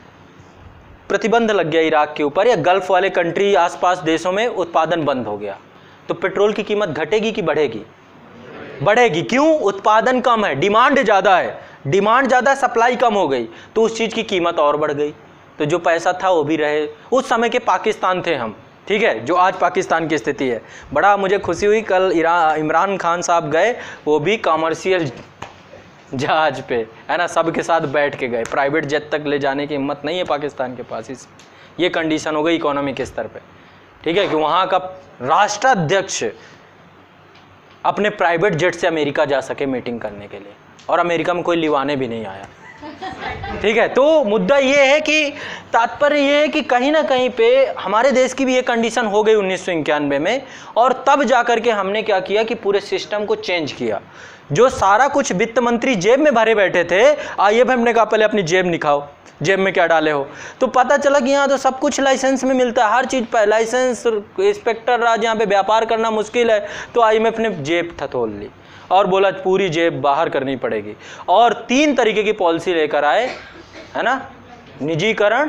प्रतिबंध लग गया इराक के ऊपर, या गल्फ वाले कंट्री आसपास देशों में उत्पादन बंद हो गया, तो पेट्रोल की कीमत घटेगी कि बढ़ेगी? बढ़ेगी। क्यों? उत्पादन कम है, डिमांड ज़्यादा है, डिमांड ज़्यादा, सप्लाई कम हो गई, तो उस चीज़ की कीमत और बढ़ गई। तो जो पैसा था वो भी रहे। उस समय के पाकिस्तान थे हम, ठीक है, जो आज पाकिस्तान की स्थिति है। बड़ा मुझे खुशी हुई, कल इमरान खान साहब गए, वो भी कॉमर्शियल जहाज पे, है ना, सबके साथ बैठ के गए। प्राइवेट जेट तक ले जाने की हिम्मत नहीं है पाकिस्तान के पास। इस ये कंडीशन हो गई इकोनॉमी के स्तर पे, ठीक है, कि वहाँ का राष्ट्राध्यक्ष अपने प्राइवेट जेट से अमेरिका जा सके मीटिंग करने के लिए, और अमेरिका में कोई लिवाने भी नहीं आया, ठीक है। तो मुद्दा ये है कि तात्पर्य ये है कि कहीं ना कहीं पे हमारे देश की भी ये कंडीशन हो गई 1991 में, और तब जाकर के हमने क्या किया कि पूरे सिस्टम को चेंज किया। जो सारा कुछ वित्त मंत्री जेब में भरे बैठे थे, IMF ने कहा पहले अपनी जेब निकालो, जेब में क्या डाले हो। तो पता चला कि यहाँ तो सब कुछ लाइसेंस में मिलता है, हर चीज़ पर लाइसेंस, इंस्पेक्टर राज, यहाँ पे व्यापार करना मुश्किल है। तो IMF ने जेब थतोल ली और बोला पूरी जेब बाहर करनी पड़ेगी, और 3 तरीके की पॉलिसी लेकर आए, है ना, निजीकरण,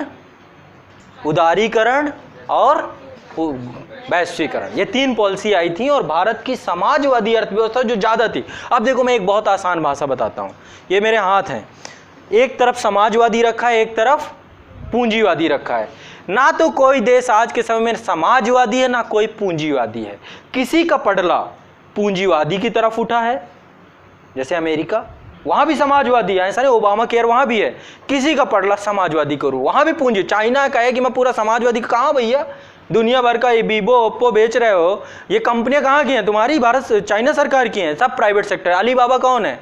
उदारीकरण और वैश्वीकरण। ये 3 पॉलिसी आई थी, और भारत की समाजवादी अर्थव्यवस्था जो ज़्यादा थी। अब देखो मैं एक बहुत आसान भाषा बताता हूँ, ये मेरे हाथ हैं, एक तरफ समाजवादी रखा है, एक तरफ पूंजीवादी रखा है। ना तो कोई देश आज के समय में समाजवादी है, ना कोई पूंजीवादी है। किसी का पटला पूंजीवादी की तरफ उठा है, जैसे अमेरिका, वहाँ भी समाजवादी है, ऐसा नहीं, ओबामा केयर वहाँ भी है। किसी का पटला समाजवादी करूँ, वहाँ भी पूंजी। चाइना का है कि मैं पूरा समाजवादी, कहाँ भैया, दुनिया भर का ये वीवो ओप्पो बेच रहे हो, ये कंपनियां कहाँ की हैं? तुम्हारी भारत चाइना सरकार की हैं, सब प्राइवेट सेक्टर। अलीबाबा कौन है?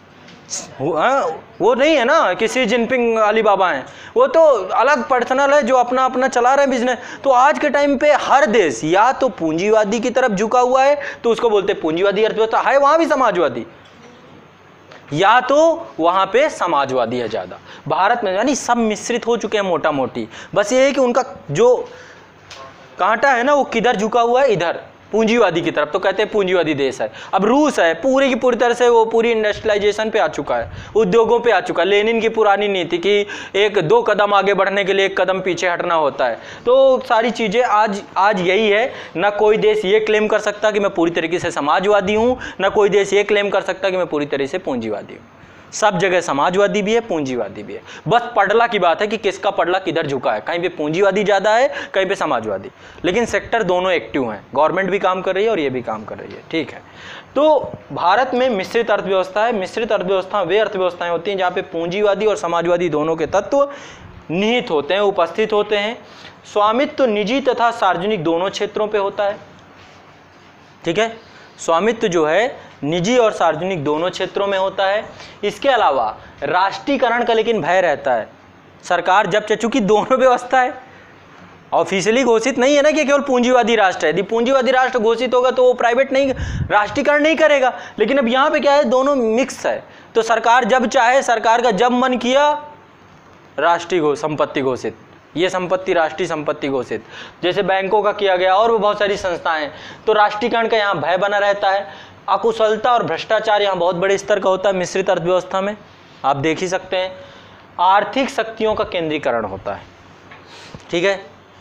वो नहीं है ना कि शी जिनपिंग अलीबाबा हैं, वो तो अलग पर्सनल है जो अपना अपना चला रहे हैं बिजनेस। तो आज के टाइम पे हर देश या तो पूंजीवादी की तरफ झुका हुआ है, तो उसको बोलते हैं पूंजीवादी अर्थव्यवस्था है, वहाँ भी समाजवादी, या तो वहाँ पे समाजवादी है ज़्यादा। भारत में यानी सब मिश्रित हो चुके हैं मोटा मोटी। बस ये है कि उनका जो कांटा है ना वो किधर झुका हुआ है, इधर, पूंजीवादी की तरफ, तो कहते हैं पूंजीवादी देश है। अब रूस है, पूरी की पूरी तरह से वो पूरी इंडस्ट्रियलाइजेशन पे आ चुका है, उद्योगों पे आ चुका है। लेनिन की पुरानी नीति कि एक 2 कदम आगे बढ़ने के लिए 1 कदम पीछे हटना होता है। तो सारी चीज़ें आज यही है। ना कोई देश ये क्लेम कर सकता कि मैं पूरी तरीके से समाजवादी हूँ, ना कोई देश ये क्लेम कर सकता कि मैं पूरी तरह से पूंजीवादी हूँ। सब जगह समाजवादी भी है, पूंजीवादी भी है। बस पड़ला की बात है कि किसका पड़ला किधर झुका है, कहीं पे पूंजीवादी ज़्यादा है, कहीं पे समाजवादी। लेकिन सेक्टर दोनों एक्टिव हैं, गवर्नमेंट भी काम कर रही है और ये भी काम कर रही है, ठीक है। तो भारत में मिश्रित अर्थव्यवस्था है। मिश्रित अर्थव्यवस्था वे अर्थव्यवस्थाएं होती हैं जहाँ पे पूंजीवादी और समाजवादी दोनों के तत्व निहित होते हैं, उपस्थित होते हैं। स्वामित्व निजी तथा सार्वजनिक दोनों क्षेत्रों पर होता है, ठीक है। स्वामित्व जो है निजी और सार्वजनिक दोनों क्षेत्रों में होता है। इसके अलावा राष्ट्रीयकरण का लेकिन भय रहता है। सरकार जब चूंकि दोनों व्यवस्था है, ऑफिशियली घोषित नहीं है ना कि केवल पूंजीवादी राष्ट्र है। यदि पूंजीवादी राष्ट्र घोषित होगा तो वो प्राइवेट नहीं, राष्ट्रीयकरण नहीं करेगा। लेकिन अब यहाँ पे क्या है, दोनों मिक्स है। तो सरकार जब चाहे, सरकार का जब मन किया राष्ट्रीय संपत्ति घोषित, ये संपत्ति राष्ट्रीय संपत्ति घोषित, जैसे बैंकों का किया गया और भी बहुत सारी संस्थाएं। तो राष्ट्रीयकरण का यहाँ भय बना रहता है। अकुशलता और भ्रष्टाचार यहाँ बहुत बड़े स्तर का होता है मिश्रित अर्थव्यवस्था में, आप देख ही सकते हैं। आर्थिक शक्तियों का केंद्रीकरण होता है, ठीक है।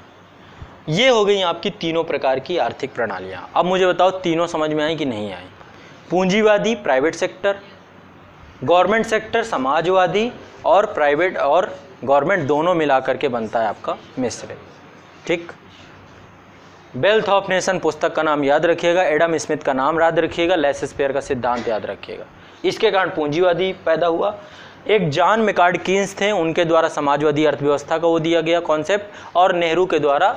ये हो गई आपकी तीनों प्रकार की आर्थिक प्रणालियाँ। अब मुझे बताओ तीनों समझ में आई कि नहीं आई? पूंजीवादी प्राइवेट सेक्टर, गवर्नमेंट सेक्टर समाजवादी, और प्राइवेट और गवर्नमेंट दोनों मिलाकर के बनता है आपका मिश्रित, ठीक। वेल्थ ऑफ नेशन पुस्तक का नाम याद रखिएगा, एडम स्मिथ का नाम याद रखिएगा, लेसेस्पेयर का सिद्धांत याद रखिएगा। इसके कारण पूंजीवादी पैदा हुआ। एक जॉन मेकार्ड कीन्स थे, उनके द्वारा समाजवादी अर्थव्यवस्था का वो दिया गया कॉन्सेप्ट, और नेहरू के द्वारा,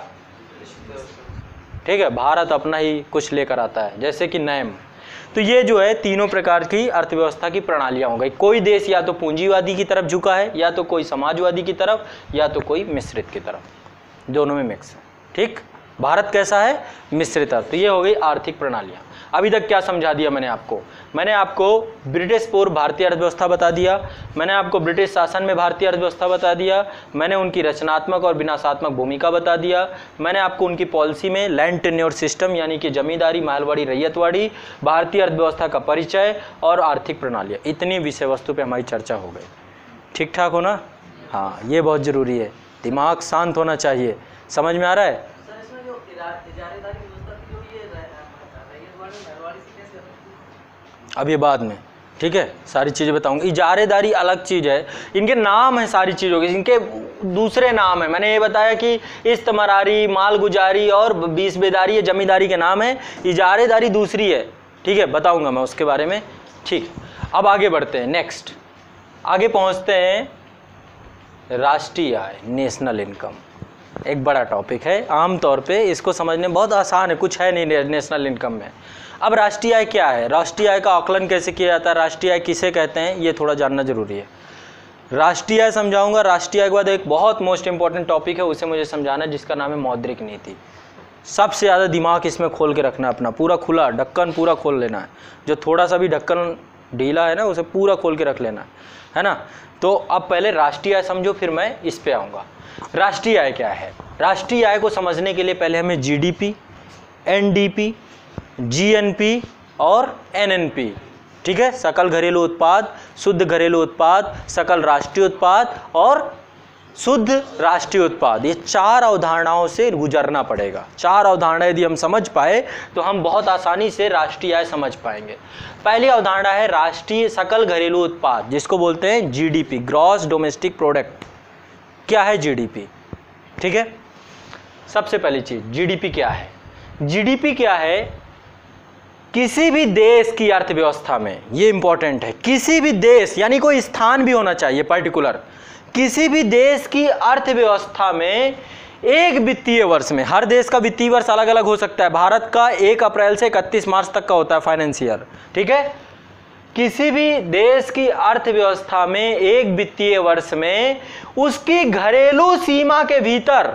ठीक है, भारत अपना ही कुछ लेकर आता है, जैसे कि नैम। तो ये जो है तीनों प्रकार की अर्थव्यवस्था की प्रणालियाँ हो गई। कोई देश या तो पूंजीवादी की तरफ झुका है, या तो कोई समाजवादी की तरफ, या तो कोई मिश्रित की तरफ, दोनों में मिक्स है, ठीक। भारत कैसा है? मिश्रित अर्थ। तो ये हो गई आर्थिक प्रणालियाँ। अभी तक क्या समझा दिया मैंने आपको ब्रिटिश पूर्व भारतीय अर्थव्यवस्था बता दिया, मैंने आपको ब्रिटिश शासन में भारतीय अर्थव्यवस्था बता दिया, मैंने उनकी रचनात्मक और विनाशात्मक भूमिका बता दिया, मैंने आपको उनकी पॉलिसी में लैंड टेन्योर सिस्टम यानी कि जमींदारी, मालवाड़ी, रैयतवाड़ी, भारतीय अर्थव्यवस्था का परिचय और आर्थिक प्रणालियाँ, इतनी विषय वस्तु पर हमारी चर्चा हो गई। ठीक ठाक हो ना? हाँ, ये बहुत ज़रूरी है, दिमाग शांत होना चाहिए। समझ में आ रहा है? अब ये बाद में, ठीक है, सारी चीज़ें बताऊंगा। इजारेदारी अलग चीज़ है, इनके नाम है सारी चीज़ों के, इनके दूसरे नाम है। मैंने ये बताया कि इस्तमरारी, मालगुजारी और बीसबेदारी ये जमींदारी के नाम है, इजारेदारी दूसरी है, ठीक है, बताऊंगा मैं उसके बारे में, ठीक। अब आगे बढ़ते हैं, नेक्स्ट आगे पहुंचते हैं। राष्ट्रीय आय, नेशनल इनकम, एक बड़ा टॉपिक है। आमतौर पे इसको समझने बहुत आसान है, कुछ है नहीं नेशनल इनकम में। अब राष्ट्रीय आय क्या है, राष्ट्रीय आय का आकलन कैसे किया जाता है, राष्ट्रीय आय किसे कहते हैं, ये थोड़ा जानना जरूरी है। राष्ट्रीय आय समझाऊंगा। राष्ट्रीय आय के बाद एक बहुत मोस्ट इंपॉर्टेंट टॉपिक है, उसे मुझे समझाना है, जिसका नाम है मौद्रिक नीति। सबसे ज़्यादा दिमाग इसमें खोल के रखना, अपना पूरा खुला ढक्कन पूरा खोल लेना है। जो थोड़ा सा भी ढक्कन ढीला है ना, उसे पूरा खोल के रख लेना है ना। तो अब पहले राष्ट्रीय आय समझो, फिर मैं इस पे आऊँगा। राष्ट्रीय आय क्या है? राष्ट्रीय आय को समझने के लिए पहले हमें जीडीपी, एनडीपी, जीएनपी और एनएनपी, ठीक है, सकल घरेलू उत्पाद, शुद्ध घरेलू उत्पाद, सकल राष्ट्रीय उत्पाद और शुद्ध राष्ट्रीय उत्पाद, ये 4 अवधारणाओं से गुजरना पड़ेगा। 4 अवधारणा यदि हम समझ पाए तो हम बहुत आसानी से राष्ट्रीय आय समझ पाएंगे। पहली अवधारणा है राष्ट्रीय सकल घरेलू उत्पाद, जिसको बोलते हैं जीडीपी, ग्रॉस डोमेस्टिक प्रोडक्ट। क्या है जीडीपी? ठीक है, सबसे पहली चीज जीडीपी क्या है? जीडीपी क्या है? किसी भी देश की अर्थव्यवस्था में, ये इंपॉर्टेंट है, किसी भी देश यानी कोई स्थान भी होना चाहिए पर्टिकुलर, किसी भी देश की अर्थव्यवस्था में एक वित्तीय वर्ष में, हर देश का वित्तीय वर्ष अलग अलग हो सकता है, भारत का 1 अप्रैल से 31 मार्च तक का होता है फाइनेंशियल, ठीक है। किसी भी देश की अर्थव्यवस्था में एक वित्तीय वर्ष में उसकी घरेलू सीमा के भीतर,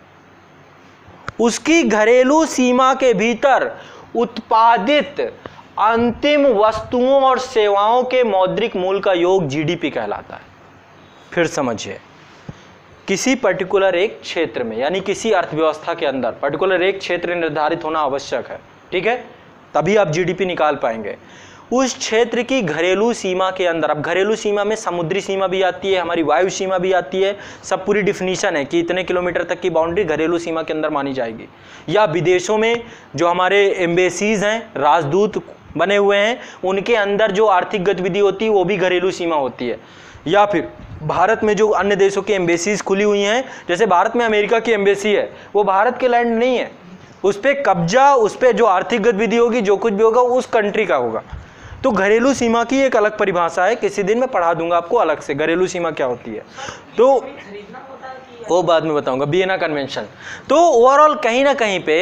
उसकी घरेलू सीमा के भीतर उत्पादित अंतिम वस्तुओं और सेवाओं के मौद्रिक मूल्य का योग जीडीपी कहलाता है। फिर समझिए, किसी पर्टिकुलर एक क्षेत्र में यानी किसी अर्थव्यवस्था के अंदर पर्टिकुलर एक क्षेत्र निर्धारित होना आवश्यक है, ठीक है, तभी आप जीडीपी निकाल पाएंगे। उस क्षेत्र की घरेलू सीमा के अंदर, अब घरेलू सीमा में समुद्री सीमा भी आती है, हमारी वायु सीमा भी आती है, सब पूरी डिफिनीशन है कि इतने किलोमीटर तक की बाउंड्री घरेलू सीमा के अंदर मानी जाएगी। या विदेशों में जो हमारे एम्बेसीज हैं, राजदूत बने हुए हैं, उनके अंदर जो आर्थिक गतिविधि होती है वो भी घरेलू सीमा होती है। या फिर भारत में जो अन्य देशों की एम्बेसीज खुली हुई हैं, जैसे भारत में अमेरिका की एम्बेसी है, वो भारत के लैंड नहीं है, उस पर कब्जा, उस पर जो आर्थिक गतिविधि होगी, जो कुछ भी होगा उस कंट्री का होगा। तो घरेलू सीमा की एक अलग परिभाषा है, किसी दिन मैं पढ़ा दूंगा आपको अलग से घरेलू सीमा क्या होती है, तो वो बाद में बताऊंगा, वियना कन्वेंशन। तो ओवरऑल कहीं ना कहीं पे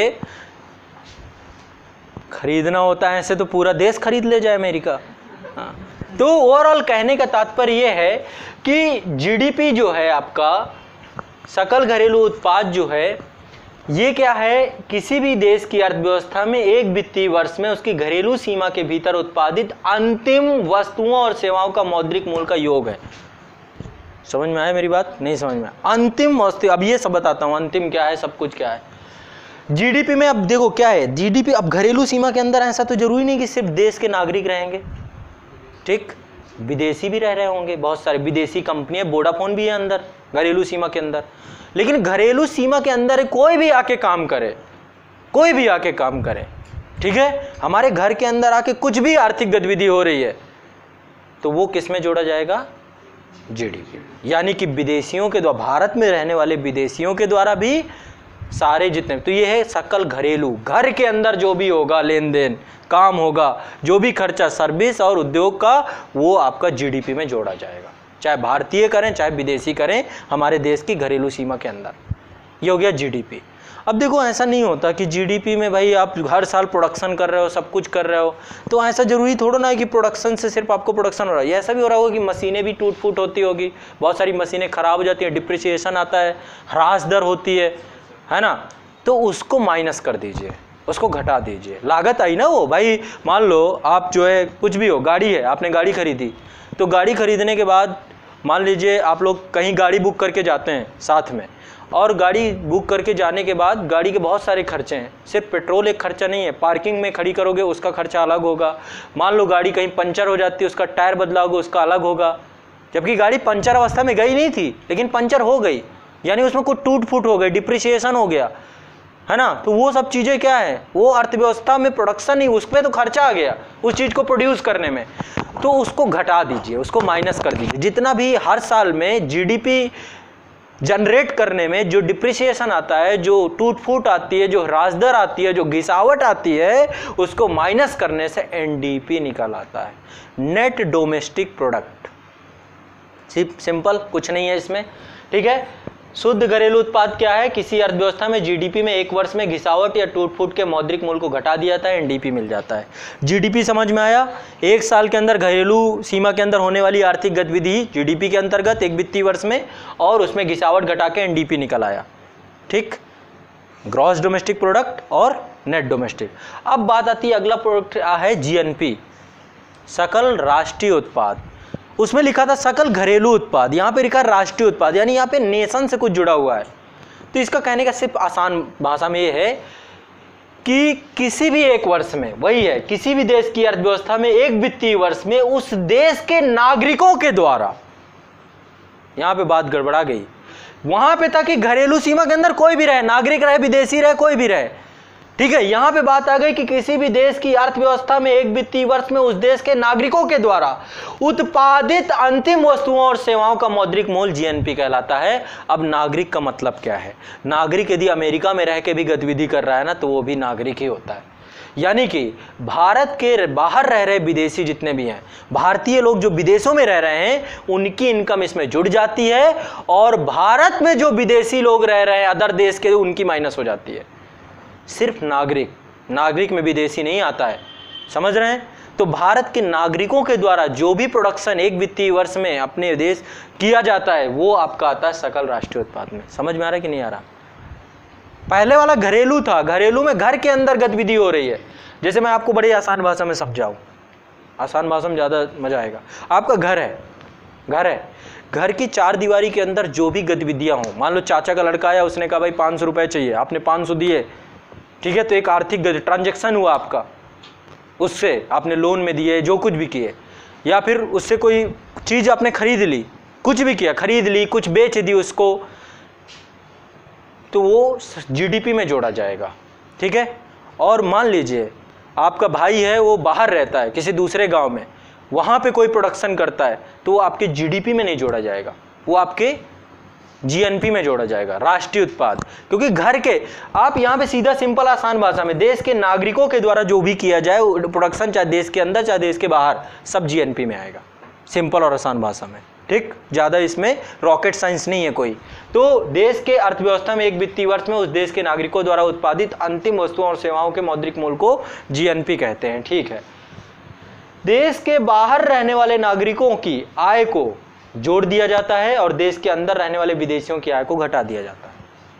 खरीदना होता है, ऐसे तो पूरा देश खरीद ले जाए अमेरिका। हाँ, तो ओवरऑल कहने का तात्पर्य यह है कि जीडीपी जो है आपका, सकल घरेलू उत्पाद जो है, ये क्या है, किसी भी देश की अर्थव्यवस्था में एक वित्तीय वर्ष में उसकी घरेलू सीमा के भीतर उत्पादित अंतिम वस्तुओं और सेवाओं का मौद्रिक मूल्य का योग है। समझ में आया मेरी बात? नहीं समझ में? अंतिम वस्तु, अब ये सब बताता हूं अंतिम क्या है, सब कुछ क्या है। जीडीपी में अब देखो क्या है, जीडीपी अब घरेलू सीमा के अंदर ऐसा तो जरूरी नहीं कि सिर्फ देश के नागरिक रहेंगे, ठीक, विदेशी भी रह रहे होंगे, बहुत सारे विदेशी कंपनियां, वोडाफोन भी है अंदर घरेलू सीमा के अंदर। लेकिन घरेलू सीमा के अंदर कोई भी आके काम करे, कोई भी आके काम करे, ठीक है, हमारे घर के अंदर आके कुछ भी आर्थिक गतिविधि हो रही है, तो वो किस में जोड़ा जाएगा? जीडीपी। यानी कि विदेशियों के द्वारा, भारत में रहने वाले विदेशियों के द्वारा भी सारे जितने, तो ये है सकल घरेलू, घर के अंदर जो भी होगा लेन देन, काम होगा, जो भी खर्चा सर्विस और उद्योग का, वो आपका जीडीपी में जोड़ा जाएगा, चाहे भारतीय करें चाहे विदेशी करें, हमारे देश की घरेलू सीमा के अंदर। ये हो गया जीडीपी। अब देखो ऐसा नहीं होता कि जीडीपी में भाई आप हर साल प्रोडक्शन कर रहे हो, सब कुछ कर रहे हो, तो ऐसा जरूरी थोड़ा ना है कि प्रोडक्शन से सिर्फ आपको प्रोडक्शन हो रहा है। ऐसा भी हो रहा होगा कि मशीनें भी टूट फूट होती होगी, बहुत सारी मशीनें खराब हो जाती हैं, डिप्रिसिएशन आता है, ह्रास दर होती है ना, तो उसको माइनस कर दीजिए, उसको घटा दीजिए। लागत आई ना वो, भाई मान लो आप जो है कुछ भी हो, गाड़ी है, आपने गाड़ी खरीदी, तो गाड़ी खरीदने के बाद मान लीजिए आप लोग कहीं गाड़ी बुक करके जाते हैं साथ में, और गाड़ी बुक करके जाने के बाद गाड़ी के बहुत सारे खर्चे हैं, सिर्फ पेट्रोल एक खर्चा नहीं है, पार्किंग में खड़ी करोगे उसका खर्चा अलग होगा, मान लो गाड़ी कहीं पंचर हो जाती है, उसका टायर बदलाओगे उसका अलग होगा, जबकि गाड़ी पंचर अवस्था में गई नहीं थी लेकिन पंचर हो गई, यानी उसमें कुछ टूट फूट हो गई, डिप्रिसिएशन हो गया, है ना। तो वो सब चीज़ें क्या है, वो अर्थव्यवस्था में प्रोडक्शन नहीं, उस पर तो खर्चा आ गया उस चीज़ को प्रोड्यूस करने में, तो उसको घटा दीजिए, उसको माइनस कर दीजिए। जितना भी हर साल में जीडीपी जनरेट करने में जो डिप्रिसिएशन आता है, जो टूट फूट आती है, जो ह्रास दर आती है, जो घिसावट आती है, उसको माइनस करने से एनडीपी निकल आता है, नेट डोमेस्टिक प्रोडक्ट। सिंपल, कुछ नहीं है इसमें, ठीक है। शुद्ध घरेलू उत्पाद क्या है, किसी अर्थव्यवस्था में जीडीपी में एक वर्ष में घिसावट या टूट फूट के मौद्रिक मूल्य को घटा दिया जाता है, एनडीपी मिल जाता है। जीडीपी समझ में आया, एक साल के अंदर घरेलू सीमा के अंदर होने वाली आर्थिक गतिविधि जीडीपी के अंतर्गत एक वित्तीय वर्ष में, और उसमें घिसावट घटा के एनडीपी निकल आया, ठीक, ग्रॉस डोमेस्टिक प्रोडक्ट और नेट डोमेस्टिक। अब बात आती है, अगला प्रोडक्ट है जीएनपी, सकल राष्ट्रीय उत्पाद। उसमें लिखा था सकल घरेलू उत्पाद, यहाँ पे लिखा राष्ट्रीय उत्पाद, यानी यहाँ पे नेशन से कुछ जुड़ा हुआ है। तो इसका कहने का सिर्फ आसान भाषा में ये है कि किसी भी एक वर्ष में, वही है, किसी भी देश की अर्थव्यवस्था में एक वित्तीय वर्ष में उस देश के नागरिकों के द्वारा, यहाँ पे बात गड़बड़ा गई, वहां पे था कि घरेलू सीमा के अंदर कोई भी रहे, नागरिक रहे, विदेशी रहे, कोई भी रहे, ठीक है। यहां पे बात आ गई कि किसी भी देश की अर्थव्यवस्था में एक वित्तीय वर्ष में उस देश के नागरिकों के द्वारा उत्पादित अंतिम वस्तुओं और सेवाओं का मौद्रिक मूल्य जीएनपी कहलाता है। अब नागरिक का मतलब क्या है, नागरिक यदि अमेरिका में रह के भी गतिविधि कर रहा है ना, तो वो भी नागरिक ही होता है। यानी कि भारत के बाहर रह रहे विदेशी जितने भी हैं, भारतीय लोग जो विदेशों में रह रहे हैं, उनकी इनकम इसमें जुड़ जाती है, और भारत में जो विदेशी लोग रह रहे हैं अदर देश के, उनकी माइनस हो जाती है। सिर्फ नागरिक, नागरिक में विदेशी नहीं आता है, समझ रहे हैं। तो भारत के नागरिकों के द्वारा जो भी प्रोडक्शन एक वित्तीय वर्ष में अपने देश किया जाता है, वो आपका आता है सकल राष्ट्रीय उत्पाद में। समझ में आ रहा है कि नहीं आ रहा? पहले वाला घरेलू था, घरेलू में घर के अंदर गतिविधि हो रही है। जैसे मैं आपको बड़ी आसान भाषा में समझाऊं, आसान भाषा में ज़्यादा मजा आएगा। आपका घर है, घर है, घर की चार दीवारी के अंदर जो भी गतिविधियां हों, मान लो चाचा का लड़का आया, उसने कहा भाई 500 रुपये चाहिए, आपने 500 दिए, ठीक है। तो एक आर्थिक गति, ट्रांजैक्शन हुआ आपका, उससे आपने लोन में दिए, जो कुछ भी किए, या फिर उससे कोई चीज़ आपने खरीद ली, कुछ भी किया, खरीद ली, कुछ बेच दी उसको, तो वो जीडीपी में जोड़ा जाएगा, ठीक है। और मान लीजिए आपका भाई है, वो बाहर रहता है किसी दूसरे गांव में, वहाँ पे कोई प्रोडक्शन करता है, तो वो आपके जीडीपी में नहीं जोड़ा जाएगा, वो आपके जीएनपी में जोड़ा जाएगा, राष्ट्रीय उत्पाद। क्योंकि घर के, आप यहाँ पे सीधा सिंपल आसान भाषा में, देश के नागरिकों के द्वारा जो भी किया जाए प्रोडक्शन, चाहे देश के अंदर चाहे देश के बाहर, सब जीएनपी में आएगा, सिंपल और आसान भाषा में, ठीक। ज़्यादा इसमें रॉकेट साइंस नहीं है कोई। तो देश के अर्थव्यवस्था में एक वित्तीय वर्ष में उस देश के नागरिकों द्वारा उत्पादित अंतिम वस्तुओं और सेवाओं के मौद्रिक मूल्य को जीएनपी कहते हैं, ठीक है। देश के बाहर रहने वाले नागरिकों की आय को जोड़ दिया जाता है और देश के अंदर रहने वाले विदेशियों की आय को घटा दिया जाता है,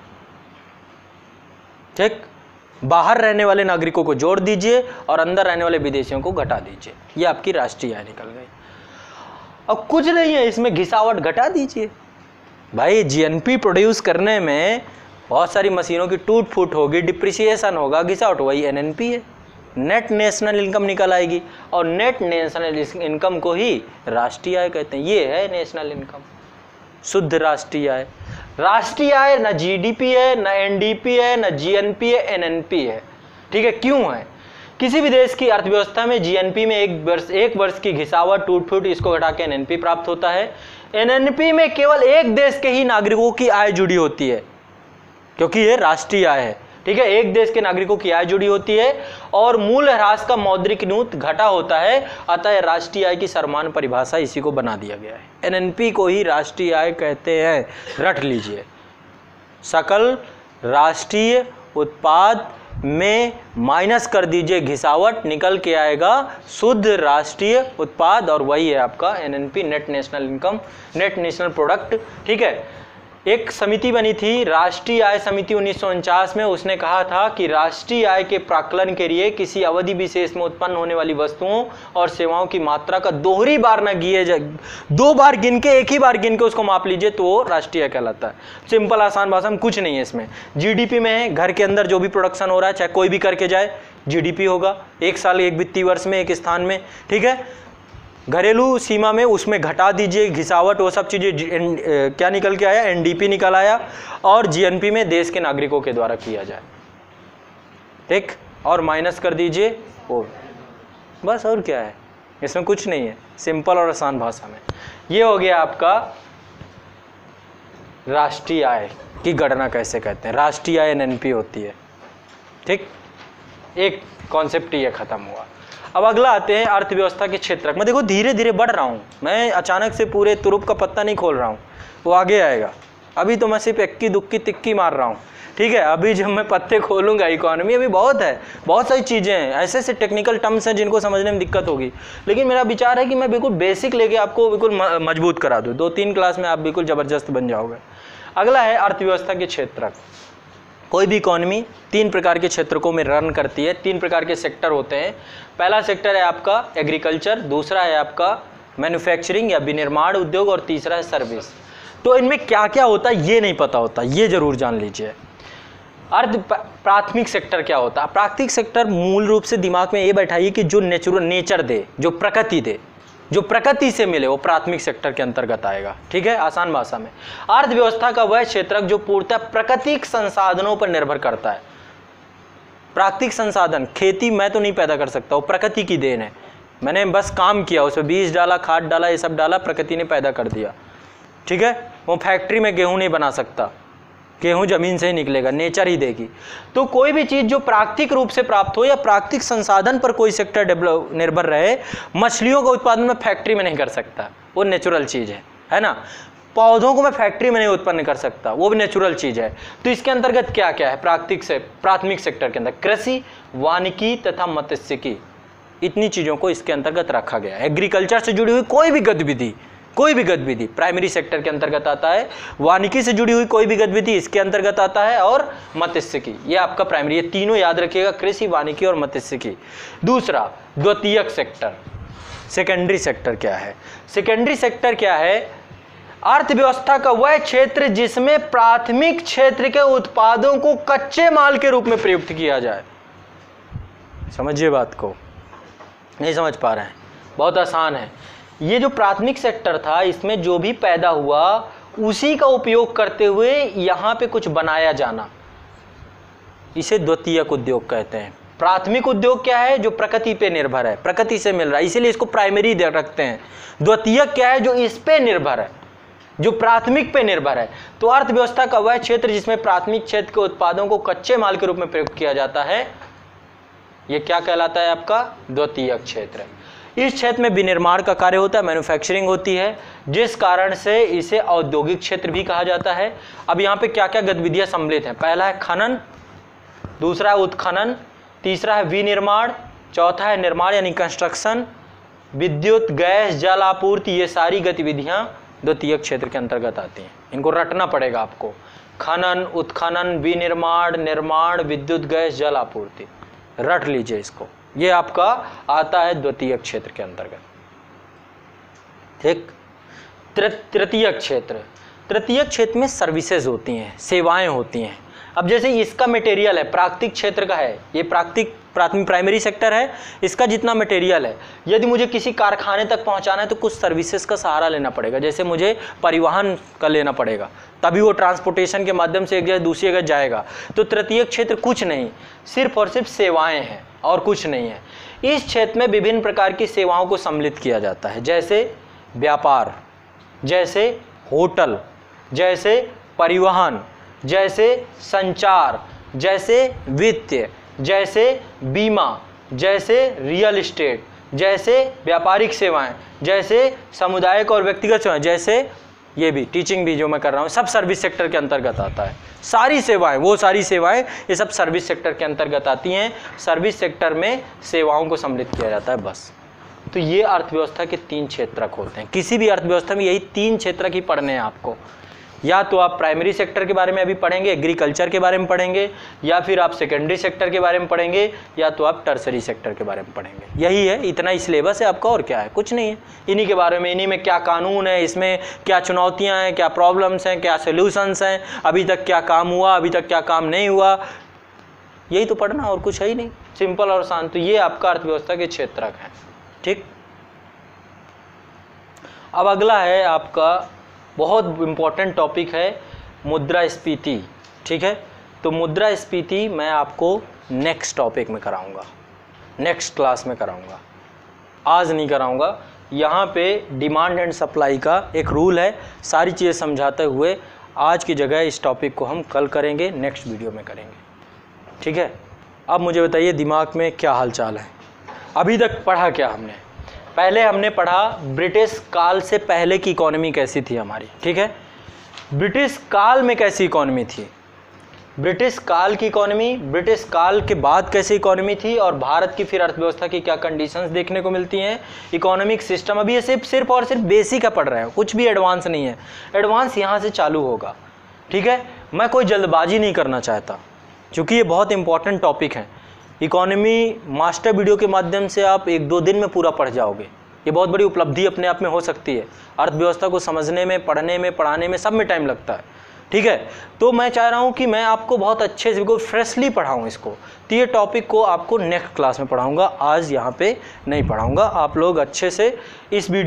ठीक। बाहर रहने वाले नागरिकों को जोड़ दीजिए और अंदर रहने वाले विदेशियों को घटा दीजिए, ये आपकी राष्ट्रीय आय निकल गई। अब कुछ नहीं है इसमें, घिसावट घटा दीजिए। भाई जीएनपी प्रोड्यूस करने में बहुत सारी मशीनों की टूट फूट होगी, डिप्रिसिएशन होगा, घिसावट, वही एनएनपी है, नेट नेशनल इनकम निकल आएगी। और नेट नेशनल इनकम को ही राष्ट्रीय आय कहते हैं। ये है नेशनल इनकम, शुद्ध राष्ट्रीय आय। राष्ट्रीय आय ना जीडीपी है, ना एनडीपी है, ना जीएनपी है, एनएनपी है, ठीक है। क्यों है? किसी भी देश की अर्थव्यवस्था में जीएनपी में एक वर्ष की घिसावट, टूट फूट, इसको घटा के एनएनपी प्राप्त होता है। एनएनपी में केवल एक देश के ही नागरिकों की आय जुड़ी होती है, क्योंकि ये राष्ट्रीय आय है, ठीक है। एक देश के नागरिकों की आय जुड़ी होती है और मूल्य ह्रास का मौद्रिक न्यून घटा होता है, अतः राष्ट्रीय आय की सर्वमान्य परिभाषा इसी को बना दिया गया है। एनएनपी को ही राष्ट्रीय आय कहते हैं, रट लीजिए। सकल राष्ट्रीय उत्पाद में माइनस कर दीजिए घिसावट, निकल के आएगा शुद्ध राष्ट्रीय उत्पाद, और वही है आपका NNP, net national income, net national product, ठीक है। एक समिति बनी थी, राष्ट्रीय आय समिति 1949 में। उसने कहा था कि राष्ट्रीय आय के प्राकलन के लिए किसी अवधि विशेष में उत्पन्न होने वाली वस्तुओं और सेवाओं की मात्रा का दोहरी बार न गिए जाए, 2 बार गिन के, एक ही बार गिन के उसको माप लीजिए तो वो राष्ट्रीय आय कहलाता है। सिंपल आसान भाषा में, कुछ नहीं है इसमें। जीडीपी में है, घर के अंदर जो भी प्रोडक्शन हो रहा है, चाहे कोई भी करके जाए, जीडीपी होगा। एक साल, एक वित्तीय वर्ष में, एक स्थान में, ठीक है। घरेलू सीमा में उसमें घटा दीजिए घिसावट, वो सब चीज़ें क्या निकल के आया, एनडीपी निकल आया। और जीएनपी में देश के नागरिकों के द्वारा किया जाए, ठीक, और माइनस कर दीजिए वो, बस। और क्या है इसमें? कुछ नहीं है, सिंपल और आसान भाषा में। ये हो गया आपका राष्ट्रीय आय की गणना कैसे कहते हैं। राष्ट्रीय आय एनएनपी होती है, ठीक। एक कॉन्सेप्ट ये खत्म हुआ। अब अगला आते हैं अर्थव्यवस्था के क्षेत्र में। देखो धीरे धीरे बढ़ रहा हूँ मैं, अचानक से पूरे तुरुप का पत्ता नहीं खोल रहा हूँ, वो आगे आएगा। अभी तो मैं सिर्फ इक्की दुक्की तिक्की मार रहा हूँ, ठीक है। अभी जब मैं पत्ते खोलूँगा, इकोनॉमी अभी बहुत है, बहुत सारी चीज़ें हैं, ऐसे ऐसे टेक्निकल टर्म्स हैं जिनको समझने में दिक्कत होगी। लेकिन मेरा विचार है कि मैं बिल्कुल बेसिक लेके आपको बिल्कुल मजबूत करा दूँ। 2-3 क्लास में आप बिल्कुल ज़बरदस्त बन जाओगे। अगला है अर्थव्यवस्था के क्षेत्र। कोई भी इकॉनमी 3 प्रकार के क्षेत्रकों में रन करती है, 3 प्रकार के सेक्टर होते हैं। पहला सेक्टर है आपका एग्रीकल्चर, दूसरा है आपका मैन्युफैक्चरिंग या विनिर्माण उद्योग, और तीसरा है सर्विस। तो इनमें क्या क्या होता है ये नहीं पता होता, ये जरूर जान लीजिए। प्राथमिक सेक्टर क्या होता है? प्राथमिक सेक्टर मूल रूप से दिमाग में ये बैठाइए कि जो नेचर दे, जो प्रकृति दे, जो प्रकृति से मिले, वो प्राथमिक सेक्टर के अंतर्गत आएगा, ठीक है। आसान भाषा में, अर्थव्यवस्था का वह क्षेत्र जो पूर्णतः प्राकृतिक संसाधनों पर निर्भर करता है। प्राकृतिक संसाधन, खेती मैं तो नहीं पैदा कर सकता, वो प्रकृति की देन है। मैंने बस काम किया, उसमें बीज डाला, खाद डाला, ये सब डाला, प्रकृति ने पैदा कर दिया, ठीक है। वो फैक्ट्री में गेहूं नहीं बना सकता, गेहूं जमीन से ही निकलेगा, नेचर ही देगी। तो कोई भी चीज़ जो प्राकृतिक रूप से प्राप्त हो या प्राकृतिक संसाधन पर कोई सेक्टर निर्भर रहे, मछलियों का उत्पादन में फैक्ट्री में नहीं कर सकता, वो नेचुरल चीज़ है ना। पौधों को मैं फैक्ट्री में नहीं उत्पन्न कर सकता, वो भी नेचुरल चीज़ है। तो इसके अंतर्गत क्या क्या है प्राथमिक सेक्टर के अंदर? कृषि, वानिकी तथा मत्स्यिकी, इतनी चीज़ों को इसके अंतर्गत रखा गया है। एग्रीकल्चर से जुड़ी हुई कोई भी गतिविधि प्राइमरी सेक्टर के अंतर्गत आता है। वानिकी से जुड़ी हुई कोई भी गतिविधि इसके अंतर्गत आता है, और मत्स्यिकी, ये आपका प्राइमरी, ये तीनों याद रखिएगा, कृषि, वानिकी और मत्स्यिकी। दूसरा द्वितीयक सेक्टर, सेकेंडरी सेक्टर क्या है? सेकेंडरी सेक्टर क्या है? अर्थव्यवस्था का वह क्षेत्र जिसमें प्राथमिक क्षेत्र के उत्पादों को कच्चे माल के रूप में प्रयुक्त किया जाए। समझिए बात को, नहीं समझ पा रहे हैं? बहुत आसान है। ये जो प्राथमिक सेक्टर था, इसमें जो भी पैदा हुआ उसी का उपयोग करते हुए यहाँ पे कुछ बनाया जाना, इसे द्वितीयक उद्योग कहते हैं। प्राथमिक उद्योग क्या है? जो प्रकृति पे निर्भर है, प्रकृति से मिल रहा है, इसीलिए इसको प्राइमरी रखते हैं। द्वितीयक क्या है? जो इस पे निर्भर है, जो प्राथमिक पे निर्भर है। तो अर्थव्यवस्था का वह क्षेत्र जिसमें प्राथमिक क्षेत्र के उत्पादों को कच्चे माल के रूप में प्रयुक्त किया जाता है, यह क्या कहलाता है? आपका द्वितीयक क्षेत्र। इस क्षेत्र में विनिर्माण का कार्य होता है, मैन्युफैक्चरिंग होती है, जिस कारण से इसे औद्योगिक क्षेत्र भी कहा जाता है। अब यहाँ पे क्या क्या गतिविधियां सम्मिलित हैं? पहला है खनन, दूसरा है उत्खनन, तीसरा है विनिर्माण, चौथा है निर्माण यानी कंस्ट्रक्शन, विद्युत, गैस, जल आपूर्ति। ये सारी गतिविधियां द्वितीयक क्षेत्र के अंतर्गत आती हैं। इनको रटना पड़ेगा आपको। खनन, उत्खनन, विनिर्माण, निर्माण, विद्युत, गैस, जल आपूर्ति, रट लीजिए इसको। ये आपका आता है द्वितीयक क्षेत्र के अंतर्गत। ठीक। तृतीयक क्षेत्र, तृतीयक क्षेत्र में सर्विसेज होती हैं, सेवाएं होती हैं। अब जैसे इसका मटेरियल है, प्राकृतिक क्षेत्र का है, ये प्राकृतिक प्राइमरी सेक्टर है, इसका जितना मटेरियल है, यदि मुझे किसी कारखाने तक पहुंचाना है तो कुछ सर्विसेज का सहारा लेना पड़ेगा। जैसे मुझे परिवहन का लेना पड़ेगा, तभी वो ट्रांसपोर्टेशन के माध्यम से एक जगह दूसरी जगह जाएगा। तो तृतीयक क्षेत्र कुछ नहीं, सिर्फ और सिर्फ सेवाएं हैं और कुछ नहीं है। इस क्षेत्र में विभिन्न प्रकार की सेवाओं को सम्मिलित किया जाता है, जैसे व्यापार, जैसे होटल, जैसे परिवहन, जैसे संचार, जैसे वित्त, जैसे बीमा, जैसे रियल एस्टेट, जैसे व्यापारिक सेवाएं, जैसे सामुदायिक और व्यक्तिगत सेवाएं, जैसे ये भी टीचिंग भी जो मैं कर रहा हूँ, सब सर्विस सेक्टर के अंतर्गत आता है। सारी सेवाएं, वो सारी सेवाएं, ये सब सर्विस सेक्टर के अंतर्गत आती हैं। सर्विस सेक्टर में सेवाओं को सम्मिलित किया जाता है, बस। तो ये अर्थव्यवस्था के 3 क्षेत्रक होते हैं। किसी भी अर्थव्यवस्था में यही 3 क्षेत्रक ही पढ़ने हैं आपको। या तो आप प्राइमरी सेक्टर के बारे में अभी पढ़ेंगे, एग्रीकल्चर के बारे में पढ़ेंगे, या फिर आप सेकेंडरी सेक्टर के बारे में पढ़ेंगे, या तो आप टर्सरी सेक्टर के बारे में पढ़ेंगे। यही है, इतना ही सिलेबस है आपका, और क्या है? कुछ नहीं है। इन्हीं के बारे में, इन्हीं में क्या कानून है, इसमें क्या चुनौतियां हैं, क्या प्रॉब्लम्स हैं, क्या सोल्यूशंस हैं, अभी तक क्या काम हुआ, अभी तक क्या काम नहीं हुआ, यही तो पढ़ना, और कुछ है ही नहीं। सिंपल और शांत। तो ये आपका अर्थव्यवस्था के क्षेत्रक है। ठीक। अब अगला है आपका बहुत इम्पॉर्टेंट टॉपिक है मुद्रास्फीति। ठीक है। तो मुद्रास्फीति मैं आपको नेक्स्ट टॉपिक में कराऊंगा, नेक्स्ट क्लास में कराऊंगा, आज नहीं कराऊंगा। यहाँ पे डिमांड एंड सप्लाई का एक रूल है, सारी चीज़ें समझाते हुए आज की जगह इस टॉपिक को हम कल करेंगे, नेक्स्ट वीडियो में करेंगे। ठीक है। अब मुझे बताइए दिमाग में क्या हालचाल है? अभी तक पढ़ा क्या हमने? पहले हमने पढ़ा ब्रिटिश काल से पहले की इकोनॉमी कैसी थी हमारी। ठीक है। ब्रिटिश काल में कैसी इकोनॉमी थी, ब्रिटिश काल की इकोनॉमी, ब्रिटिश काल के बाद कैसी इकोनॉमी थी, और भारत की फिर अर्थव्यवस्था की क्या कंडीशंस देखने को मिलती हैं, इकोनॉमिक सिस्टम। अभी ये सिर्फ और सिर्फ बेसिक का पढ़ रहे हैं, कुछ भी एडवांस नहीं है। एडवांस यहाँ से चालू होगा। ठीक है। मैं कोई जल्दबाजी नहीं करना चाहता, क्योंकि ये बहुत इंपॉर्टेंट टॉपिक है। इकोनॉमी मास्टर वीडियो के माध्यम से आप 1-2 दिन में पूरा पढ़ जाओगे। ये बहुत बड़ी उपलब्धि अपने आप में हो सकती है। अर्थव्यवस्था को समझने में, पढ़ने में, पढ़ाने में, सब में टाइम लगता है। ठीक है। तो मैं चाह रहा हूँ कि मैं आपको बहुत अच्छे से, बिल्कुल फ्रेशली पढ़ाऊँ इसको। तो ये टॉपिक को आपको नेक्स्ट क्लास में पढ़ाऊँगा, आज यहाँ पे नहीं पढ़ाऊँगा। आप लोग अच्छे से इस वीडियो